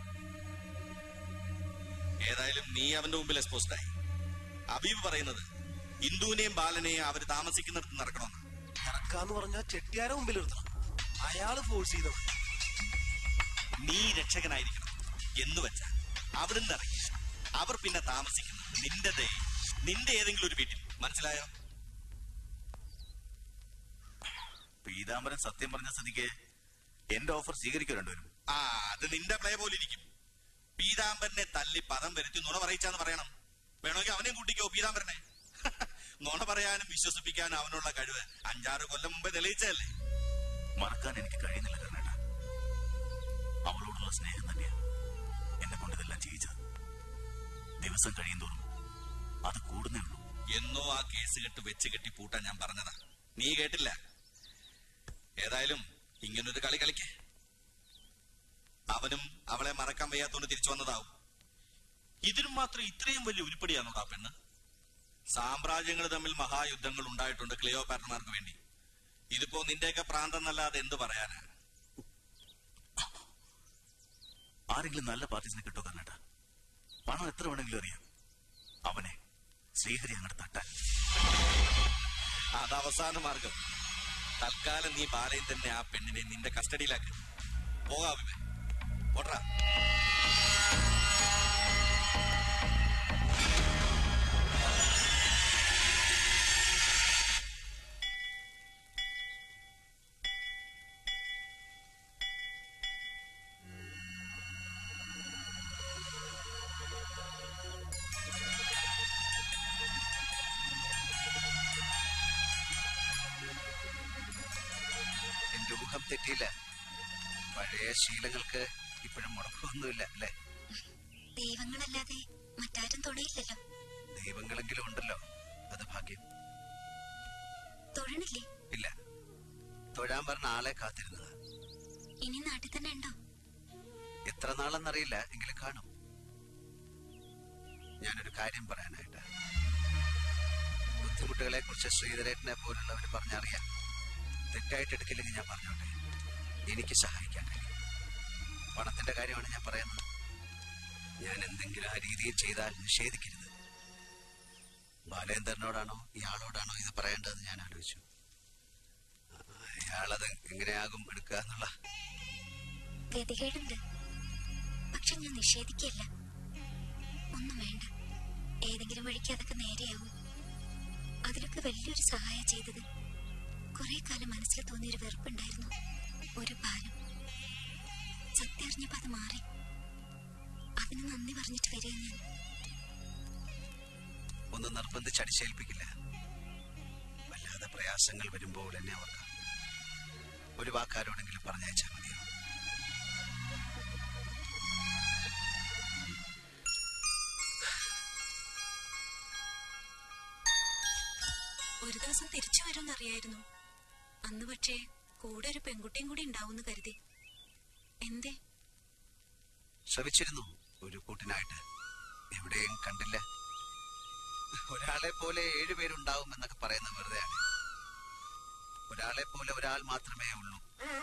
ഏതായാലും നീ അവന്റെ മുമ്പിൽ എക്സ്പോസ്ഡായി. അബീബ് പറയുന്നത് ഇന്ദുവിനെയും ബാലനെയും അവര് താമസിക്കുന്നിടത്ത് നടക്കണമെന്ന്. നടക്കാന്ന് പറഞ്ഞാൽ ചെട്ടിയാരെ മുമ്പിൽ നിർത്തണം. അയാള് ഫോഴ്സ് ചെയ്തത്. നീ രക്ഷകനായിരിക്കണം എന്ന് വെച്ചാൽ അവിടുന്ന് ഇറങ്ങി അവർ പിന്നെ താമസിക്കുന്നത് നിന്റെ നിന്റെ ഏതെങ്കിലും ഒരു വീട്ടിൽ. മനസ്സിലായോ? പീതാംബരൻ സത്യം പറഞ്ഞ സ്ഥിതിക്ക് എന്റെ ഓഫർ സ്വീകരിക്കും രണ്ടുപേരും. ആ അത് നിന്റെ പ്ലേ പോലെ ഇരിക്കും. പീതാംബരനെ തല്ലി പദം വരുത്തി നുണ പറയിച്ചാന്ന് പറയണം. വേണമെങ്കിൽ അവനെയും കൂട്ടിക്കോ പീതാംബരനെ. നുണ പറയാനും വിശ്വസിപ്പിക്കാനും അവനുള്ള കഴിവ് അഞ്ചാറ് കൊല്ലം മുമ്പേ തെളിയിച്ചതല്ലേ. മറക്കാൻ എനിക്ക് കഴിയുന്നില്ല കർണേട്ട. അവളോടുള്ള സ്നേഹം തന്നെയാണ് എന്നെ കൊണ്ട് ഇതെല്ലാം ചെയ്യിച്ചത്. ദിവസം കഴിയുന്തോറും അത് കൂടുന്നേ ഉള്ളൂ. എന്നോ ആ കേസ് കെട്ട് വെച്ച് കെട്ടി പൂട്ടാൻ ഞാൻ പറഞ്ഞതാ, നീ കേട്ടില്ല. ഏതായാലും ഇങ്ങനൊരു കളി കളിക്കേ. അവനും അവളെ മറക്കാൻ വയ്യാത്തോണ്ട് തിരിച്ചു വന്നതാവും. ഇതിനും മാത്രം ഇത്രയും വലിയ ഉരുപ്പടിയാണോ ആ പെണ്ണ്? സാമ്രാജ്യങ്ങൾ തമ്മിൽ മഹായുദ്ധങ്ങൾ ഉണ്ടായിട്ടുണ്ട് ക്ലിയോപാട്രമാർക്ക് വേണ്ടി. ഇതിപ്പോ നിന്റെയൊക്കെ പ്രാന്തന്നല്ലാതെ എന്ത് പറയാനാ? ആരെങ്കിലും നല്ല പാർട്ടീസിനെ കിട്ടോ കർണേട്ട? പണം എത്ര വേണമെങ്കിലും അറിയാം. അവനെ ശ്രീഹരി അങ്ങോട്ട് തട്ടാൻ. അത് അവസാന മാർഗം. തൽക്കാലം നീ ബാലയിൽ തന്നെ ആ പെണ്ണിനെ നിന്റെ കസ്റ്റഡിയിലാക്കി. പോകാമേ ഓട്രാ. എന്റെ ഊഹം തെറ്റിയില്ല. പഴയ ശീലങ്ങൾക്ക് ഇപ്പോഴും മുടക്കമൊന്നുമില്ല അല്ലേ? ദൈവങ്ങളല്ലാതെ മറ്റാരും തൊടയില്ലല്ലോ. ദൈവങ്ങളെങ്കിലും ഉണ്ടല്ലോ, അത് ഭാഗ്യം. തൊഴണില്ലേ? ഇല്ല, തൊഴാൻ പറഞ്ഞ ആളെ കാത്തിരുന്നത്. ഇനി നാട്ടിൽ തന്നെ ഉണ്ടോ? എത്ര നാളെന്നറിയില്ല, എങ്കിലും കാണും. ഞാനൊരു കാര്യം പറയാനായിട്ട്. ബുദ്ധിമുട്ടുകളെ കുറിച്ച് ശ്രീധരേട്ടനെ പോലുള്ളവർ പറഞ്ഞറിയാം. തെറ്റായിട്ട് എടുക്കില്ലെങ്കിൽ ഞാൻ പറഞ്ഞോട്ടെ, എനിക്ക് സഹായിക്കാൻ കഴിയും. പണത്തിന്റെ കാര്യമാണ് ഞാൻ പറയുന്നത്. ഞാൻ എന്തെങ്കിലും ആ രീതിയിൽ ചെയ്താൽ നിഷേധിക്കരുത്. ബാലേന്ദ്രനോടാണോ ഇയാളോടാണോ ഇത് പറയേണ്ടതെന്ന് ഞാൻ ആലോചിച്ചു. അയാളത് എങ്ങനെയാകും എടുക്കുക എന്നുള്ള ഗതികേടുണ്ട്. പക്ഷെ ഞാൻ നിഷേധിക്കല്ല. ഒന്നും വേണ്ട, ഏതെങ്കിലും വഴിക്ക് അതൊക്കെ നേരെയാവും. അതിലൊക്കെ വലിയൊരു സഹായം ചെയ്തത് കുറെ കാലം മനസ്സിൽ തോന്നിയൊരു വെറുപ്പുണ്ടായിരുന്നു, ഒരു ഭാരം. സത്യം അറിഞ്ഞപ്പോ അത് മാറി. അതിന് നന്ദി പറഞ്ഞിട്ട് വരിക ഞാൻ. ഒന്ന് നിർബന്ധിച്ച് അടിച്ചേൽപ്പിക്കില്ല. വല്ലാതെ പ്രയാസങ്ങൾ വരുമ്പോൾ എന്നെ ഓർക്കാം. ഒരു വാക്കാരോടെങ്കിലും പറഞ്ഞയച്ചാൽ മതിയോ? ഒരു ദിവസം തിരിച്ചു വരുമെന്നറിയായിരുന്നു. അന്ന് പക്ഷേ കൂടെ ഒരു പെൺകുട്ടിയും കൂടി ഉണ്ടാവുമെന്ന് കരുതി. എന്തേ? ശ്രമിച്ചിരുന്നു ഒരു കൂട്ടിനായിട്ട്, എവിടെയും കണ്ടില്ല. ഒരാളെ പോലെ ഏഴുപേരുണ്ടാവും എന്നൊക്കെ പറയുന്നത് വെറുതെയാണ്. ഒരാളെ പോലെ ഒരാൾ മാത്രമേ ഉള്ളൂ.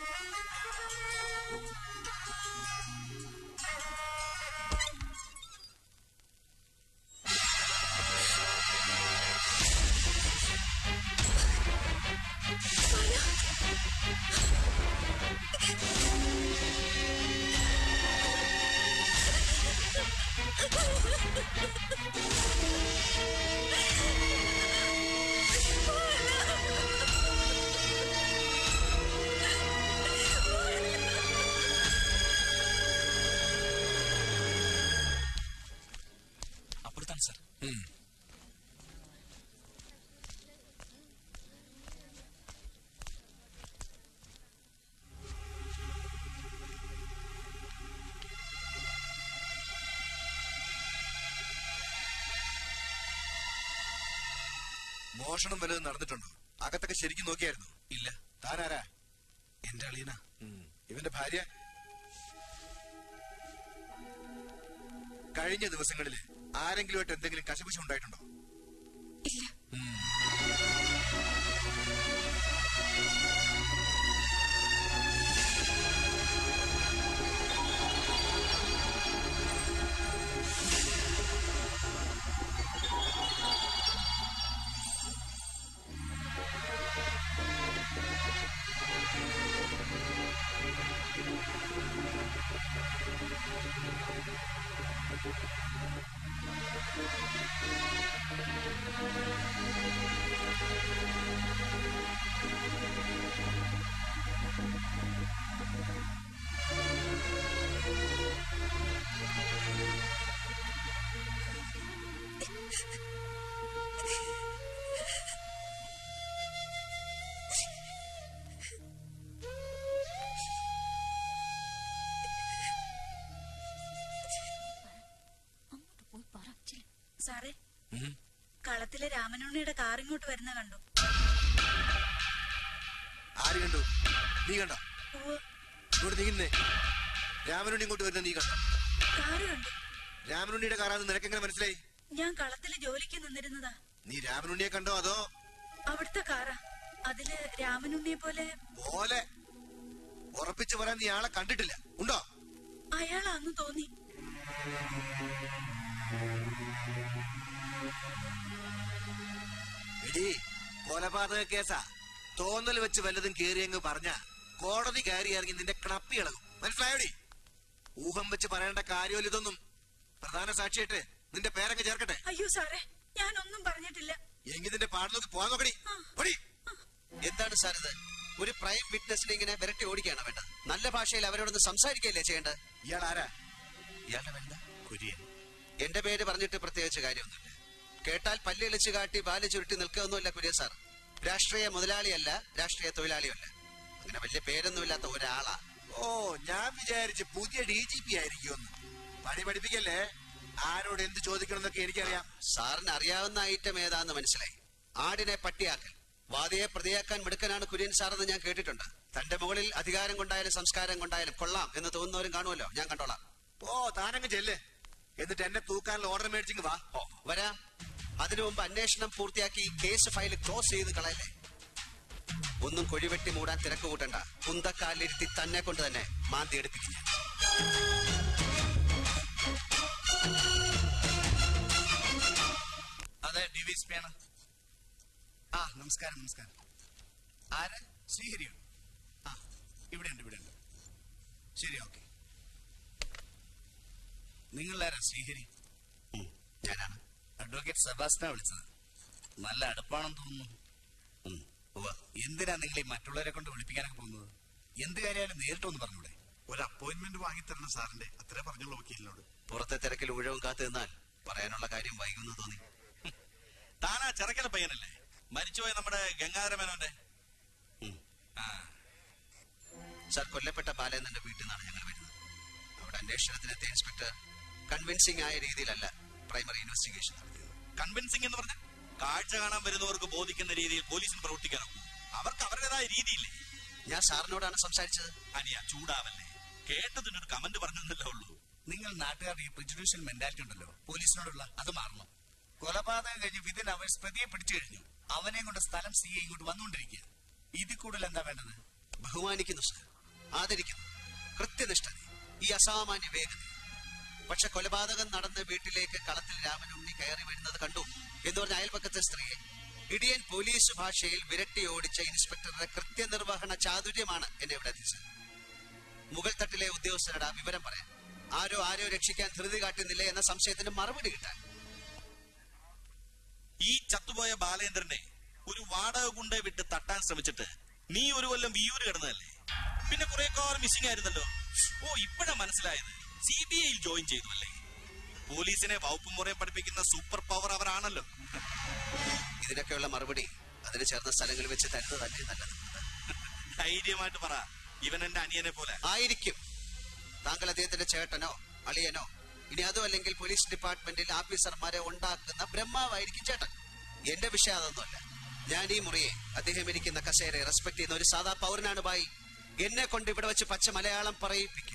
അപ്പുറത്താണ് സാർ. മോഷണം വല്ലതും നടന്നിട്ടുണ്ടോ? അകത്തൊക്കെ ശരിക്കും നോക്കിയായിരുന്നു? ഇല്ല. താനാരാ? എന്റെ അളിയനാ. ഇവന്റെ ഭാര്യ? കഴിഞ്ഞ ദിവസങ്ങളിൽ ആരെങ്കിലുമായിട്ട് എന്തെങ്കിലും കശപിശം ഉണ്ടായിട്ടുണ്ടോ? ഇല്ല. Thank you. സാറേ, കളത്തിലെ രാമനുണ്ണിയുടെ കാർ ഇങ്ങോട്ട് വരുന്ന കണ്ടു. ആര് കണ്ടു? നീ കണ്ടോ? ഇങ്ങോട്ട് നീങ്ങുന്നേ. രാമനുണ്ണി ഇങ്ങോട്ട് വരുന്ന നീ കണ്ടോ? കാറ് കണ്ടു. രാമനുണ്ണിയുടെ കാറാന്ന് നിനക്കെങ്ങനെ മനസ്സിലായി? ഞാൻ കളത്തില് ജോലിക്ക് നിന്നിരുന്നതാ. നീ രാമനുണ്ണിയെ കണ്ടോ അതോ? അവിടുത്തെ കാറാ. അതില് രാമനുണ്ണിയെ പോലെ പോലെ ഉറപ്പിച്ചു പറയാൻ നീ ആളെ കണ്ടിട്ടില്ല. ഉണ്ടോ? അയാളാന്ന് തോന്നി. എടീ, കൊലപാതക കേസാ. തോന്നൽ വെച്ച് വല്ലതും കേറിയങ്ങ് പറഞ്ഞ കോടതി കയറി ഇറങ്ങി നിന്റെ കണപ്പി ഇളകും. മനസ്സിലായോടി? ഊഹം വെച്ച് പറയേണ്ട കാര്യമല്ല ഇതൊന്നും. പ്രധാന സാക്ഷിയായിട്ട് നിന്റെ പേരങ്ങ് ചേർക്കട്ടെ. അയ്യോ സാറേ, ഞാനൊന്നും പറഞ്ഞിട്ടില്ല. എങ്കിൽ നിന്റെ പാടിനോക്ക് പോകാൻ നോക്കടി. എന്താണ് സാർ ഇത്? ഒരു പ്രൈം വിറ്റ്നസിനെ ഇങ്ങനെ വിരട്ടി ഓടിക്കുകയാണ് വേണ്ടത്. നല്ല ഭാഷയിൽ അവരോടൊന്ന് സംസാരിക്കുകയല്ലേ ചെയ്യേണ്ടത്? ഇയാൾ ആരാ? ഇയാളുടെ പേരെന്താ? കുര്യൻ. എന്റെ പേര് പറഞ്ഞിട്ട് പ്രത്യേകിച്ച് കാര്യമൊന്നുമില്ല. കേട്ടാൽ പല്ലിളിച്ച് കാട്ടി ബാല് ചുരുട്ടി നിൽക്കുകയൊന്നുമില്ല കുര്യൻ സാർ. രാഷ്ട്രീയ മുതലാളിയല്ല, രാഷ്ട്രീയ തൊഴിലാളിയല്ല. അങ്ങനെ വലിയ പേരൊന്നുമില്ലാത്ത ഒരാളാ. ഓ, ഞാൻ വിചാരിച്ച് പുതിയ ഡി ജി പി ആയിരിക്കുമെന്ന്. പണി പഠിപ്പിക്കല്ലേ. ആരോട് എന്ത് ചോദിക്കണം എന്നൊക്കെ എനിക്കറിയാം. സാറിന് അറിയാവുന്ന ഐറ്റം ഏതാന്ന് മനസ്സിലായി. ആടിനെ പട്ടിയാക്കൽ. വാദിയെ പ്രതിയാക്കാൻ മിടുക്കനാണ് കുര്യൻ സാറെന്ന് ഞാൻ കേട്ടിട്ടുണ്ട്. തന്റെ മുകളിൽ അധികാരം കൊണ്ടായാലും സംസ്കാരം കൊണ്ടായാലും കൊള്ളാം എന്ന് തോന്നുന്നവരും കാണുമല്ലോ. ഞാൻ കണ്ടോളാം. ഓ, താനങ്ങ് ചെല്ലേ. എന്നിട്ട് എന്നെ തൂക്കാനുള്ള ഓർഡർ മേടിച്ചിങ് വാ. ഓ, വരാം. അതിനു മുമ്പ് അന്വേഷണം പൂർത്തിയാക്കി കേസ് ഫയൽ ക്ലോസ് ചെയ്ത് കളയല്ലേ. ഒന്നും കൊഴിവെട്ടി മൂടാൻ തിരക്ക് കൂട്ടണ്ട. കുന്തക്കാലിരുത്തി തന്നെ കൊണ്ട് തന്നെ മാന്തി എടുപ്പിക്കും ഞാൻ. അതെ, ഡി വി എസ് പി ആണ്. ആ, നമസ്കാരം നമസ്കാരം. ആര്? ശ്രീഹരിയോ? ആ, ഇവിടെ ഉണ്ട് ഇവിടെ ഉണ്ട്. ശരി, ഓക്കെ. നിങ്ങളാരാ ശ്രീഹരി? ഞാനാണ്. അഡ്വക്കേറ്റ് സെബാസ്റ്റിനാ വിളിച്ചത്. നല്ല അടുപ്പാണെന്ന് തോന്നുന്നു. എന്തിനാ നിങ്ങൾ ഈ മറ്റുള്ളവരെ കൊണ്ട് വിളിപ്പിക്കാനൊക്കെ പോകുന്നത്? എന്ത് കാര്യമായാലും നേരിട്ടൊന്ന് പറഞ്ഞൂടെ? ഒരു അപ്പോയിന്റ്മെന്റ് വാങ്ങിത്തരണം സാറിന്റെ. അത്രേ പറഞ്ഞുള്ള വക്കീലിനോട്. പുറത്തെ തിരക്കിൽ ഉഴവും കാത്തു നിന്നാൽ പറയാനുള്ള കാര്യം വൈകുന്നു തോന്നി. താനാ ചെറുക്കല പയ്യനല്ലേ, മരിച്ചുപോയ നമ്മുടെ ഗംഗാധരമേനോന്റെ? സാർ, കൊല്ലപ്പെട്ട ബാലേന്ദ്രന്റെ വീട്ടിൽ നിന്നാണ് ഞങ്ങൾ വരുന്നത്. അവിടെ അന്വേഷണത്തിനെത്തിയ ഇൻസ്പെക്ടർ കൺവിൻസിംഗ് ആയ രീതിയിലല്ല പ്രൈമറി ഇൻവെസ്റ്റിഗേഷൻ നടത്തിയത്. കൺവിൻസിംഗ് എന്ന് പറഞ്ഞാൽ കാഴ്ച കാണാൻ വരുന്നവർക്ക് ബോധിക്കുന്ന രീതിയിൽ പോലീസിന് പ്രവർത്തിക്കാനാവും. അവർക്ക് അവരുടേതായ രീതിയില്ലേ. ഞാൻ സാറിനോടാണ് സംസാരിച്ചത്. അനിയ ചൂടാവല്ലേ. കേട്ടതിനൊരു കമന്റ് പറഞ്ഞെന്നല്ലേ ഉള്ളൂ. നിങ്ങൾ നാട്ടുകാരുടെ ഈ പ്രിജുഡീഷ്യൽ മെന്റാലിറ്റി ഉണ്ടല്ലോ പോലീസിനോടുള്ള, അത് മാറണം. കൊലപാതകം കഴിഞ്ഞ് വിതിൻ അവേഴ്സ് പ്രതിയെ പിടിച്ചു കഴിഞ്ഞു. അവനെ കൊണ്ട് സ്ഥലം സി ഐ ഇങ്ങോട്ട് വന്നുകൊണ്ടിരിക്കുക. ഇതിൽ കൂടുതൽ എന്താ വേണ്ടത്? ബഹുമാനിക്കുന്നു സാർ, ആദരിക്കുന്നു. കൃത്യനിഷ്ഠത, ഈ അസാമാന്യ വേഗത. പക്ഷെ കൊലപാതകം നടന്ന വീട്ടിലേക്ക് കളത്തിൽ രാമനുണ്ണി കയറി വരുന്നത് കണ്ടു എന്ന് പറഞ്ഞ അയൽപക്കത്തെ സ്ത്രീയെ ഇടിയൻ പോലീസ് ഭാഷയിൽ വിരട്ടി ഓടിച്ച ഇൻസ്പെക്ടറുടെ കൃത്യനിർവഹണ ചാതുര്യമാണ് എന്നെ ഇവിടെ എത്തിച്ചത്. മുകൾ തട്ടിലെ ഉദ്യോഗസ്ഥരുടെ ആ വിവരം പറയാൻ, ആരോ ആരോ രക്ഷിക്കാൻ ധൃതി കാട്ടുന്നില്ല എന്ന സംശയത്തിന് മറുപടി കിട്ടാൻ. ഈ ചത്തുപോയ ബാലേന്ദ്രനെ ഒരു വാടക കൊണ്ടേ വിട്ട് തട്ടാൻ ശ്രമിച്ചിട്ട് നീ ഒരു കൊല്ലം വിയൂര് കിടന്നതല്ലേ. പിന്നെ കുറെ കാലം മിസ്സിംഗ് ആയിരുന്നല്ലോ. ഓ, ഇപ്പഴാ മനസ്സിലായത്. സി ബി ഐയിൽ ജോയിൻ ചെയ്തു അല്ലേ. പോലീസിനെ വകുപ്പ് മുറയെ പഠിപ്പിക്കുന്ന സൂപ്പർ പവർ അവരാണല്ലോ. ഇതിനൊക്കെയുള്ള മറുപടി അതിന് ചേർന്ന സ്ഥലങ്ങളിൽ വെച്ച് തരുന്നത് തന്നെ നല്ലത്. ധൈര്യമായിട്ട് പറ, ഇവൻ എന്റെ അനിയനെ പോലെ ആയിരിക്കും. താങ്കൾ അദ്ദേഹത്തിന്റെ ചേട്ടനോ അളിയനോ, ഇനി അതും അല്ലെങ്കിൽ പോലീസ് ഡിപ്പാർട്ട്മെന്റിൽ ഓഫീസർമാരെ ഉണ്ടാക്കുന്ന ബ്രഹ്മാവായിരിക്കും ചേട്ടൻ. എന്റെ വിഷയം അതൊന്നുമല്ല. ഞാൻ ഈ മുറിയെ, അദ്ദേഹം ഇരിക്കുന്ന കസേരയെ റെസ്പെക്ട് ചെയ്യുന്ന ഒരു സാധാ പൗരനാണ് ബായി. എന്നെ കൊണ്ട് ഇവിടെ വെച്ച് പച്ച മലയാളം പറയിപ്പിക്കരുത്.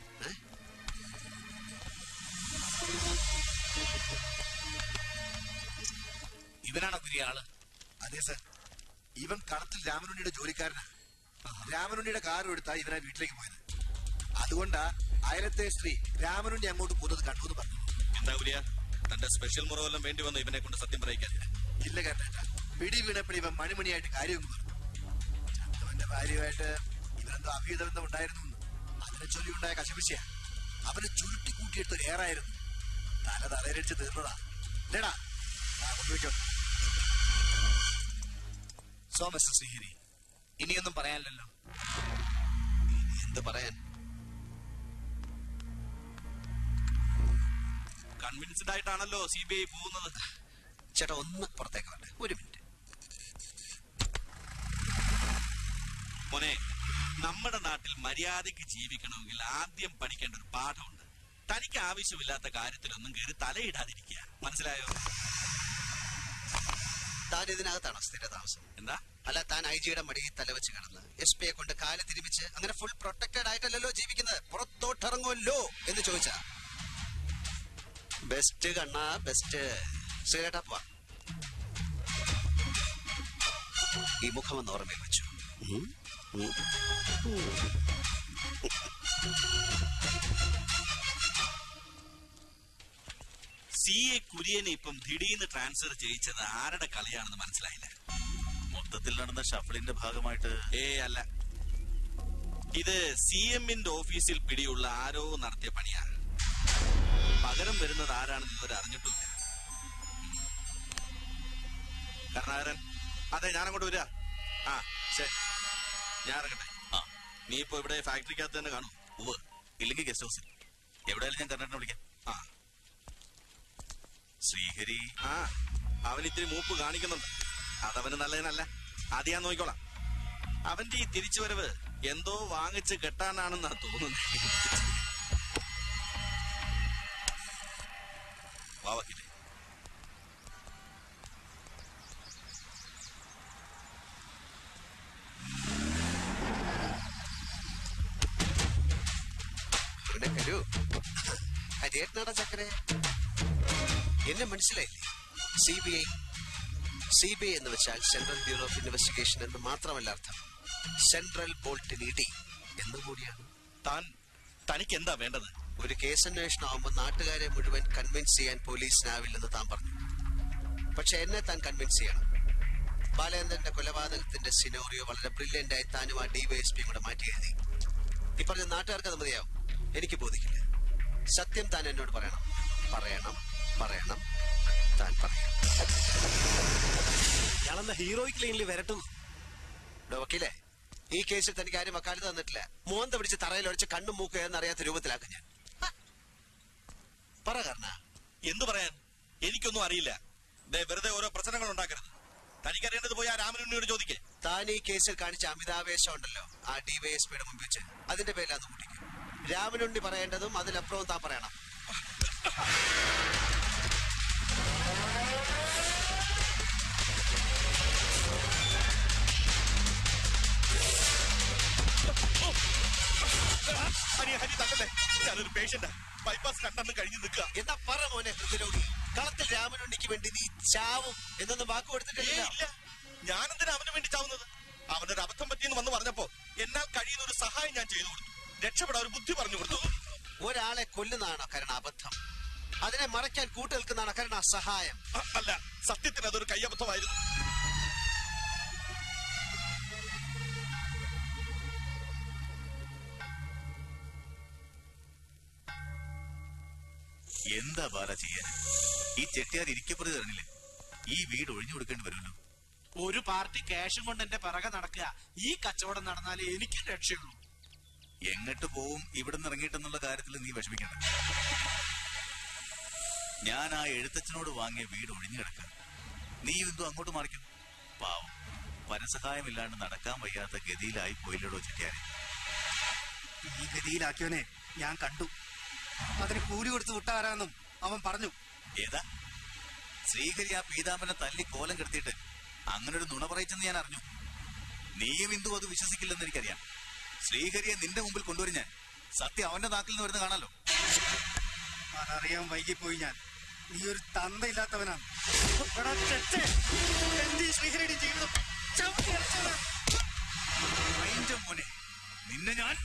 ഇവനാണോ പുതിയ ആള്? അതെ സർ, ഇവൻ കളത്തിൽ രാമനുണ്ണിയുടെ ജോലിക്കാരനാ. രാമനുണ്ണിയുടെ കാർ എടുത്താ ഇവനെ വീട്ടിലേക്ക് പോയത്. അതുകൊണ്ടാ അയലത്തെ സ്ത്രീ രാമനുണ്ണി അങ്ങോട്ട് പോകുന്നത് കണ്ടു എന്ന് പറഞ്ഞു. എന്താ കുര്യ, തന്റെ സ്പെഷ്യൽ മുറവെല്ലാം വേണ്ടി വന്നു ഇവനെ കൊണ്ട് സത്യം പറയിക്കാൻ? ഇല്ല കേട്ടേട്ടാ, പിടി വീണപ്പോൾ ഇവൻ മണിമണിയായിട്ട് കാര്യമൊന്നും പറഞ്ഞു. അവന്റെ ഭാര്യയുമായിട്ട് ഇവനെന്തോ അഭ്യുതബന്ധം ഉണ്ടായിരുന്നു. അതിനെ ചൊല്ലി ഉണ്ടായ കശപിശയാ. അവനെ ചുരുട്ടി കൂട്ടിയിട്ട് ഏറായിരുന്നു. തല തലയിലടിച്ച് തീർന്നതാ. ഇല്ലടാ, കൊണ്ടുവയ്ക്കോ. സോ മിസ്റ്റർ ശ്രീഹരി, ഇനിയൊന്നും പറയാനില്ലല്ലോ. എന്ത് പറയാൻ? കൺവിൻസ്ഡ് ആയിട്ടാണല്ലോ സി ബി ഐ പോകുന്നത്. ചേട്ടാ ഒന്ന് പുറത്തേക്ക് വരട്ടെ, ഒരു മിനിറ്റ്. മോനെ, നമ്മുടെ നാട്ടിൽ മര്യാദയ്ക്ക് ജീവിക്കണമെങ്കിൽ ആദ്യം പഠിക്കേണ്ട ഒരു പാഠമുണ്ട്. തനിക്ക് ആവശ്യമില്ലാത്ത കാര്യത്തിലൊന്നും കയറി തലയിടാതിരിക്കുക, മനസ്സിലായോ? താൻ ഇതിനകത്താണോ സ്ഥിര താമസം? എന്താ? അല്ല, താൻ ഐ ജിയുടെ മടിയിൽ തലവെച്ച് കിടന്ന് എസ് പിയെ കൊണ്ട് കാല് തിരിമിച്ച് അങ്ങനെ ഫുൾ പ്രൊട്ടക്റ്റഡ് ആയിട്ടല്ലോ ജീവിക്കുന്നത്. പുറത്തോട്ടിറങ്ങുമല്ലോ എന്ന് ചോദിച്ചാ ബെസ്റ്റ് കണ്ണാ ബെസ്റ്റ്. ശരിയേട്ടാ പോവാ. ഈ മുഖമെന്ന് ഓർമ്മയിൽ വെച്ചു. സി എ കുര്യനെ ഇപ്പം ദിടീന്ന് ട്രാൻസ്ഫർ ചെയ്യിച്ചത് ആരുടെ കളിയാണെന്ന് മനസ്സിലായില്ല. മൊത്തത്തിൽ നടന്ന ഷഫിളിന്റെ ഭാഗമായിട്ട് ഏ അല്ല, ഇത് സി എമ്മിന്റെ ഓഫീസിൽ പിടിയുള്ള ആരോ നടത്തിയ പണിയാണ്. പകരം വരുന്നത് ആരാണെന്ന് ഇവർ അറിഞ്ഞിട്ടില്ല. കരുണാകരൻ, അതെ ഞാനങ്ങോട്ട് വരിക. ആ ശരി, ഞാൻ ഇറങ്ങട്ടെ. ആ നീ ഇപ്പൊ ഇവിടെ ഫാക്ടറിക്കകത്ത് തന്നെ കാണും? ഉവ്വ്, ഇല്ലെങ്കിൽ ഗസ്റ്റ് ഹൗസിൽ എവിടെയായാലും ഞാൻ കർണാടനെ വിളിക്കാം. ആ ശ്രീഹരി ആ അവൻ ഇത്തിരി മൂപ്പ് കാണിക്കുന്നുണ്ട്. അതവന് നല്ലതിനല്ല, അത് ഞാൻ നോക്കിക്കോളാം. അവന്റെ ഈ തിരിച്ചുവരവ് എന്തോ വാങ്ങിച്ച് കെട്ടാനാണെന്നാ തോന്നുന്നത്. വാവക്കില്ലേ? ഹരിയേട്ടനാടാ ചക്കരെ, എന്നെ മനസ്സിലായില്ലേ? C B I C B I എന്ന് വെച്ചാൽ സെൻട്രൽ ബ്യൂറോ ഓഫ് ഇൻവെസ്റ്റിഗേഷൻ എന്ന് മാത്രമല്ല അർത്ഥം, സെൻട്രൽ ബോൾട്ടിന് ഇടി എന്നും കൂടിയാണ്. താൻ തനിക്ക് എന്താ വേണ്ടത്? ഒരു കേസന്വേഷണം ആവുമ്പോൾ നാട്ടുകാരെ മുഴുവൻ കൺവിൻസ് ചെയ്യാൻ പോലീസിനാവില്ലെന്ന് താൻ പറഞ്ഞു. പക്ഷെ എന്നെ താൻ കൺവിൻസ് ചെയ്യണം. ബാലേന്ദ്രന്റെ കൊലപാതകത്തിന്റെ സിനോറിയോ വളരെ ബ്രില്യന്റ് ആയി താനും ആ ഡിവൈഎസ്പിയും കൂടെ മാറ്റി എഴുതി. ഈ പറഞ്ഞ നാട്ടുകാർക്ക് അത് മതിയാവും, എനിക്ക് ബോധിക്കില്ല. സത്യം താൻ എന്നോട് പറയണം, പറയണം പറയണം താൻ പറയണം. ഇയാളെന്താ ഹീറോയിക് ലൈനിൽ വരട്ടുന്നു? വക്കീലേ, ഈ കേസിൽ തനിക്ക് ആരും വക്കാലത്ത് തന്നിട്ടില്ല. മോന്ത പിടിച്ച് തറയിൽ ഒഴിച്ച് കണ്ണും മൂക്ക് എന്നറിയാത്ത രൂപത്തിലാക്കും ഞാൻ. പറ കാരണ. എന്തു പറയാൻ? എനിക്കൊന്നും അറിയില്ല. വെറുതെ ഓരോ പ്രശ്നങ്ങൾ ഉണ്ടാക്കരുത്. തനിക്കറിയേണ്ടത് പോയി ആ രാമനുണ്ണിയോട് ചോദിക്കേ. താൻ ഈ കേസിൽ കാണിച്ച അമിതാവേശം ഉണ്ടല്ലോ ആ ഡിവൈഎസ്പിയുടെ മുമ്പിൽ വെച്ച്, അതിന്റെ പേരിലാന്ന് കൂട്ടിക്കും. രാമനുണ്ണി പറയേണ്ടതും അതിലപ്പുറവും താൻ പറയണം. ഞാനൊരു പേഷ്യന്റാ, ബൈപ്പാസ് രണ്ടെണ്ണം കഴിഞ്ഞ് നിൽക്കുക. എന്താ പറ മോനെ ഹൃദയരോഗി, കളത്തിൽ രാമനുണ്ണിക്ക് വേണ്ടി നീ ചാവും എന്നൊന്നും വാക്ക് കൊടുത്തിട്ടില്ല. ഞാനെന്തിനാ അവന് വേണ്ടി ചാവുന്നത്? അവനൊരു അബദ്ധം പറ്റിയെന്ന് വന്ന് പറഞ്ഞപ്പോ എന്നാൽ കഴിയുന്ന ഒരു സഹായം ഞാൻ ചെയ്തു കൊടുത്തു. രക്ഷപ്പെടാൻ ഒരു ബുദ്ധി പറഞ്ഞു കൊടുത്തു. ഒരാളെ കൊല്ലുന്നതാണോ കരുണ അബദ്ധം? അതിനെ മറയ്ക്കാൻ കൂട്ടു നിൽക്കുന്നതാണോ കരുണ സഹായം? അല്ല, സത്യത്തിന് അതൊരു കയ്യബദ്ധമായിരുന്നു. എന്താ ബാല ചെയ്യാൻ? ഈ ചെട്ടിയാർ ഇരിക്കപ്പുറത്ത് തരണില്ലേ? ഈ വീട് ഒഴിഞ്ഞു കൊടുക്കേണ്ടി വരുമല്ലോ. ഒരു പാർട്ടി ക്യാഷും കൊണ്ട് എന്റെ പിറകെ നടക്കുക. ഈ കച്ചവടം നടന്നാലേ എനിക്ക് രക്ഷയുള്ളൂ. എങ്ങോട്ട് പോവും ഇവിടെ നിന്ന് ഇറങ്ങിയിട്ടെന്നുള്ള കാര്യത്തിൽ നീ വിഷമിക്കണം. ഞാൻ ആ എഴുത്തച്ഛനോട് വാങ്ങിയ വീട് ഒഴിഞ്ഞു കിടക്കുക. നീ എന്തോ അങ്ങോട്ട് മാറിക്കും. പാവം, പരസഹായമില്ലാണ്ട് നടക്കാൻ വയ്യാത്ത ഗതിയിലായി പോയില്ലടോ ചെട്ടിയാരെ. ഈ ഗതിയിലാക്കിയവനെ ഞാൻ കണ്ടു. അതിന് കൂലി കൊടുത്ത് വിട്ടാരാന്നും അവൻ പറഞ്ഞു. ഏതാ? ശ്രീഹരി ആ പീതാമ്പനെ തല്ലി കോലം കെടുത്തിയിട്ട് അങ്ങനെ ഒരു നുണ പറയിച്ചെന്ന് ഞാൻ അറിഞ്ഞു. നീയും ഇന്ദു അത് വിശ്വസിക്കില്ലെന്ന് എനിക്കറിയാം. ശ്രീഹരിയെ നിന്റെ മുമ്പിൽ കൊണ്ടുവരും ഞാൻ. സത്യം അവന്റെ നാക്കിൽ നിന്ന് വരുന്ന കാണാലോ. അതറിയാൻ വൈകിപ്പോയി ഞാൻ. നീ ഒരു തന്തയില്ലാത്തവനാണ്. ശ്രീഹരിയുടെ ജീവിതം മോനെ, നിന്നെ ഞാൻ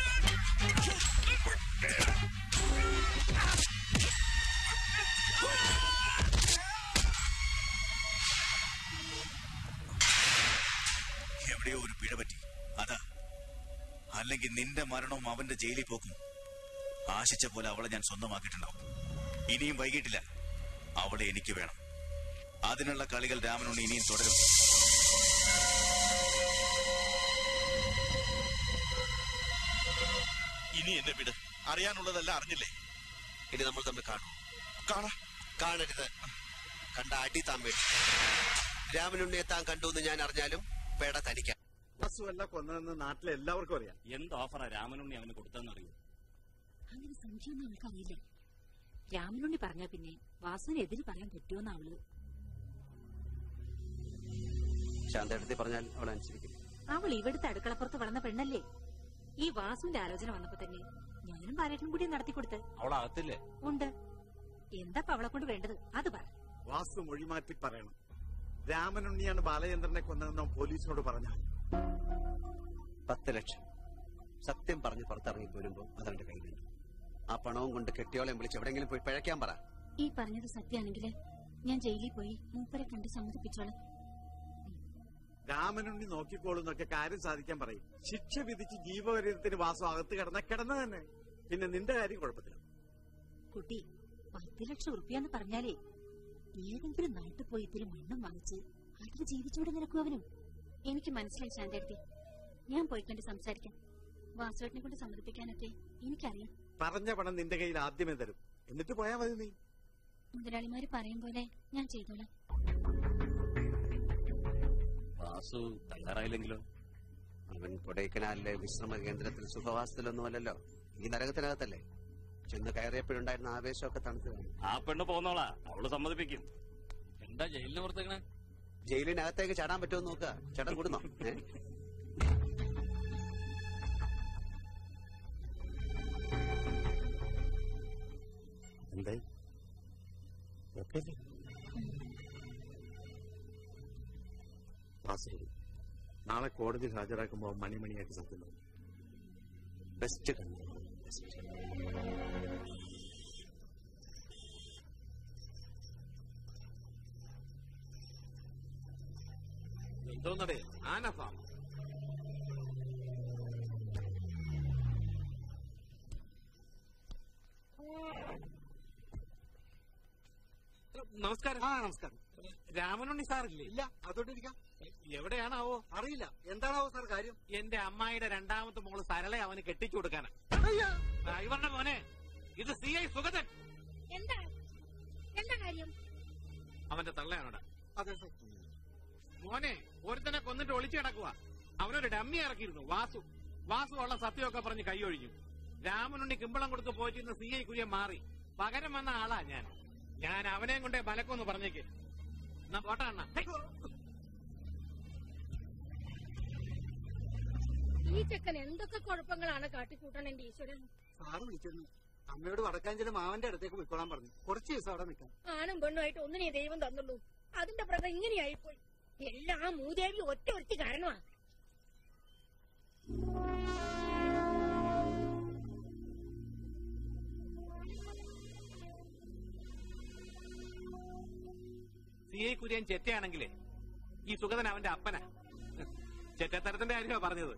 എവിടെയോ ഒരു പിഴ പറ്റി, അതാ. അല്ലെങ്കിൽ നിന്റെ മരണവും അവന്റെ ജയിലിൽ പോക്കും ആശിച്ച പോലെ അവളെ ഞാൻ സ്വന്തമാക്കിയിട്ടുണ്ടാവും. ഇനിയും വൈകിട്ടില്ല. അവളെ എനിക്ക് വേണം. അതിനുള്ള കളികൾ രാമനുണ്ണി ഇനിയും തുടരും. ഇനി എന്നെ വിട്. അറിയാനുള്ളതെല്ലാം അറിഞ്ഞില്ലേ? ഇനി നമ്മൾ തമ്മിൽ കാണും. കാണരുത്. കണ്ട അടി താൻ മേടിച്ചു. രാമനുണ്ണിയെ താൻ കണ്ടു എന്ന് ഞാൻ അറിഞ്ഞാലും പേട തനിക്കാം. വസുവല്ല കൊന്നതെന്ന് നാട്ടിലെ എല്ലാവർക്കും അറിയാം. എന്ത് ഓഫറാ രാമനുണ്ണി അവന് കൊടുത്തതെന്ന് അറിയൂ? അങ്ങനെ സംഖ്യൊന്നും അവൾക്ക് അറിയില്ല. രാമനുണ്ണി പറഞ്ഞാ പിന്നെ വാസുവിനെതിര് പറയാൻ പറ്റുമെന്ന് അവള്. ശാന്തടുത്തി പറഞ്ഞാൽ അവൾ അനുസരിക്കും. അവൾ ഇവിടുത്തെ അടുക്കളപ്പുറത്ത് വളർന്ന പെണ്ണല്ലേ. ഈ വാസുവിന്റെ ആലോചന വന്നപ്പോ തന്നെ ഞാനും ബാലേട്ടനും കൂടി നടത്തിക്കൊടുത്ത്. അവളകത്തില്ലേ? ഉണ്ട്. എന്താ അവളെ കൊണ്ട് വേണ്ടത് അത് പറ. വാസു മൊഴിമാറ്റി പറയണം. രാമനുണ്ണിയാണ് ബാലചന്ദ്രനെ കൊന്നതെന്നോ പോലീസിനോട് പറഞ്ഞാൽ പത്ത് ലക്ഷം സത്യം പറഞ്ഞ് പുറത്തിറങ്ങി പോരുമ്പോ അതെന്റെ കയ്യിലുണ്ട്. ആ പണവും കൊണ്ട് കെട്ടിയോളെ വിളിച്ച് എവിടെയെങ്കിലും പോയി പിഴയ്ക്കാൻ പറ. ഈ പറഞ്ഞത് സത്യമാണെങ്കില് ഞാൻ ജയിലിൽ പോയി മൂപ്പരെ കണ്ട് സമ്മതിപ്പിച്ചോളാം. രാമനുണ്ണി നോക്കിക്കോളൂന്നൊക്കെ കാര്യം സാധിക്കാൻ പറയും. ശിക്ഷ വിധിച്ച് ജീവപര്യന്തത്തിന് വാസു അകത്ത് കിടന്ന കിടന്ന തന്നെ. പിന്നെ നിന്റെ കാര്യം കുഴപ്പത്തില്ല. കുട്ടി പത്ത് ലക്ഷം ഉറുപ്പ്യാന്ന് പറഞ്ഞാലേ ഏതെങ്കിലും നാട്ടിൽ പോയി ഇത്തിരി മണ്ണും വാങ്ങിച്ച് അതിൽ ജീവിച്ചൂടെ നിനക്കും അവനും. എനിക്ക് മനസ്സിലായി ശാന്തടുത്തി. ഞാൻ പോയി കണ്ട് സംസാരിക്കാം. വാസുവേട്ടനെ കൊണ്ട് സമ്മതിപ്പിക്കാനൊക്കെ എനിക്കറിയാം. പറഞ്ഞ പണം നിന്റെ കയ്യിൽ ആദ്യമേ തരും. എന്നിട്ട് പോയാ മതി. നീ മുതലാളിമാര് പറയും പോലെ ഞാൻ ചെയ്തോളാം. വാസു തയ്യാറായില്ലെങ്കിലോ? അവൻ കൊടൈക്കനാലിലെ വിശ്രമ കേന്ദ്രത്തിൽ സുഖവാസത്തിലൊന്നുമല്ലല്ലോ, ഈ നരകത്തിനകത്തല്ലേ. ചെന്ന് കയറിയപ്പോഴുണ്ടായിരുന്ന ആവേശമൊക്കെ തണുത്തു. ആ പെണ്ണ് പോന്നോളാ, അവള് സമ്മതിപ്പിക്കും. എന്താ ജയിലിന് പുറത്തേക്കണേ? ജയിലിനകത്തേക്ക് ചാടാൻ പറ്റുമോ നോക്കുക. ചേട്ടൻ കൂടുന്നോ? ഏ എന്തായി? നാളെ കോടതി ഹാജരാക്കുമ്പോ മണിമണിയായിട്ട് സത്യം ബെസ്റ്റ്. എന്തോന്നടേ ആനഫാം? നമസ്കാരം. ആ നമസ്കാരം. രാമനുണ്ണി സാറില്ലേ? ഇല്ല, അതോട്ടിരിക്കാം. എവിടെയാണാവോ? അറിയില്ല. എന്താണാവോ സാർ കാര്യം? എന്റെ അമ്മായിയുടെ രണ്ടാമത്തെ മോള് സരളെ അവന് കെട്ടിച്ചു കൊടുക്കാനാ. ഇവരുടെ മോനെ ഇത് സി ഐ സുഗതൻ. എന്താ എന്താ കാര്യം? അവന്റെ തള്ളയാണോടാ? അതെ സാർ. മോനെ ഒരുത്തനെ കൊന്നിട്ട് ഒളിച്ചു കിടക്കുക. അവനൊരു ഡമ്മി ഇറക്കിയിരുന്നു വാസു. വാസു ഉള്ള സത്യമൊക്കെ പറഞ്ഞ് കൈയൊഴിഞ്ഞു. രാമനുണ്ണി കിമ്പളം കൊടുത്ത് പോയിട്ടിരുന്ന സി ഐ കുര്യൻ മാറി. പകരം വന്ന ആളാ ഞാൻ. ഞാൻ അവനെയും കൊണ്ടേ ബലക്കൊന്ന് പറഞ്ഞേക്ക്. എന്നാ പോട്ടാ അണ്ണ. ഈ ചെക്കൻ എന്തൊക്കെ കുഴപ്പങ്ങളാണ് കാട്ടിക്കൂട്ടാൻ എന്റെ ഈശ്വരൻ. സാറ് വിളിച്ചിരുന്നു. അമ്മയോട് വടക്കാഞ്ചേരി മാവന്റെ അടുത്തേക്ക് പോയിക്കോളാൻ പറഞ്ഞു. കുറച്ച് ദിവസം അവിടെ നിൽക്കാം. ആണും പെണ്ണുമായിട്ട് ഒന്നിനെ ദൈവം തന്നുള്ളൂ. അതിന്റെ പ്രത ഇങ്ങനെയായിപ്പോയി. എല്ലാം മൂദേവി ഒറ്റ ഒറ്റ കാരണമാ. സി ഐ കുര്യൻ ചെറ്റയാണെങ്കിലേ ഈ സുഗതൻ അവന്റെ അപ്പനാ. ചെറ്റത്തരത്തിന്റെ കാര്യമാ പറഞ്ഞത്.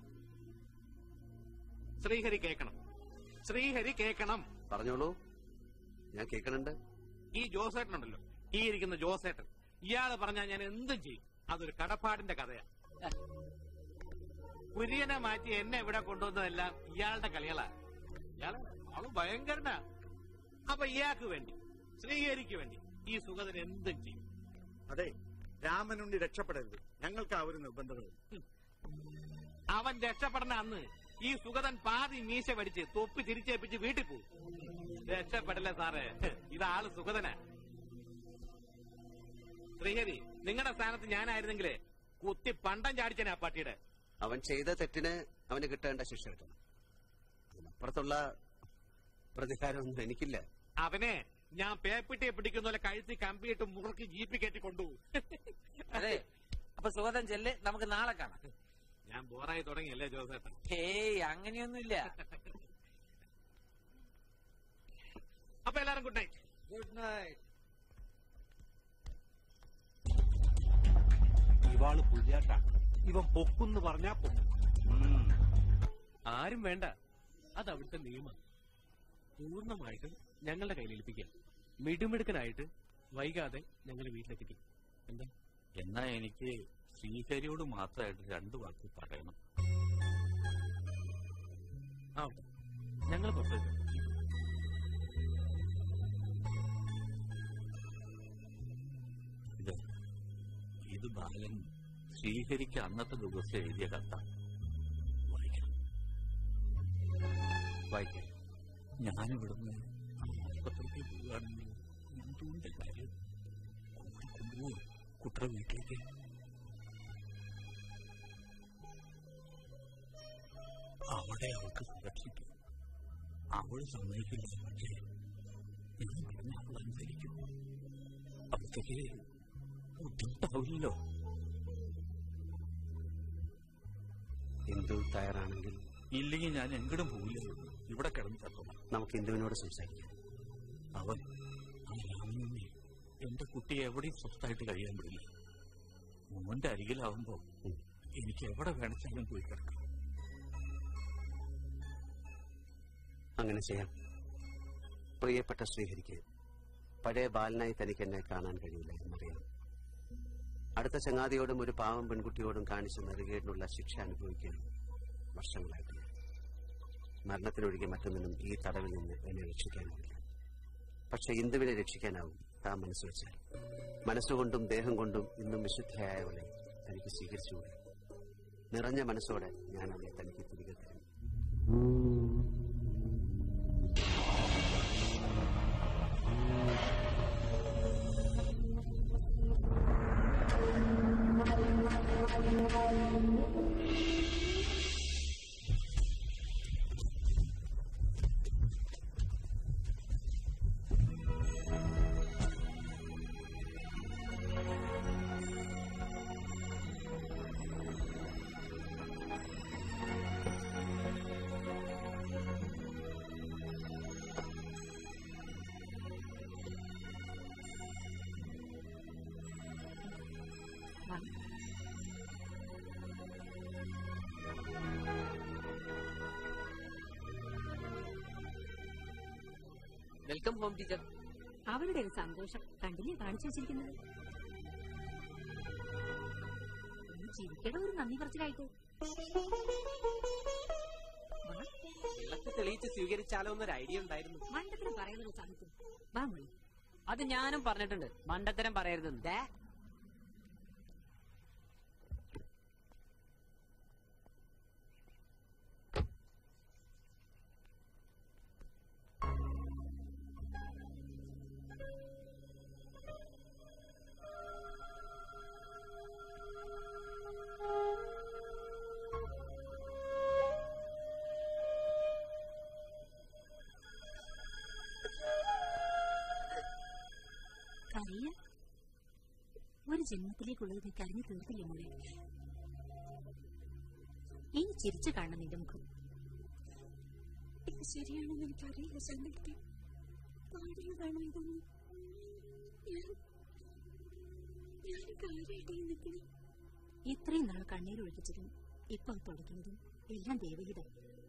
ശ്രീഹരി കേക്കണം, ശ്രീഹരി കേക്കണം. പറഞ്ഞോളൂ, ഞാൻ കേൾക്കണുണ്ട്. ഈ ജോസേട്ടനുണ്ടല്ലോ, ഈ ഇരിക്കുന്ന ജോസേട്ടൻ, ഇയാള് പറഞ്ഞാൽ ഞാൻ എന്തും ചെയ്യും. അതൊരു കടപ്പാടിന്റെ കഥയാ. കുര്യനെ മാറ്റി എന്നെ ഇവിടെ കൊണ്ടുവന്നതെല്ലാം ഇയാളുടെ കളികളാ. ഇയാള് ആള് ഭയങ്കരനാ. അപ്പൊ ഇയാൾക്ക് വേണ്ടി, ശ്രീഹരിക്ക് വേണ്ടി ഈ സുഗതൻ എന്തും ചെയ്യും. അതെ, രാമനുണ്ണി രക്ഷപ്പെടരുത്. ഞങ്ങൾക്ക് ആ ഒരു നിർബന്ധങ്ങൾ. അവൻ രക്ഷപ്പെടണ അന്ന് ഈ സുഗതൻ പാതി മീശ പഠിച്ച് തൊപ്പി തിരിച്ചേപ്പിച്ച് വീട്ടിൽ പോകും. രക്ഷപ്പെടല്ലേ സാറേ, ഇതാള് സുഗതനാ. ശ്രീഹരി, നിങ്ങളുടെ സ്ഥാനത്ത് ഞാനായിരുന്നെങ്കിലേ കുത്തി പണ്ടം ചാടിച്ചനെ ആ പട്ടിയുടെ. അവൻ ചെയ്ത തെറ്റിന് അവന് കിട്ടേണ്ട ശിക്ഷ കിട്ടണം. അതിനപ്പുറത്തുള്ള പ്രതികാരമൊന്നും എനിക്കില്ല. അവനെ ഞാൻ പേപ്പിട്ടിയെ പിടിക്കുന്ന പോലെ കഴുത്തി കമ്പിയിട്ട് മുറുക്കി ജീപ്പി കയറ്റി കൊണ്ടുപോകും. അതെ, അപ്പൊ സുഗതൻ ചെല്ല്, നമുക്ക് നാളെ കാണാം. ഞാൻ ബോറായി തുടങ്ങിയല്ലേ ജോസേട്ടൻ? ഏയ് അങ്ങനെയൊന്നുമില്ല. അപ്പൊ എല്ലാരും ഗുഡ് നൈറ്റ്. Good night. ഇവാള് പുല്ലാട്ടാ. ഇവൻ പൊക്കുന്ന് പറഞ്ഞാ പൊക്കും. ആരും വേണ്ട, അത് അവിടുത്തെ നിയമം. പൂർണ്ണമായിട്ടും ഞങ്ങളുടെ കയ്യിൽ ഏൽപ്പിക്കാം. മിടുമിടുക്കനായിട്ട് വൈകാതെ ഞങ്ങൾ വീട്ടിലെത്തിക്കും. എന്താ? എന്നാ എനിക്ക് ശ്രീഹരിയോട് മാത്രമായിട്ട് രണ്ടു വാക്ക് പറയണം. ആ, ഞങ്ങൾ പുറത്തേക്ക്. ഇത് ബാലൻ ശ്രീഹരിക്ക് അന്നത്തെ ദിവസം എഴുതിയ കത്താണ്. വായിക്കാം വായിക്കാം. ഞാനിവിടുന്ന് ആശുപത്രിക്ക് പോവുകയാണെങ്കിൽ എന്തുകൊണ്ട് കാര്യം കൂടി കൊണ്ടുപോകും കുട്ടറ വീട്ടിലേക്ക്. അവിടെ അവൾക്ക് സുരക്ഷിക്കും. അവൾ സമ്മതിക്കില്ല. പക്ഷേ ഞാൻ പറഞ്ഞ അവൾ അനുസരിക്കും. അവർക്ക് ബുദ്ധിമുട്ടാവില്ലല്ലോ. ഇന്ദു തയ്യാറാണെങ്കിൽ ഇല്ലെങ്കിൽ ഞാൻ എങ്ങോട്ടും പോവില്ല. ഇവിടെ കിടന്ന് ചത്തോളാം. നമുക്ക് ഇന്ദുവിനോട് സംസാരിക്കാം. അവൻ ആ രാമനെ എന്റെ കുട്ടിയെ എവിടെയും സ്വസ്ഥായിട്ട് കഴിയാൻ വിടില്ല. മോന്റെ അരികിലാവുമ്പോ എനിക്ക് എവിടെ വേണിച്ചാലും പോയി കിടക്കാം. അങ്ങനെ ചെയ്യാം. പ്രിയപ്പെട്ട ശ്രീഹരിക്ക് പഴയ ബാലനായി തനിക്ക് എന്നെ കാണാൻ കഴിയില്ല എന്നറിയാം. അടുത്ത ചങ്ങാതിയോടും ഒരു പാവം പെൺകുട്ടിയോടും കാണിച്ച നെറുകേടിനുള്ള ശിക്ഷ അനുഭവിക്കാൻ വർഷങ്ങളായിട്ട് മരണത്തിനൊഴികെ മറ്റൊന്നിനും ഈ തടവിൽ നിന്ന് എന്നെ രക്ഷിക്കാനാവില്ല. പക്ഷെ ഇന്ദുവിനെ രക്ഷിക്കാനാവും താൻ മനസ്സ് വെച്ചാൽ. മനസ്സുകൊണ്ടും ദേഹം കൊണ്ടും ഇന്നും വിശുദ്ധയായവളെ തനിക്ക് സ്വീകരിച്ചുകൂടെ? നിറഞ്ഞ മനസ്സോടെ ഞാൻ അവളെ തനിക്ക് തിരികെ തരും. Welcome home teacher. അവരുടെ ഒരു സന്തോഷം കണ്ടില്ലേ കാണിച്ചു വെച്ചിരിക്കുന്നത്. ചിരിക്കട ഒരു നന്ദി പറച്ചിലായിട്ട്. വിളക്ക് തെളിയിച്ച് സ്വീകരിച്ചാലോ എന്നൊരു ഐഡിയ ഉണ്ടായിരുന്നു. മണ്ടത്തരം പറയുന്നത് സാധിക്കും. വാ മോളി. അത് ഞാനും പറഞ്ഞിട്ടുണ്ട്, മണ്ടത്തരം പറയരുതെന്ന്. കരയ ഒരു ജന്മത്തിലേക്കുള്ളത് കരഞ്ഞു തീർത്തില്ല മോളെ. ഇനി ചിരിച്ചു കാണണം നിന്റെ മുഖം. ഇത് ശരിയാണെന്ന് എനിക്കറിയില്ല സന്ദീപ്. പാടിയതാണോ ഇതൊന്നും? ഇത്രയും നാൾ കണ്ണീരൊഴിപ്പിച്ചതും ഇപ്പൊ തുടയ്ക്കുന്നതും എല്ലാം ദേവഹിതം.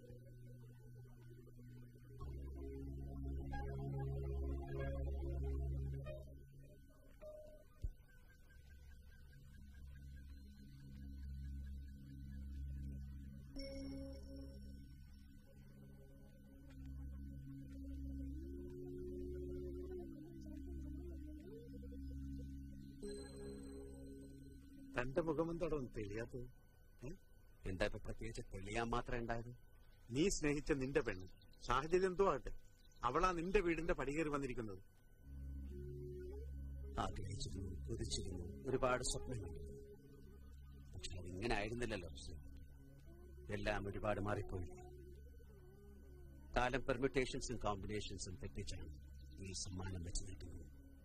തന്റെ മുഖമെന്താടോ തെളിയാത്തത്? എന്താ ഇപ്പൊ പ്രത്യേകിച്ച് തെളിയാൻ മാത്രമേ ഉണ്ടായത്? നീ സ്നേഹിച്ച നിന്റെ പെണ്ണ് സാഹചര്യം എന്തോ ആകട്ടെ, അവളാ നിന്റെ വീടിന്റെ പടികേറി വന്നിരിക്കുന്നത്. ആഗ്രഹിച്ചിരുന്നു, കൊതിച്ചിരുന്നു, ഒരുപാട് സ്വപ്നങ്ങൾ. പക്ഷെ അതിങ്ങനെ ആയിരുന്നില്ലല്ലോ. എല്ലാം ഒരുപാട് മാറിപ്പോയി. കാലം പെർമ്യൂട്ടേഷൻസും കോമ്പിനേഷൻസും തെറ്റിച്ചാണ് ഈ സമ്മാനം വെച്ച് നീട്ടുന്നത്.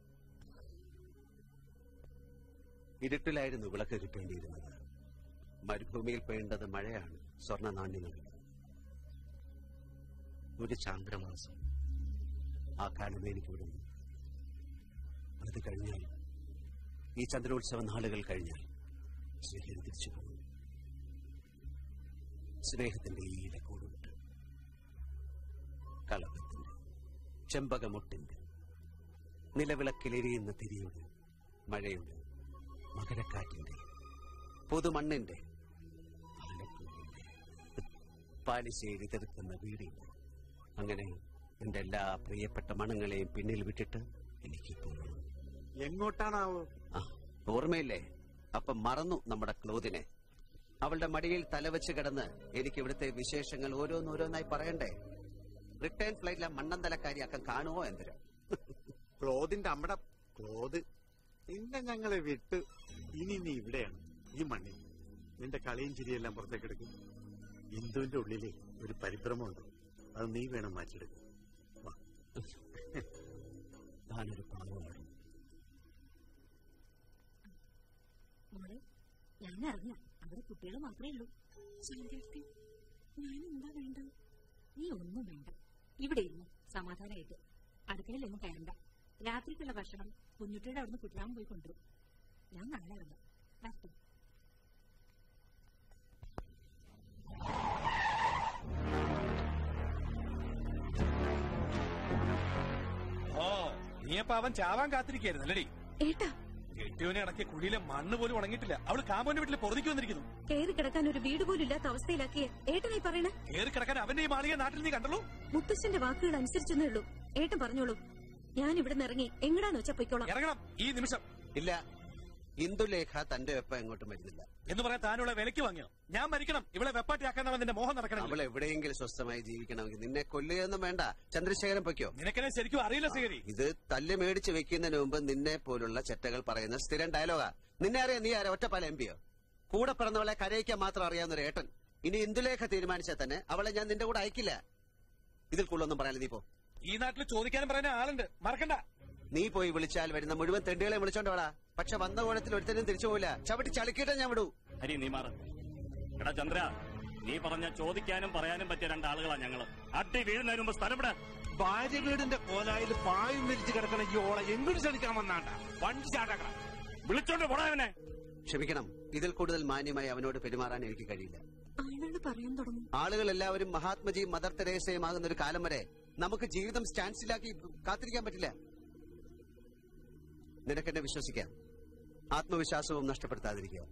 ഇരുട്ടിലായിരുന്നു വിളക്ക് കിട്ടേണ്ടിയിരുന്നത്. മരുഭൂമിയിൽ പെയ്യേണ്ടത് മഴയാണ്, സ്വർണ്ണ നാണ്യങ്ങൾ. ഒരു ചാന്ദ്രമാസം ആ കാലം എനിക്ക് വിടുന്നു. അത് കഴിഞ്ഞാൽ, ഈ ചന്ദ്രോത്സവ നാളുകൾ കഴിഞ്ഞാൽ സ്നേഹം തിരിച്ചു പോകും. സ്നേഹത്തിന്റെ ഈ ഇലക്കൂടുണ്ട്, കളഭത്തിന്റെ, ചെമ്പകമൊട്ടിന്റെ, നിലവിളക്കിലെരിയുന്ന തിരിയുടെ, മഴയുടെ, മകരക്കാറ്റിന്റെ, പുതുമണ്ണിന്റെ, ആലപ്പൂവിന്റെ, പാലിശ്ശേരി തെറുക്കുന്ന വീടിന്റെ, അങ്ങനെ എന്റെ എല്ലാ പ്രിയപ്പെട്ട മണങ്ങളെയും പിന്നിൽ വിട്ടിട്ട് എനിക്ക് പോകണം. എങ്ങോട്ടാണാവോ? ആ, ഓർമ്മയില്ലേ അപ്പൊ മറന്നു നമ്മുടെ ക്ലോതിനെ. അവളുടെ മടിയിൽ തലവെച്ച് കിടന്ന് എനിക്ക് ഇവിടുത്തെ വിശേഷങ്ങൾ ഓരോന്നോരോന്നായി പറയണ്ടേ? റിട്ടേൺ ഫ്ലൈറ്റിലെ മണ്ണന്തലക്കാരിയാക്കാൻ കാണുമോ എന്തിനാ? ക്ലോതിന്റെ അമ്മടെ ക്ലോത് നിന്നെ ഞങ്ങളെ വിട്ട് ഇനി നീ ഇവിടെയാണ്, ഈ മണ്ണിൽ. നിന്റെ കളിയും ചിരിയെല്ലാം പുറത്തേക്ക് എടുക്കും. ഇന്ദുവിന്റെ ഉള്ളിലെ ഒരു പരിഭ്രമമുണ്ട്, അത് നീ വേണം മാറ്റിയെടുക്കും. താനൊരു പാവമാണ്. ഞാൻ അറിഞ്ഞ അവിടെ കുട്ടികൾ മാത്രമേ ഉള്ളൂ. ഞാൻ എന്താ വേണ്ട? നീ ഒന്നും വേണ്ട, ഇവിടെ ഇരുന്നു സമാധാനമായിട്ട്. അടുക്കളയിലൊന്നും കയറണ്ട. രാത്രിക്കുള്ള ഭക്ഷണം കുഞ്ഞുട്ടിയുടെ അവിടുന്ന് കുട്ടിരാൻ പോയി കൊണ്ടുവരും. ഞാൻ നാളെ ഇറങ്ങാം. വരട്ടെ. ഓ, നീ അപ്പൊ അവൻ ചാവാൻ കാത്തിരിക്കായിരുന്നല്ലേടി? ഏട്ടാ, കെട്ടിയോനെ അടക്കിയ കുഴിയിലെ മണ്ണ് പോലും ഉണങ്ങിയിട്ടില്ല. അവള് കാമ്പോന്റെ വീട്ടിൽ പൊറുതിക്ക് വന്നിരിക്കുന്നു. കയറി കിടക്കാൻ ഒരു വീട് പോലും ഇല്ലാത്ത അവസ്ഥയിലാക്കിയ ഏട്ടനായി പറയണേ. കയറി കിടക്കാൻ അവന്റെ ഈ മാളിക നാട്ടിൽ നീ കണ്ടല്ലോ. മുത്തശ്ശന്റെ വാക്കുകൾ അനുസരിച്ചെന്നേ ഉള്ളൂ. ഏട്ടൻ പറഞ്ഞോളൂ, ഞാൻ ഇവിടെ നിന്ന് ഇറങ്ങി എങ്ങടാന്ന് വെച്ചാ പൊയ്ക്കോളാം. ഇറങ്ങണം ഈ നിമിഷം. ഇല്ല, ഇന്ദുലേഖ തന്റെ വെപ്പ എങ്ങോട്ടും വരുന്നില്ല എന്ന് പറയാൻ താനുള്ള വിലക്ക് വാങ്ങിയോ? ഞാൻ മരിക്കണം, ഇവളെ വെപ്പാട്ടിയാക്കാൻ നിന്റെ മോഹം നടക്കണം. അവൾ എവിടെയെങ്കിലും സ്വസ്ഥമായി ജീവിക്കണമെങ്കിൽ നിന്നെ കൊല്ലുകയൊന്നും വേണ്ട. ചന്ദ്രശേഖരൻ പൊയ്ക്കോ. നിനക്കെന്നെ ശരിക്കും അറിയില്ല ശ്രീഹരി. ഇത് തല്ല് മേടിച്ച് വെക്കുന്നതിന് മുമ്പ് നിന്നെ പോലുള്ള ചെറ്റകൾ പറയുന്ന സ്ഥിരം ഡയലോഗാ. നിന്നെ അറിയാം, നീ ആരാ? ഒറ്റപ്പാല എം പിയോ? കൂടെ പിറന്നവളെ കരയിക്കാൻ മാത്രം അറിയാവുന്ന ഒരു ഏട്ടൻ. ഇനി ഇന്ദുലേഖ തീരുമാനിച്ചാൽ തന്നെ അവളെ ഞാൻ നിന്റെ കൂടെ അയക്കില്ല. ഇതിൽ കൂടുതലൊന്നും പറയാൻ നീ പോ. ഈ നാട്ടിൽ ചോദിക്കാനും പറയാൻ ആളുണ്ട്, മറക്കണ്ട. നീ പോയി വിളിച്ചാൽ വരുന്ന മുഴുവൻ തെണ്ടികളെ വിളിച്ചോണ്ടോടാ. പക്ഷെ വന്ന കോലത്തിൽ ഒരുത്തനും തിരിച്ചു പോവില്ല. ചവിട്ടി ചളിക്കിട്ടാ ഞാൻ വിടൂ. ഹരി, നീ മാറ. എടാ ചന്ദ്ര, നീ പറഞ്ഞ ചോദിക്കാനും പറയാനും പറ്റിയ രണ്ടാളുകളാ ഞങ്ങള്. അട്ടി വീഴുന്നതിന് മുമ്പ് സ്ഥലം വിടാ. ഭാര്യ വീടിന്റെ കോലായിൽ പായും വിരിച്ച് കിടക്കണ ഈ ഓളെ എങ്ങോട്ട് ക്ഷണിക്കാൻ വന്നാണ്ട വണ്ടി ചാടാക്കണം. വിളിച്ചോണ്ട് പോടാവനെ. ക്ഷമിക്കണം, ഇതിൽ കൂടുതൽ മാന്യമായി അവനോട് പെരുമാറാൻ എനിക്ക് കഴിയില്ല. പറയാൻ തുടങ്ങും. ആളുകൾ എല്ലാവരും മഹാത്മജിയും മദർ തെരേസയും ആകുന്ന ഒരു കാലം വരെ നമുക്ക് ജീവിതം സ്റ്റാൻഡ്സ്റ്റിലാക്കി കാത്തിരിക്കാൻ പറ്റില്ല. നിനക്കെന്നെ വിശ്വസിക്കാം. ആത്മവിശ്വാസവും നഷ്ടപ്പെടുത്താതിരിക്കുക.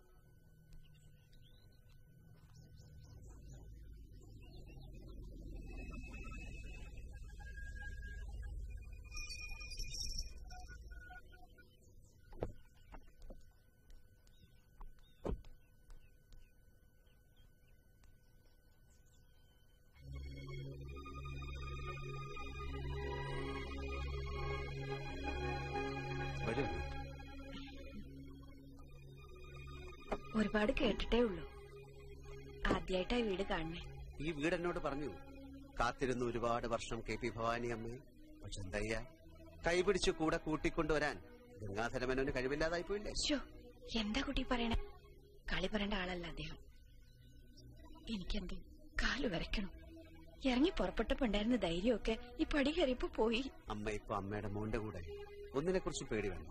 ഒരുപാട് കേട്ടിട്ടേ ഉള്ളൂ. ആദ്യമായിട്ടായി വീട് കാണണേ. ഈ വീട് എന്നോട് പറഞ്ഞു. കാത്തിരുന്നു ഒരുപാട് വർഷം കെ പി ഭവാനി അമ്മയെ. പക്ഷെ എന്തയ്യ, കൈപിടിച്ച് കൂടെ കൂട്ടിക്കൊണ്ടുവരാൻ ഗംഗാധരമേനോന് കഴിവില്ലാതായി പോയില്ലേ? എന്താ കുട്ടി പറയണേ? കളി പറയേണ്ട ആളല്ല അദ്ദേഹം. എനിക്കെന്തോ കാല് വരയ്ക്കണം. ഇറങ്ങി പുറപ്പെട്ടപ്പോ ഉണ്ടായിരുന്ന ധൈര്യമൊക്കെ ഈ പടി കയറിയപ്പോ പോയി. അമ്മ ഇപ്പൊ അമ്മയുടെ മോന്റെ കൂടെ. ഒന്നിനെ കുറിച്ച് പേടി വേണം.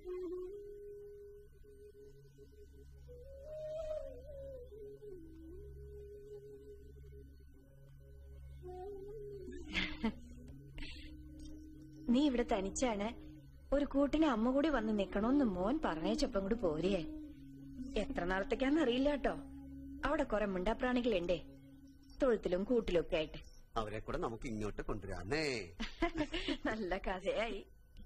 നീ ഇവിടെ തനിച്ചാണ്, ഒരു കൂട്ടിന് അമ്മ കൂടി വന്ന് നിക്കണോന്ന് മോൻ പറഞ്ഞേച്ചപ്പം കൂടി പോരേ. എത്ര നാളത്തേക്കാന്ന് അറിയില്ല കേട്ടോ. അവിടെ കുറെ മിണ്ടാപ്രാണികളുണ്ടേ, തൊഴുത്തിലും കൂട്ടിലും ഒക്കെ ആയിട്ട്. അവരെ കൂടെ നമുക്ക് ഇങ്ങോട്ട് കൊണ്ടുവരാന്നേ. നല്ല കഥയായി.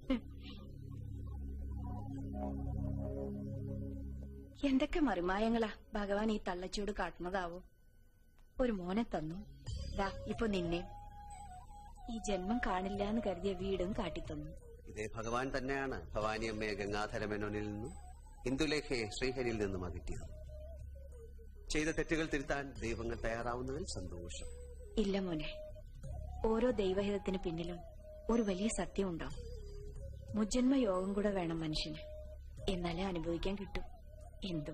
എന്തൊക്കെ മറിമായങ്ങളാ ഭഗവാൻ ഈ തള്ളച്ചൂട് കാട്ടുന്നതാവോ. ഒരു മോനെ തന്നു, ദാ ഇപ്പൊ നിന്നെ. ഈ ജന്മം കാണില്ല എന്ന് കരുതിയ വീടും കാട്ടിത്തന്നു. ഇതേ ഭഗവാൻ തന്നെയാണ് ഭവാനി അമ്മയെ ഗംഗാധരമേനോനിൽ നിന്നും ഇന്ദുലേഖയെ ശ്രീഹരിയിൽ നിന്നും അകറ്റിയത്. ചെയ്ത തെറ്റുകൾ തിരുത്താൻ ദൈവങ്ങൾ തയ്യാറാവുന്നതിൽ സന്തോഷം. ഇല്ല മോനെ, ഓരോ ദൈവഹിതത്തിന് പിന്നിലും ഒരു വലിയ സത്യം ഉണ്ടാവും. മുജ്ജന്മ യോഗം കൂടെ വേണം മനുഷ്യന്, എന്നാലേ അനുഭവിക്കാൻ കിട്ടും എന്തും.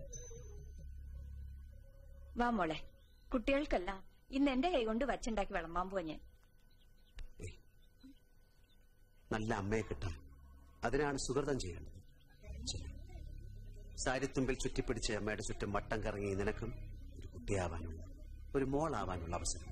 വാ മോളെ, കുട്ടികൾക്കെല്ലാം ഇന്ന് എന്റെ കൈകൊണ്ട് വച്ചുണ്ടാക്കി വിളമ്പാൻ പോവാ ഞാൻ. നല്ല അമ്മയെ കിട്ടാൻ അതിനാണ് സുഹൃതം ചെയ്യേണ്ടത്. സാരിത്തുമ്പിൽ ചുറ്റിപ്പിടിച്ച് അമ്മയുടെ ചുറ്റും വട്ടം കറങ്ങി നിനക്കും ഒരു കുട്ടിയാവാനുള്ള, ഒരു മോളാവാനുള്ള അവസരം.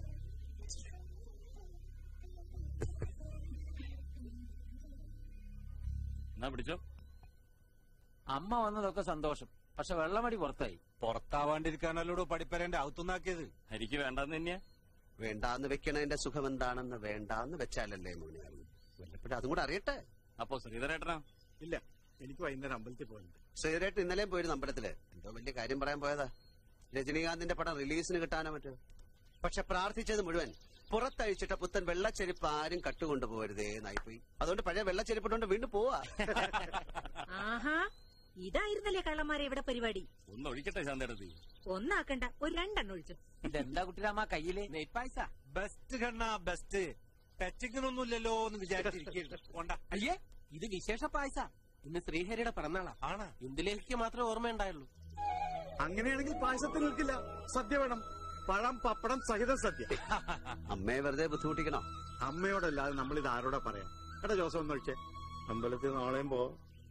എന്നാ പിടിച്ചോ. അമ്മ വന്നതൊക്കെ സന്തോഷം, പക്ഷെ വെള്ളമടി പുറത്തായി. പുറത്താവാണ്ടിരിക്കാനല്ലോ പഠിപ്പരന്റെ ഔത്തുന്നാക്കിയത്. ഹരിക്ക് വേണ്ടെന്ന് തന്നെയാ. വേണ്ടാന്ന് വെക്കണതിന്റെ സുഖം എന്താണെന്ന് വേണ്ടാന്ന് വെച്ചാലല്ലേ മോനെ. വല്ലപ്പോഴും അതും കൂടെ അറിയട്ടെ. അപ്പോ ശ്രീധരേട്ടനാ? ഇല്ല, എനിക്ക് വൈകുന്നേരം അമ്പലത്തിൽ പോയിട്ടുണ്ട്. ശ്രീധരേട്ട് ഇന്നലെയും പോയിരുന്നു അമ്പലത്തില്. എന്തോ വലിയ കാര്യം പറയാൻ പോയതാ. രജനീകാന്തിന്റെ പടം റിലീസിന് കിട്ടാനോ മറ്റോ. പക്ഷെ പ്രാർത്ഥിച്ചത് മുഴുവൻ പുറത്തഴിച്ചിട്ട പുത്തൻ വെള്ളച്ചെരുപ്പ് ആരും കട്ടുകൊണ്ടു പോകരുതേ എന്നായിപ്പോയി. അതുകൊണ്ട് പഴയ വെള്ളച്ചെരുപ്പിട്ടുകൊണ്ട് വീണ്ടും പോവാ. ആഹാ, ഇതായിരുന്നല്ലേ കള്ളന്മാരെ ഇവിടെ പരിപാടി. ഒന്ന് ഒഴിക്കട്ടെ ശാന്തേടത്തി. ഒന്നാക്കണ്ട, ഒരു രണ്ടെണ്ണം ഒഴിച്ചു. ഇതെന്താ കുട്ടിരാമ കയ്യില് നെയ്പായസ? ബെസ്റ്റ് കണ്ണാ ബെസ്റ്റ്. ടച്ചിങ്ങനൊന്നുമില്ലല്ലോ എന്ന് വിചാരിച്ചിരിക്കണ്ട. അയ്യേ, ഇത് വിശേഷ പായസ. ഇന്ന് ശ്രീഹരിയുടെ പിറന്നാളാ. ആണ്. ഇന്ദുലേഖയ്ക്ക് മാത്രമേ ഓർമ്മയുണ്ടായുള്ളൂ. അങ്ങനെയാണെങ്കിൽ പായസത്തിന് നിൽക്കില്ല, സദ്യ വേണം. പഴം പപ്പടം സഹിതം സദ്യ. അമ്മയെ വെറുതെ ബുദ്ധിമുട്ടിക്കണോ? അമ്മയോടല്ലാതെ നമ്മളിത് ആരോടാ പറയാം. എടാ ജോസം ഒന്ന് ഒഴിച്ചേ. അമ്പലത്തിൽ നാളെയും പോ.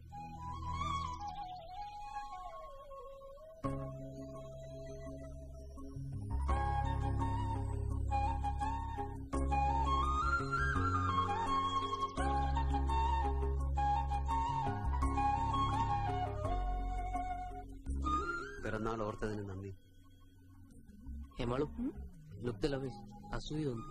പിറന്നാൾ ഓർത്തതിന് നന്ദി. ഹേമാളു, ലുക്ക് ദ ലവേഴ്സ്. അസൂയൊന്നും.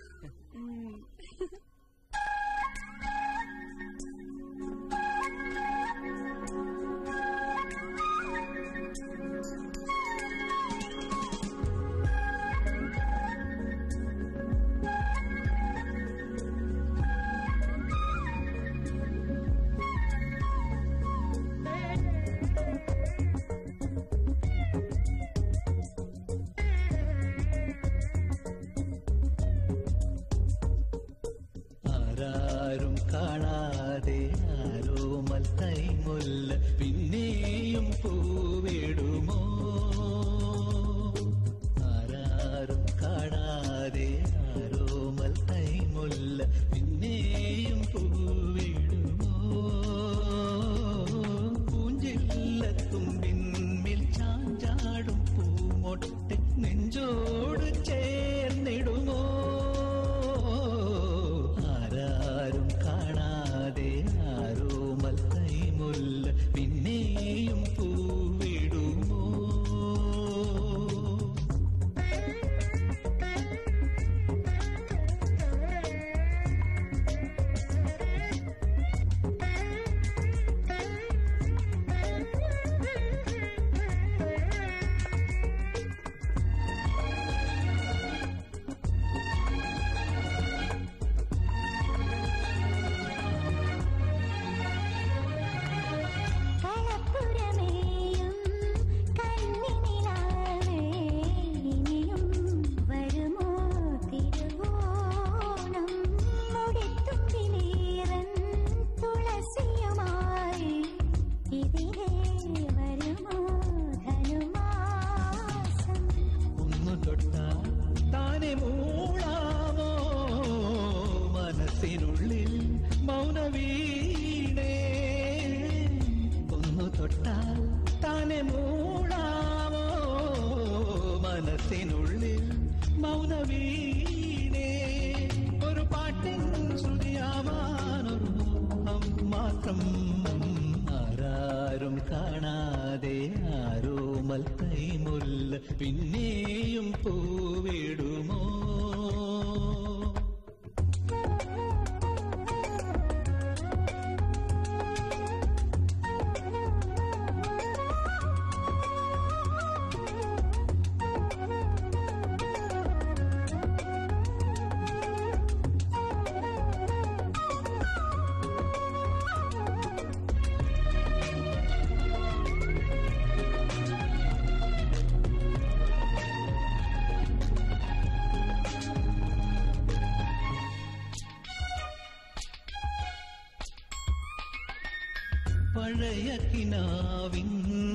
പഴയ കിനാവിൻ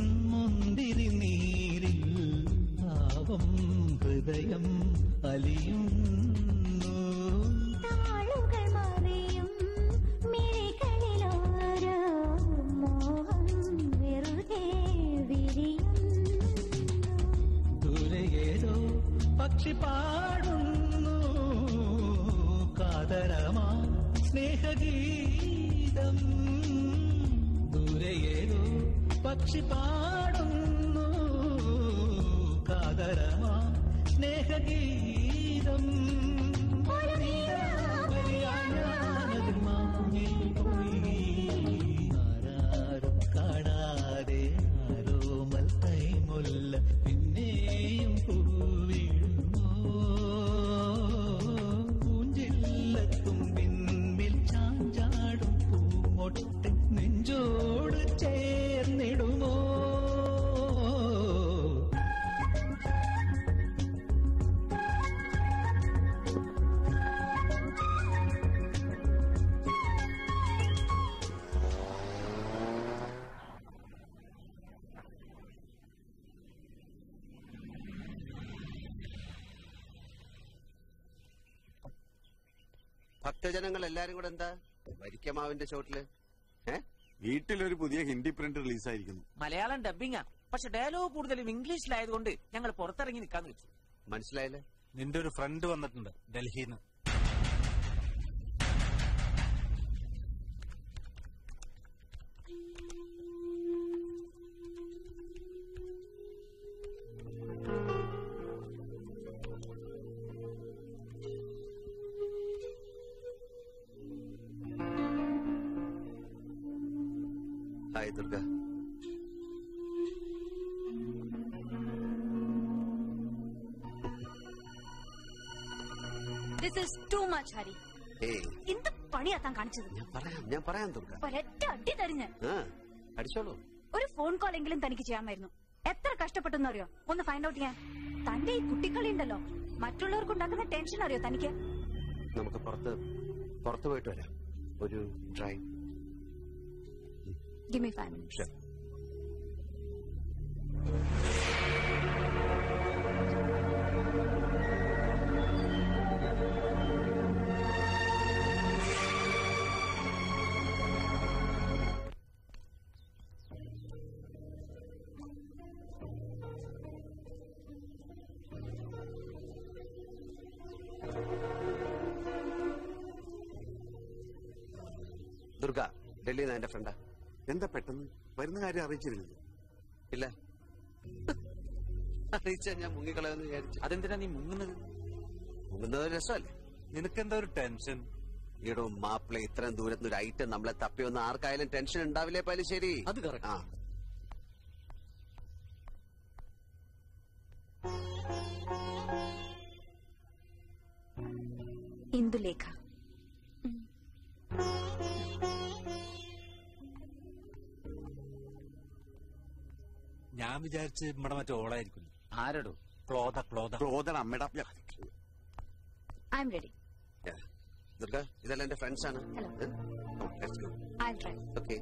മുന്തിരി നീരിൽ ഭാവം ഹൃദയം അലിയുന്നു. താളുകൾ മറിയും മിഴികളിലോരോ മോഹം വെറുതെ വിരിയുന്നു. ദൂരെ ഏതോ പക്ഷി പാടുന്നു കാതരമാ സ്നേഹഗീതം. ഏതോ പക്ഷി പാടുന്നു കാതരമാ സ്നേഹഗീതം. ആരാരും ഭക്തജനങ്ങൾ എല്ലാരും കൂടെ എന്താ വരിക്കമാവിന്റെ ചോട്ടില്? വീട്ടിലൊരു പുതിയ ഹിന്ദി പ്രിന്റ് റിലീസായിരിക്കുന്നു. മലയാളം ഡബിങ്ങാ, പക്ഷെ ഡയലോഗ് കൂടുതലും ഇംഗ്ലീഷിലായതുകൊണ്ട് ഞങ്ങൾ പുറത്തിറങ്ങി നിൽക്കാന്ന് വെച്ചു. മനസ്സിലായില്ലേ? നിന്റെ ഒരു ഫ്രണ്ട് വന്നിട്ടുണ്ട് ഡൽഹിന്ന്. Hi Durga. This is too much, Hari. ഏയ് എന്ത് പണിയാ താൻ കാണിച്ചത്? ഞാൻ പറയാം ഞാൻ പറയാം ദുർഗ. ഒരൊറ്റ അടി തരിഞ്ഞ്. ആ അടിച്ചോളൂ. ഒരു ഫോൺ കോൾ എങ്കിലും തനിക്ക് ചെയ്യാമായിരുന്നു. എത്ര കഷ്ടപ്പെട്ടെന്ന് അറിയോ ഒന്ന് ഫൈൻഡ് ഔട്ട് ചെയ്യാൻ? തന്റെ ഈ കുട്ടിക്കളി ഉണ്ടല്ലോ, മറ്റുള്ളവർക്ക് ഉണ്ടാക്കുന്ന ടെൻഷൻ അറിയോ തനിക്ക്? നമുക്ക് പുറത്ത് പുറത്ത് പോയിട്ട് വരാം. ഒരു drive. Give me five minutes. Sure. Durga ഡൽഹിയിൽ നിന്ന് എന്റെ ഫ്രണ്ടാ. എന്താ പെട്ടെന്ന് വരുന്ന കാര്യം അറിയിച്ചിരുന്നില്ല? ഇല്ല, അറിയിച്ചാ ഞാൻ മുങ്ങിക്കളയെന്ന് വിചാരിച്ചു. അതെന്തിനാ നീ മുങ്ങുന്നത്? മുങ്ങുന്നത് രസമല്ലേ? നിനക്കെന്താ ഒരു ടെൻഷൻ? ഈടോ മാപ്പിള ഇത്രയും ദൂരത്തുനിന്ന് ഒരു ഐറ്റം നമ്മളെ തപ്പി വന്ന് ആർക്കായാലും ടെൻഷൻ ഉണ്ടാവില്ലേ പാലും? ശരി, അത് കറക്റ്റ്. ആ ഇന്ദുലേഖ. ഞാൻ വിചാരിച്ച് ഇവിടെ മറ്റേ ഓളായിരിക്കും. ആരടോ? ക്ലോത ക്ലോത ക്ലോത അമ്മയുടെ. I am ready. ദുർഗ ഇതെല്ലാം എന്റെ ഫ്രണ്ട്സ് ആണ്. I'll try. ഓക്കെ.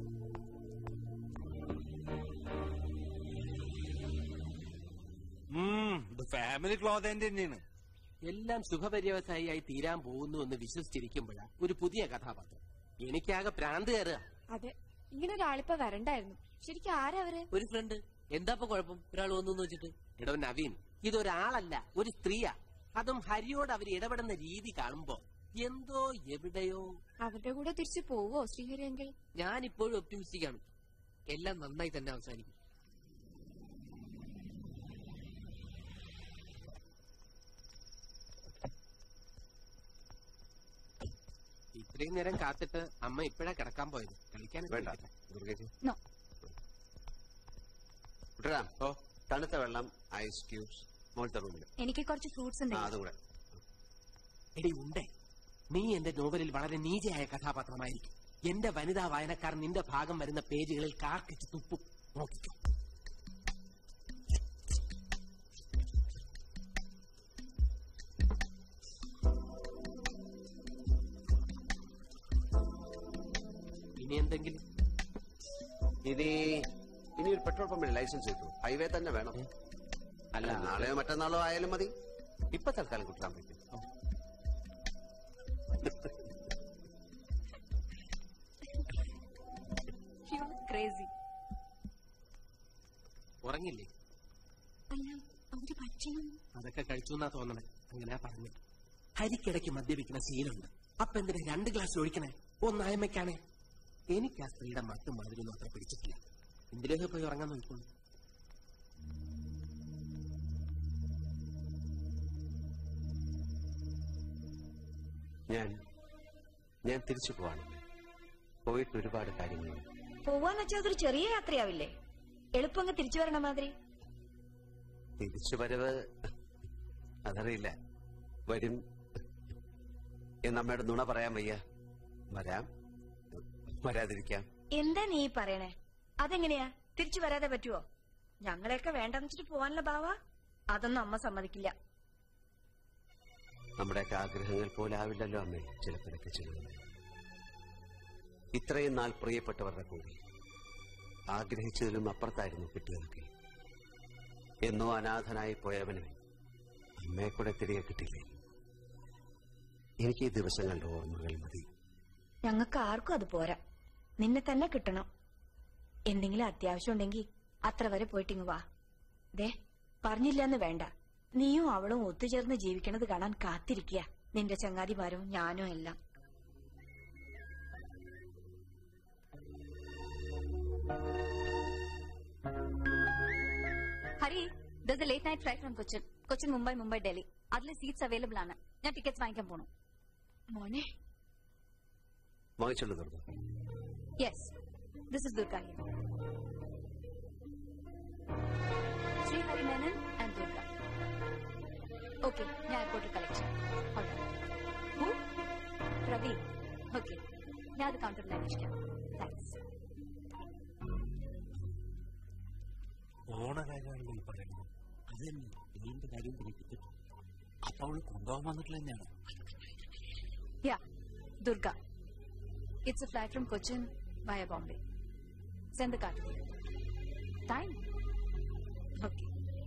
ഫാമിലി ക്ലോതേന്റെ തന്നെയാണ്. എല്ലാം സുഖപര്യവസായിയായി തീരാൻ പോകുന്നു എന്ന് വിശ്വസിച്ചിരിക്കുമ്പോഴാണ് ഒരു പുതിയ കഥാപാത്രം. എനിക്കാകെ പ്രാന്ത് കയറുക. അതെ, ഇങ്ങനെ ഒരാളിപ്പോ വരണ്ടായിരുന്നു. ശരിക്കും ആരവര്? ഒരു ഫ്രണ്ട്. എന്താ കുഴപ്പം ഒരാൾ വന്നു വെച്ചിട്ട്? എടോ നവീൻ, ഇതൊരാളല്ല, ഒരു സ്ത്രീയാ. അതും ഹരിയോട് അവർ ഇടപെടുന്ന രീതി കാണുമ്പോ എന്തോ എവിടെയോ. അവരുടെ കൂടെ തിരിച്ചു പോവോ ശ്രീഹരി അങ്കിൾ? ഞാൻ ഇപ്പോഴും ഒപ്റ്റിമിസ്റ്റിക് ആണ്. എല്ലാം നന്നായി തന്നെ അവസാനിക്കും. ഇത്രയും നേരം കാത്തിട്ട് അമ്മ ഇപ്പഴാ കിടക്കാൻ പോയത്. കളിക്കാൻ No. ഓ തണുത്ത വെള്ളം, ഐസ് ക്യൂബ്സ് മോളത്തെ റൂമിൽ. എനിക്ക് കുറച്ച് ഫ്രൂട്ട്സ് ഉണ്ട്. അതുകൂടെ. എടി ഉണ്ടേ, നീ എന്റെ നോവലിൽ വളരെ നീചയായ കഥാപാത്രമായിരിക്കും. എന്റെ വനിതാ വായനക്കാർ നിന്റെ ഭാഗം വരുന്ന പേജുകളിൽ കാർക്കിച്ച് തുപ്പും. നോക്കിക്കോ. ഇനി എന്തെങ്കിലും? ഇനി ഇനി ഒരു പെട്രോൾ പമ്പിന് ലൈസൻസ് കിട്ടും. ഹൈവേ തന്നെ വേണം. അല്ല നാളെയോ മറ്റന്നാളോ ആയാലും മതി. ഇപ്പൊ തൽക്കാലം കിട്ടാൻ പറ്റും. ക്രേസി. ഉറങ്ങില്ലേ? അല്ല, അവര് ഭക്ഷണം അതൊക്കെ കഴിച്ചു എന്നാ തോന്നണേ. അങ്ങനെ പറഞ്ഞു. ഹരിക്കിടയ്ക്ക് മദ്യപിക്കുന്ന ശീലമുണ്ട്. അപ്പൊ എന്തിനാ രണ്ട് ഗ്ലാസ് ഒഴിക്കണേ? ഒന്നായ്മയ്ക്കാണേ. എനിക്ക് ആ സ്ത്രീയുടെ മട്ടും മധുരൊന്നും അത്ര പിടിച്ചിട്ടില്ല. എന്തിലേക്ക് പോയി ഉറങ്ങാൻ നോക്കുന്നു. ഞാൻ ഞാൻ തിരിച്ചു പോവാണ്. പോയിട്ട് ഒരുപാട് കാര്യങ്ങൾ. പോവാന്ന് വെച്ചാൽ അതൊരു ചെറിയ യാത്രയാവില്ലേ? എളുപ്പം അങ്ങ് തിരിച്ചു വരണ മാതിരി. തിരിച്ചു വരവ് അതറിയില്ല. വരും എന്നമ്മയുടെ നുണ പറയാൻ വയ്യ. വരാം, വരാതിരിക്കാം. എന്താ നീ പറയണേ? അതെങ്ങനെയാ തിരിച്ചു വരാതെ പറ്റുവോ? ഞങ്ങളെയൊക്കെ വേണ്ടെന്ന് വെച്ചിട്ട് പോവാനുള്ള ഭാവ? അതൊന്നും അമ്മ സമ്മതിക്കില്ല. നമ്മുടെയൊക്കെ ആഗ്രഹങ്ങൾ പോലെ ആവില്ലല്ലോ അമ്മേ ചിലപ്പോഴൊക്കെ ചെയ്യുന്നത്. ഇത്രയും നാൾ പ്രിയപ്പെട്ടവരുടെ കൂടി ആഗ്രഹിച്ചതിലും അപ്പുറത്തായിരുന്നു കിട്ടിയതൊക്കെ. എന്നോ അനാഥനായി പോയവന് അമ്മയെ കൂടെ തിരികെ കിട്ടില്ലേ? എനിക്ക് ഈ ദിവസങ്ങളുടെ ഓർമ്മകൾ മതി. ഞങ്ങൾക്ക് ആർക്കും അത് പോരാ. നിന്നെ തന്നെ കിട്ടണം. എന്തെങ്കിലും അത്യാവശ്യം ഉണ്ടെങ്കിൽ അത്ര വരെ പോയിട്ടിങ് വാ. ദേ, പറഞ്ഞില്ലെന്ന് വേണ്ട. നീയും അവളും ഒത്തുചേർന്ന് ജീവിക്കണത് കാണാൻ കാത്തിരിക്കുക. നിന്റെ ചങ്ങാതിമാരും ഞാനും എല്ലാം. Hari, there's a late night flight from Cochin. Cochin, Mumbai, Mumbai, Delhi. അതിലെ സീറ്റ്സ് അവൈലബിൾ ആണ്. ഞാൻ ടിക്കറ്റ്സ് വാങ്ങിക്കാൻ പോണു. മോനെ, വാങ്ങിച്ചോളൂ Durga. Yes, this is Durga. Shri Hari Menon and Durga. Okay, ഞാൻ എയർപോർട്ടിൽ കളക്ട് ചെയ്യാം. പ്രവീൺ. ഓക്കെ, ഞാൻ അത് കൗണ്ടറിൽ അന്വേഷിക്കാം. താങ്ക്സ്. ഓണ കാര്യമാണല്ലോ ഈ പറയുന്നത്. അത് തന്നെ ഇതിന്റെ കാര്യം പിടിപ്പിച്ചിട്ട് അപ്പൊ അവള് കൊണ്ടുപോകാൻ വന്നിട്ടില്ല തന്നെയാണ്. Yeah, Durga. It's a flight from Cochin via Bombay. Send the card. Time. Okay.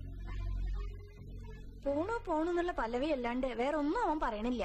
പോണു പോണെന്നുള്ള പല്ലവി അല്ലാണ്ട് വേറെ ഒന്നും അവൻ പറയണില്ല.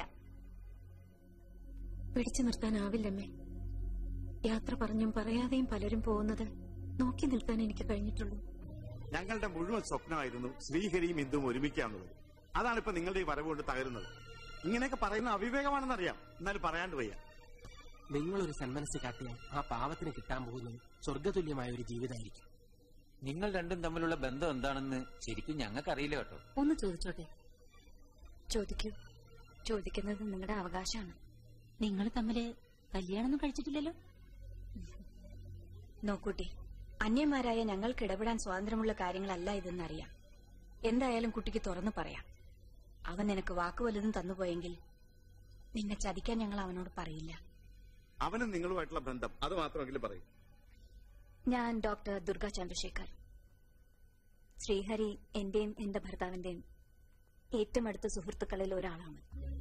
പിടിച്ചു നിർത്താനാവില്ലമ്മേ. യാത്ര പറഞ്ഞും പറയാതെയും പലരും പോകുന്നത് നോക്കി നിൽക്കാൻ എനിക്ക് കഴിഞ്ഞിട്ടുള്ളൂ. ഞങ്ങളുടെ മുഴുവൻ സ്വപ്നമായിരുന്നു ശ്രീഹരിയും ഇന്ദുവും ഒരുമിക്കാന്നുള്ളത്. അതാണ് ഇപ്പൊ നിങ്ങളുടെ ഈ വരവ് കൊണ്ട് തകരുന്നത്. ഇങ്ങനെയൊക്കെ പറയുന്ന അവിവേകമാണെന്നറിയാം, എന്നാലും പറയാണ്ട് വയ്യ. നിങ്ങളൊരു സന്മനസ് കാട്ടിയാൽ ആ പാവത്തിന് കിട്ടാൻ പോകുന്നത് സ്വർഗതുല്യമായ ഒരു ജീവിതമായിരിക്കും. നിങ്ങൾ രണ്ടും തമ്മിലുള്ള ബന്ധം എന്താണെന്ന് ശരിക്കും ഞങ്ങൾക്കറിയില്ല കേട്ടോ. ഒന്ന് ചോദിച്ചോട്ടെ? ചോദിക്കൂ. ചോദിക്കുന്നത് നിങ്ങളുടെ അവകാശമാണ്. നിങ്ങൾ തമ്മില് കല്യാണമൊന്നും കഴിച്ചിട്ടില്ലല്ലോ? നോക്കൂട്ടി, അന്യന്മാരായ ഞങ്ങൾക്ക് ഇടപെടാൻ സ്വാതന്ത്ര്യമുള്ള കാര്യങ്ങളല്ല ഇതെന്നറിയാം. എന്തായാലും കുട്ടിക്ക് തുറന്നു പറയാം. അവൻ നിനക്ക് വാക്ക് വലുതും തന്നുപോയെങ്കിൽ നിന്നെ ചതിക്കാൻ ഞങ്ങൾ അവനോട് പറയില്ല. അവനും നിങ്ങളുമായിട്ടുള്ള ബന്ധം അത് മാത്രമെങ്കിലും പറയും. ഞാൻ ഡോക്ടർ ദുർഗ ചന്ദ്രശേഖർ. ശ്രീഹരി എന്റെയും എന്റെ ഭർത്താവിന്റെയും ഏറ്റവും അടുത്ത സുഹൃത്തുക്കളിൽ ഒരാളാണ്.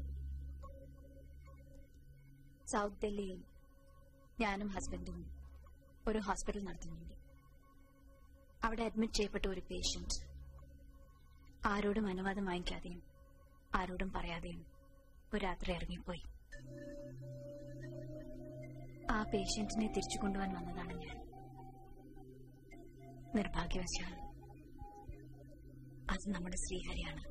സൗത്ത് ഡൽഹിയിൽ ഞാനും ഹസ്ബൻഡും ഒരു ഹോസ്പിറ്റൽ നടത്തുന്നുണ്ട്. അവിടെ അഡ്മിറ്റ് ചെയ്യപ്പെട്ട ഒരു പേഷ്യന്റ് ആരോടും അനുവാദം വാങ്ങിക്കാതെയും ആരോടും പറയാതെയും ഒരു രാത്രി ഇറങ്ങിപ്പോയി. ആ പേഷ്യന്റിനെ തിരിച്ചു കൊണ്ടുപോകാൻ വന്നതാണ് ഞാൻ. നിർഭാഗ്യവശാൽ അത് നമ്മുടെ ശ്രീഹരിയാണ്.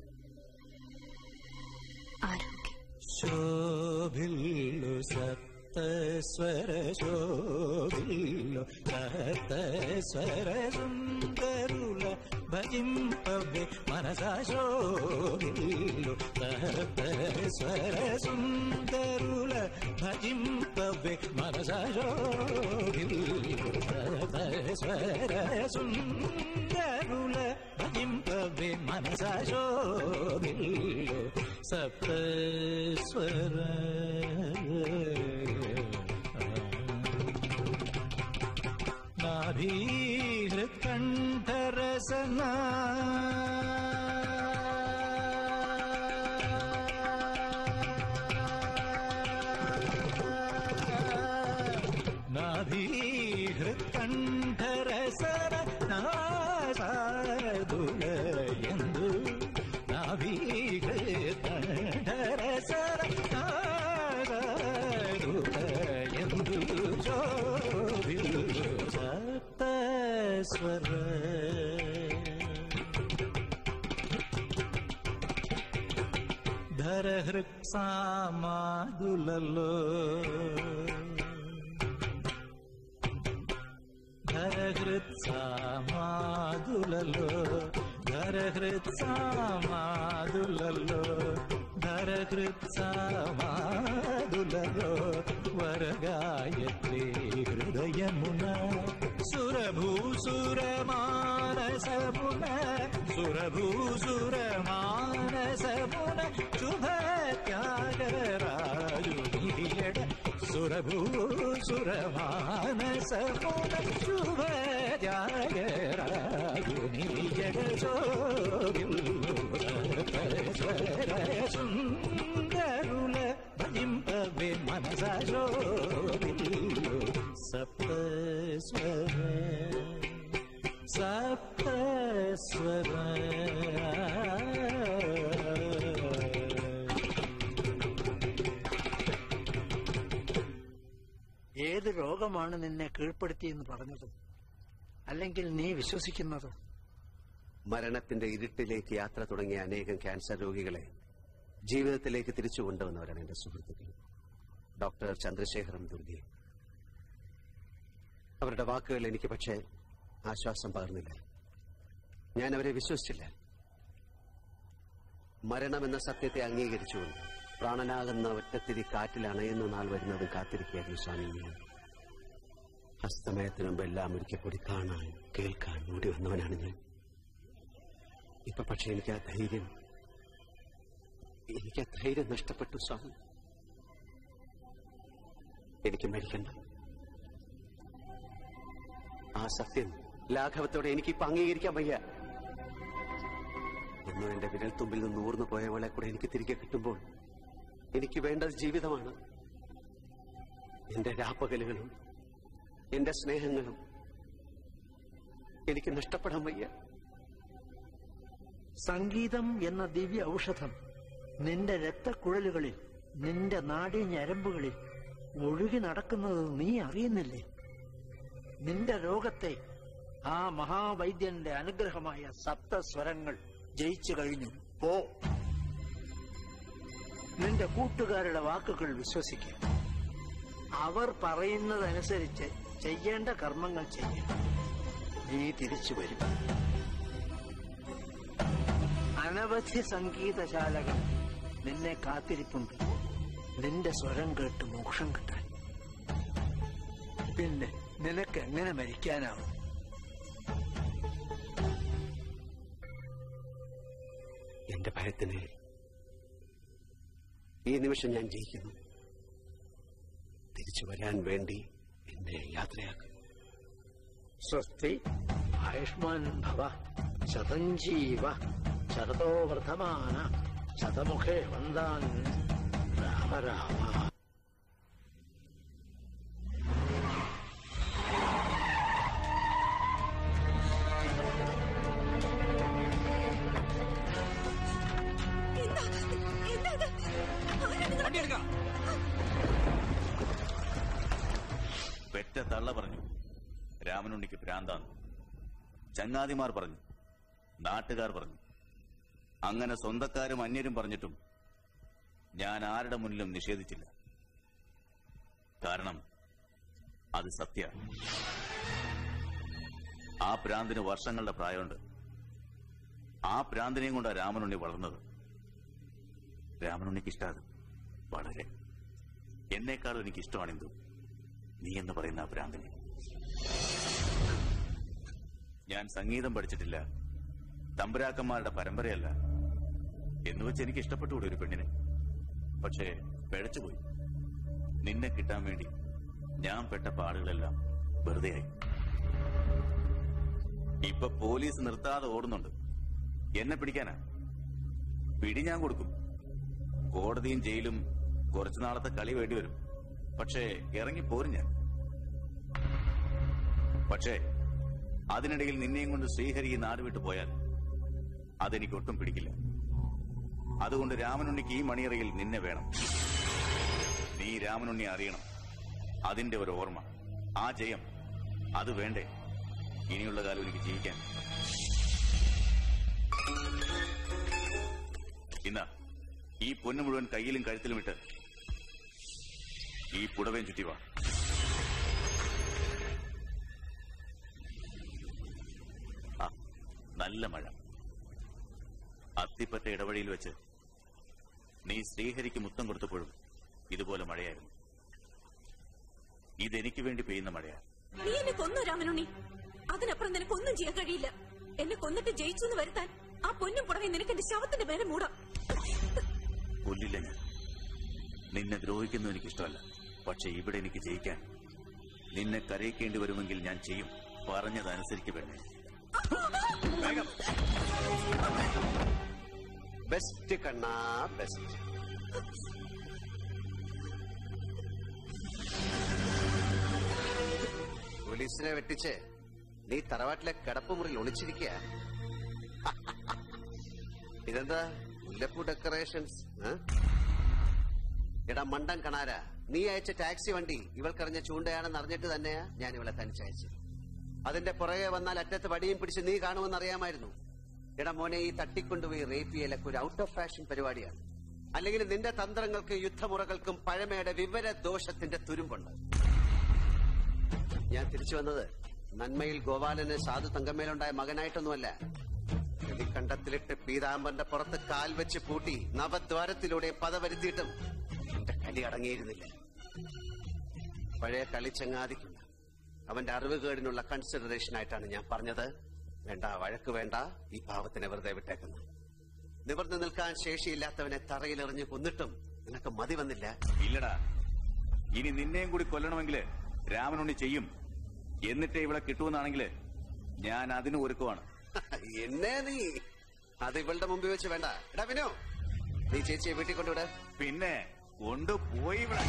ആരോഗ്യം ശോഭില്ലു സപ്തസ്വര ശോഭില്ലു സപ്തസ്വര സുന്ദരുല ഭജിംപവ്യ മനസാ ശോഭില്ലു സപ്തസ്വര സുന്ദരുല ഭജിംപവ്യ മനസാ ശോഭില്ലു സപ്തസ്വര സുന്ദരുല ഭജിംപവ്യ മനസാ ശോഭില്ലു സപ്തസ്വര നാഭീഹൃത്കണ്ഠരസന നാഭീഹൃത്കണ്ഠരസന നാസാദുലയന്തു നാഭീഹൃത്കണ്ഠരസന നാസാദുലയന്തു ശോഭില്ലു സപ്തസ്വര ധരഹൃത്സാമാതുലല്ലോ ധരഹൃത്സാമാതുലല്ലോ ധരഹൃത്സാമാതുലല്ലോ ധരഹൃത്സാമാതുലല്ലോ വരഗായത്രി ഹൃദയമുന സുരഭൂസുരമാനസമുന സുരഭൂസുരമാനസമുന ശുഭത്യാഗരാജുനിധിയട സുരഭൂസുരമാനസമുന ശുഭത്യാഗരാജുനിധിയട ശോഭില്ലു സുന്ദരുല ഭജിംപവ്യ മനസാ ശോഭില്ലു സപ്തസ്വര സപ്തസ്വര രോഗമാണ് നിന്നെ കീഴ്പ്പെടുത്തിയെന്ന് പറഞ്ഞത്? അല്ലെങ്കിൽ നീ വിശ്വസിക്കുന്നത്? മരണത്തിന്റെ ഇരുട്ടിലേക്ക് യാത്ര തുടങ്ങിയ അനേകം ക്യാൻസർ രോഗികളെ ജീവിതത്തിലേക്ക് തിരിച്ചു കൊണ്ടുവന്നവരാണ് എന്റെ സുഹൃത്തുക്കൾ. ഡോക്ടർ ചന്ദ്രശേഖരം ദുർഗി. അവരുടെ വാക്കുകൾ എനിക്ക് പക്ഷേ ആശ്വാസം പകർന്നില്ല. ഞാൻ അവരെ വിശ്വസിച്ചില്ല. മരണമെന്ന സത്യത്തെ അംഗീകരിച്ചുകൊണ്ട് പ്രാണനാകുന്ന ഒറ്റത്തിരി കാറ്റിൽ അണയുന്ന നാൾ വരുന്നതും കാത്തിരിക്കുകയായിരുന്നു സ്വാമി. ഞാൻ അസ്തമയത്തിനു മുമ്പ് എല്ലാം ഒരിക്കൽ കൂടി കാണാൻ കേൾക്കാൻ ഓടി വന്നവനാണ് ഞാൻ. ഇപ്പൊ പക്ഷെ എനിക്ക് ആ ധൈര്യം എനിക്ക് ആ ധൈര്യം നഷ്ടപ്പെട്ടു സ്വാമി. എനിക്ക് മരിക്കണ്ട. ആ സത്യം ലാഘവത്തോടെ എനിക്കിപ്പോ അംഗീകരിക്കാൻ വയ്യ. എന്നും എന്റെ വിരൽത്തുമ്പിൽ നിന്ന് ഊർന്നു പോയവളെ കൂടെ എനിക്ക് തിരികെ കിട്ടുമ്പോൾ എനിക്ക് വേണ്ടത് ജീവിതമാണ്. എന്റെ രാപ്പകലുകളും എന്റെ സ്നേഹങ്ങളും എനിക്ക് നഷ്ടപ്പെടാൻ വയ്യ. സംഗീതം എന്ന ദിവ്യ ഔഷധം നിന്റെ രക്തക്കുഴലുകളിൽ, നിന്റെ നാഡീ ഞരമ്പുകളിൽ ഒഴുകി നടക്കുന്നത് നീ അറിയുന്നില്ലേ? നിന്റെ രോഗത്തെ ആ മഹാവൈദ്യന്റെ അനുഗ്രഹമായ സപ്തസ്വരങ്ങൾ ജയിച്ചു കഴിഞ്ഞു. പോ. നിന്റെ കൂട്ടുകാരുടെ വാക്കുകൾ വിശ്വസിക്കുക. അവർ പറയുന്നതനുസരിച്ച് ചെയ്യേണ്ട കർമ്മങ്ങൾ ചെയ്യും. നീ തിരിച്ചു വരും. അനവധി സംഗീതശാലകൾ നിന്നെ കാത്തിരിപ്പുണ്ട്, നിന്റെ സ്വരം കേട്ട് മോക്ഷം കിട്ടാൻ. പിന്നെ നിനക്ക് എങ്ങനെ മരിക്കാനാവും? എന്റെ ഭയത്തിനെ ഈ നിമിഷം ഞാൻ ജയിക്കുന്നു. തിരിച്ചു വരാൻ വേണ്ടി എന്നെ യാത്രയാക്കും. സ്വസ്തി. ആയുഷ്മാൻ ഭവ. ശതഞ്ജീവ. ശരതോ വർദ്ധമാന. ശതമുഖേ വന്ദാൻ. രാമ രാമ. പെറ്റ തള്ള പറഞ്ഞു രാമനുണ്ണിക്ക് ഭ്രാന്താന്ന്. ചങ്ങാതിമാർ പറഞ്ഞു, നാട്ടുകാർ പറഞ്ഞു, അങ്ങനെ സ്വന്തക്കാരും അന്യരും പറഞ്ഞിട്ടും ഞാൻ ആരുടെ മുന്നിലും നിഷേധിച്ചില്ല. കാരണം അത് സത്യമാണ്. ആ ഭ്രാന്തിന് വർഷങ്ങളുടെ പ്രായമുണ്ട്. ആ ഭ്രാന്തിനെയും കൊണ്ടാണ് രാമനുണ്ണി വളർന്നത്. രാമനുണ്ണിക്ക് ഇഷ്ടാത് വളരെ. എന്നേക്കാളും എനിക്ക് ഇഷ്ടമാണ് എന്തു നീ എന്ന് പറയുന്ന ആ ഭ്രാന്തിനെ. ഞാൻ സംഗീതം പഠിച്ചിട്ടില്ല, തമ്പുരാക്കന്മാരുടെ പരമ്പരയല്ല എന്ന് വെച്ച് എനിക്ക് ഇഷ്ടപ്പെട്ടുകൂടി ഒരു പെണ്ണിനെ. പക്ഷേ പിഴച്ചുപോയി. നിന്നെ കിട്ടാൻ വേണ്ടി ഞാൻ പെട്ട പാടുകളെല്ലാം വെറുതെയായി. ഇപ്പൊ പോലീസ് നിർത്താതെ ഓടുന്നുണ്ട്. എന്നെ പിടിക്കാനാ. പിടി ഞാൻ കൊടുക്കും. കോടതിയും ജയിലും കുറച്ചു നാളത്തെ കളി വേണ്ടിവരും. പക്ഷേ ഇറങ്ങിപ്പോരും ഞാൻ. പക്ഷേ അതിനിടയിൽ നിന്നെയും കൊണ്ട് ശ്രീഹരി ഈ നാട് വിട്ടു പോയാൽ അതെനിക്ക് ഒട്ടും പിടിക്കില്ല. അതുകൊണ്ട് രാമനുണ്ണിക്ക് ഈ മണിയറയിൽ നിന്നെ വേണം. നീ രാമനുണ്ണി അറിയണം. അതിന്റെ ഒരു ഓർമ്മ, ആ ജയം, അത് വേണ്ടേ ഇനിയുള്ള കാലം എനിക്ക് ജീവിക്കാൻ. ഇന്നാ ഈ പൊന്നു മുഴുവൻ കയ്യിലും കഴുത്തിലും ഇട്ട് ഈ പുടവയും ചുറ്റി വാ. ആ നല്ല മഴ. അത്തിപ്പറ്റ ഇടവഴിയിൽ വെച്ച് നീ ശ്രീഹരിക്ക് മുത്തം കൊടുത്തപ്പോഴും ഇതുപോലെ മഴയായിരുന്നു. ഇതെനിക്ക് വേണ്ടി പെയ്യുന്ന മഴയാണ്. നീ എന്നെ കൊന്നു രാമനുണ്ണി. അതിനപ്പുറം നിനക്ക് ഒന്നും ചെയ്യാൻ കഴിയില്ല. എന്നെ കൊന്നിട്ട് ജയിച്ചു എന്ന് വരുത്താൻ ആ പൊന്നും പുടവെ നിനക്ക് എന്റെ ശവത്തിന്റെ മേലെ മൂടാം. കൊല്ലില്ല ഞാൻ. നിന്നെ ദ്രോഹിക്കുന്നു എനിക്കിഷ്ടമല്ല. പക്ഷെ ഇവിടെ എനിക്ക് ജയിക്കാൻ നിന്നെ കരയിക്കേണ്ടി വരുമെങ്കിൽ ഞാൻ ചെയ്യും. പറഞ്ഞതനുസരിക്ക് പെണ്ണേ. ബെസ്റ്റ് കണ്ണാ, ബെസ്റ്റ്. പോലീസിനെ വെട്ടിച്ച് നീ തറവാട്ടിലെ കിടപ്പുമുറിയിൽ ഒളിച്ചിരിക്കുക. ഇതെന്താ മുല്ലപ്പൂ ഡെക്കറേഷൻസ്? എടാ മണ്ടൻ കണാര, നീ അയച്ച ടാക്സി വണ്ടി ഇവൾക്കറിഞ്ഞ ചൂണ്ടയാണെന്ന് അറിഞ്ഞിട്ട് തന്നെയാ ഞാൻ ഇവളെ തനിച്ചയച്ചത്. അതിന്റെ പുറകെ വന്നാൽ അറ്റത്ത് വടിയും പിടിച്ച് നീ കാണുമെന്ന് അറിയാമായിരുന്നു. എടാ മോനെ, ഈ തട്ടിക്കൊണ്ടുപോയി റേപ്പ് ചെയ്യലൊക്കെ ഒരു ഔട്ട് ഓഫ് ഫാഷൻ പരിപാടിയാണ്. അല്ലെങ്കിൽ നിന്റെ തന്ത്രങ്ങൾക്കും യുദ്ധമുറകൾക്കും പഴമയുടെ വിവരദോഷത്തിന്റെ തുരുമ്പുണ്ട്. ഞാൻ തിരിച്ചു വന്നത് നന്മയിൽ ഗോപാലന് സാധു തങ്കമ്മയിലുണ്ടായ മകനായിട്ടൊന്നുമല്ല. കണ്ടത്തിലിട്ട് പീതാംബന്റെ പുറത്ത് കാൽ വെച്ച് പൂട്ടി നവദ്വാരത്തിലൂടെ പത വരുത്തിയിട്ടും എന്റെ കലി അടങ്ങിയിരുന്നില്ല. പഴയ കളിച്ചങ്ങാതിക്കുള്ള അവന്റെ അറിവുകേടിനുള്ള കൺസിഡറേഷൻ ആയിട്ടാണ് ഞാൻ പറഞ്ഞത്. വേണ്ട, വഴക്ക് വേണ്ട, ഈ പാവത്തിനെ വെറുതെ വിട്ടേക്കുന്നു. നിവർന്നു നിൽക്കാൻ ശേഷിയില്ലാത്തവനെ തറയിലെറിഞ്ഞ് കൊന്നിട്ടും നിനക്ക് മതി വന്നില്ല. ഇല്ലടാ, ഇനി നിന്നെയും കൂടി കൊല്ലണമെങ്കിൽ രാമനുണ്ണി ചെയ്യും. എന്നിട്ടേ ഇവിടെ കിട്ടുമെന്നാണെങ്കിൽ ഞാൻ അതിന് ഒരുക്കുവാണ്. എന്നെ നീ അത് ഇവളുടെ മുമ്പിൽ വെച്ച് വേണ്ട. എടാ വിനോ, നീ ചേച്ചിയെ വീട്ടിൽ കൊണ്ടുവിടെ. പിന്നെ കൊണ്ടുപോയി ഇവിടെ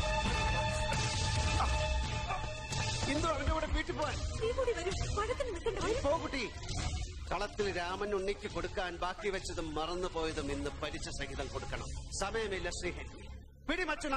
വീട്ടിൽ പോവാൻ കുട്ടി. കളത്തിൽ രാമൻ ഉണ്ണിക്ക് കൊടുക്കാൻ ബാക്കി വെച്ചതും മറന്നുപോയതും ഇന്ന് പരിച സഹിതം കൊടുക്കണം. സമയമില്ല ശ്രീഹരി. പിടിമച്ചുണ.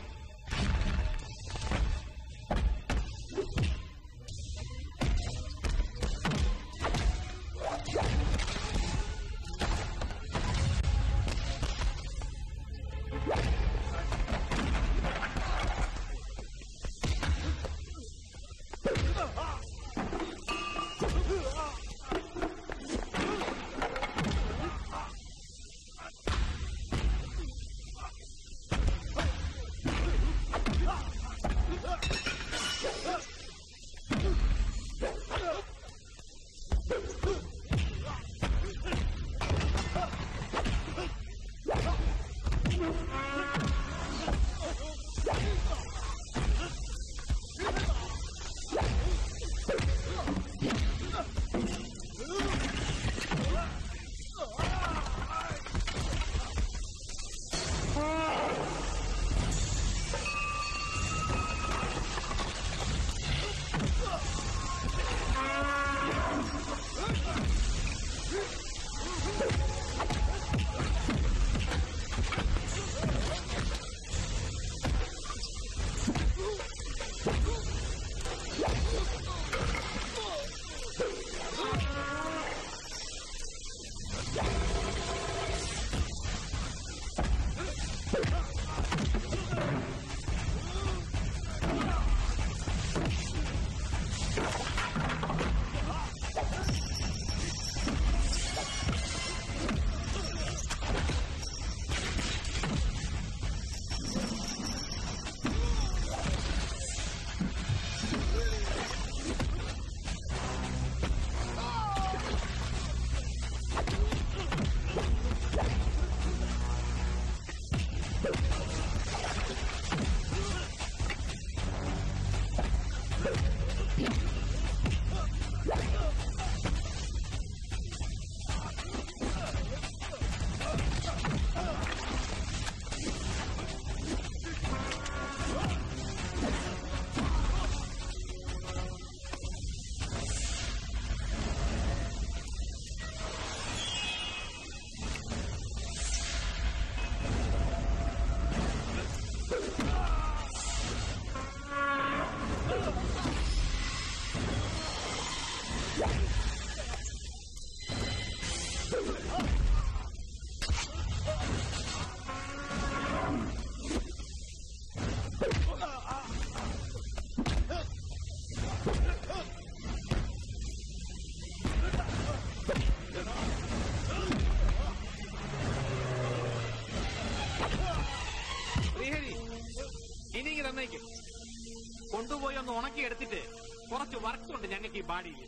കൊണ്ടുപോയി ഒന്ന് ഉണക്കി എടുത്തിട്ട് കുറച്ച് വർക്ക് ഉണ്ട് ഞങ്ങൾക്ക് ഈ ബാഡിയിൽ.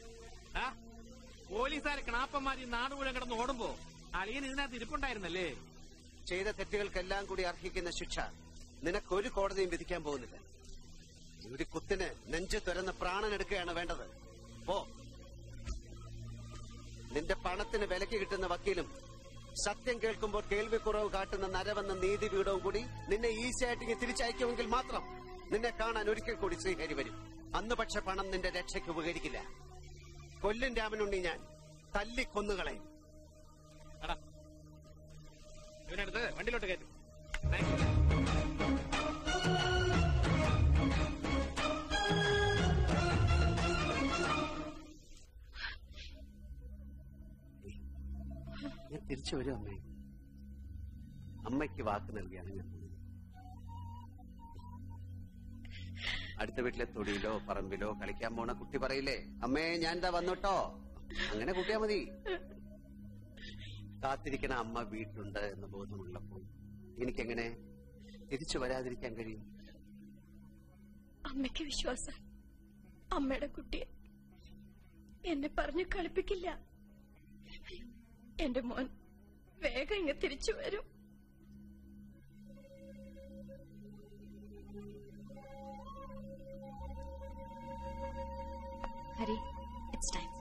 ആ പോലീസുകാരെ കിണാപ്പന്മാരി നാട് മുഴുവൻ കിടന്ന് ഓടുമ്പോ അളിയൻ ഇതിനകത്ത് ഇരിപ്പുണ്ടായിരുന്നല്ലേ. ചെയ്ത തെറ്റുകൾക്കെല്ലാം കൂടി അർഹിക്കുന്ന ശിക്ഷ നിനക്കൊരു കോടതിയും വിധിക്കാൻ പോകുന്നില്ല. ഒരു കുത്തിന് നെഞ്ച് തുരന്ന് പ്രാണനെടുക്കുകയാണ് വേണ്ടത്. പോ. നിന്റെ പണത്തിന് വിലക്ക് കിട്ടുന്ന വക്കീലും സത്യം കേൾക്കുമ്പോൾ കേൾവിക്കുറവ് കാട്ടുന്ന നരവെന്ന നീതിപീഠവും കൂടി നിന്നെ ഈസി ആയിട്ട് തിരിച്ചയക്കുമെങ്കിൽ മാത്രം നിന്നെ കാണാൻ ഒരിക്കൽ കൂടി ശ്രീഹരി വരും. അന്ന് പക്ഷെ പണം നിന്റെ രക്ഷയ്ക്ക് ഉപകരിക്കില്ല. കൊല്ലും രാമനുണ്ണി ഞാൻ, തല്ലിക്കൊന്നുകളയും. ഇവനെടുത്ത് വണ്ടിയിലോട്ട് കയറ്റും. ഞാൻ തിരിച്ചു വരും അമ്മേ. അമ്മയ്ക്ക് വാക്ക് നൽകിയാണ് ഞാൻ. അടുത്ത വീട്ടിലെ തൊടിയിലോ പറമ്പിലോ കളിക്കാൻ പോണ കുട്ടി പറയില്ലേ, അമ്മേ ഞാൻ എന്താ വന്നോട്ടോ, അങ്ങനെ കൂട്ടിയാ മതി. കാത്തിരിക്കണ അമ്മ വീട്ടിലുണ്ട് എന്ന ബോധമുള്ളപ്പോൾ എനിക്കെങ്ങനെ തിരിച്ചു വരാതിരിക്കാൻ കഴിയും? അമ്മയ്ക്ക് വിശ്വാസം അമ്മയുടെ കുട്ടിയെ എന്നെ പറഞ്ഞു കളിപ്പിക്കില്ല. എന്റെ മോൻ വേഗം ഇങ്ങ് തിരിച്ചു വരും. Hari, it's time.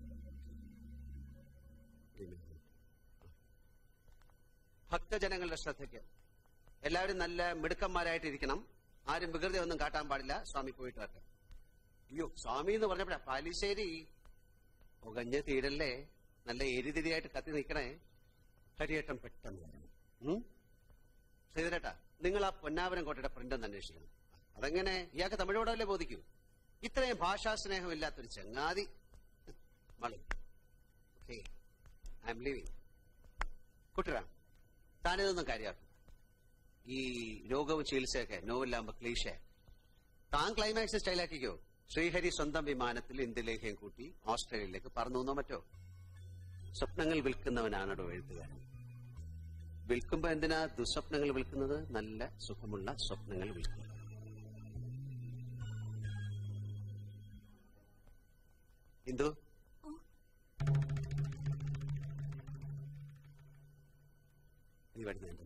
ഭക്തജനങ്ങളുടെ ശ്രദ്ധയ്ക്ക്, എല്ലാവരും നല്ല മിടുക്കന്മാരായിട്ടിരിക്കണം. ആരും വികൃതി ഒന്നും കാട്ടാൻ പാടില്ല. സ്വാമി പോയിട്ട് വരട്ടെ. അയ്യോ, സ്വാമി എന്ന് പറഞ്ഞപ്പോഴാ പാലിശ്ശേരി പുകഞ്ഞ് തീരല്ലേ, നല്ല എരിതിരിയായിട്ട് കത്തി നിൽക്കണേ. ഹരിയേട്ടൻ പെട്ടെന്ന് വരണം. ശ്രീധരേട്ടാ, നിങ്ങൾ ആ പൊന്നാവരം കോട്ടയുടെ പ്രിന്റ് ഒന്ന് അന്വേഷിക്കണം. അതെങ്ങനെ, ഇയാൾക്ക് തമിഴോടല്ലേ ബോധിക്കൂ? ഇത്രയും ഭാഷാ സ്നേഹമില്ലാത്തൊരു ചങ്ങാതി. മളി, ഓക്കെ, ഐ എം ലീവിങ്. കുട്ടിരാ, താനിതൊന്നും കാര്യമാക്കും. ഈ രോഗവും ചികിത്സയൊക്കെ നോവല്ലാകുമ്പോ ക്ലീഷേ. താൻ ക്ലൈമാക്സ് സ്റ്റൈലാക്കിക്കോ. ശ്രീഹരി സ്വന്തം വിമാനത്തിൽ ഇന്ത്യയിലേക്കും കൂട്ടി ഓസ്ട്രേലിയയിലേക്ക് പറന്നു എന്നോ മറ്റോ. സ്വപ്നങ്ങൾ വിൽക്കുന്നവനാണോ എഴുത്തുകാരൻ? വിൽക്കുമ്പോ എന്തിനാ ദുസ്വപ്നങ്ങൾ വിൽക്കുന്നത്? നല്ല സുഖമുള്ള സ്വപ്നങ്ങൾ വിൽക്കുക. ഇന്ദു, നീ വരുന്ന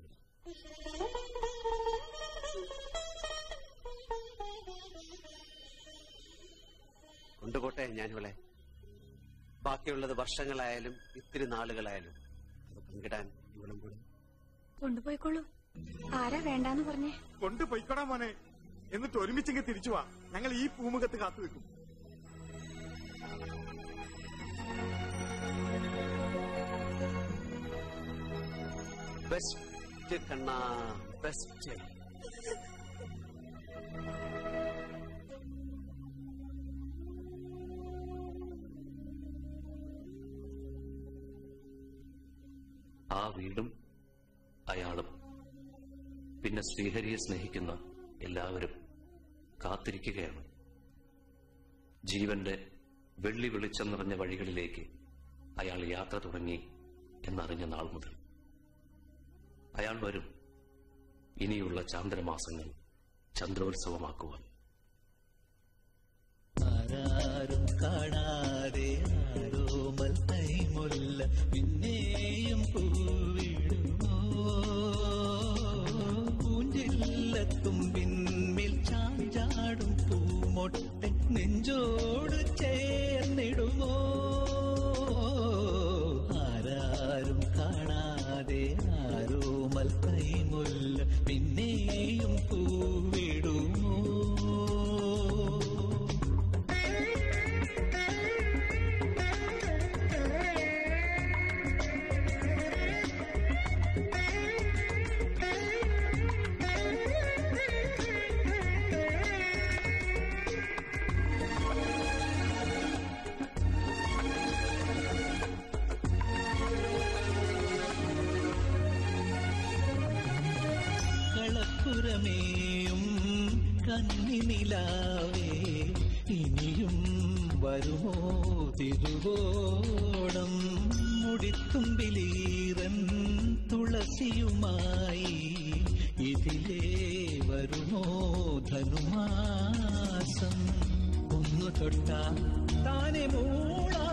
കൊണ്ടുപോട്ടെ ഞാനിവളെ. ബാക്കിയുള്ളത് വർഷങ്ങളായാലും ഇത്തിരി നാളുകളായാലും അത് പങ്കിടാൻ ഇവളും കൂടെ. കൊണ്ടുപോയിക്കോളൂ. ആരാ വേണ്ടാന്ന് പറഞ്ഞേ? കൊണ്ടുപോയിക്കോടാ മോനെ. എന്നിട്ട് ഒരുമിച്ചെങ്കിൽ തിരിച്ചു വാ. ഞങ്ങൾ ഈ പൂമുഖത്ത് കാത്തു വെക്കും. ബെസ്റ്റ് കണ്ണാ, ബെസ്റ്റ്. ആ വീടും അയാളും പിന്നെ ശ്രീഹരിയെ സ്നേഹിക്കുന്ന എല്ലാവരും കാത്തിരിക്കുകയാണ്. ജീവന്റെ വെള്ളി വെളിച്ചം നിറഞ്ഞ വഴികളിലേക്ക് അയാൾ യാത്ര തുടങ്ങി എന്നറിഞ്ഞ നാൾ മുതൽ അയാൾ വരും ഇനിയുള്ള ചാന്ദ്രമാസങ്ങൾ ചന്ദ്രോത്സവമാക്കുവാൻ. ആരാരും കാണാതെ ആരോമൽ കൈമൊല്ല പിന്നെയും പൂവിടുമോ, പൂഞ്ചില്ലത്തുമ്പിന്മേൽ ചാഞ്ചാടും പൂമൊട്ടെ നെഞ്ചോട് ചേർന്നിടുമോ. ആരാരും കാണാതെ ആരോമൽ കൈമൊല്ല പിന്നെയും പൂവിടുമോ. കളപ്പുരമേയും കന്നിനിലാവേ ഇനിയും വരുമോ തിരുവോണം. മുടിത്തുമ്പിലീറൻ തുളസിയുമായി ഇതിലേ വരുമോ ധനുമാസം. ഒന്നു തൊട്ടാ താനെ മൂളാ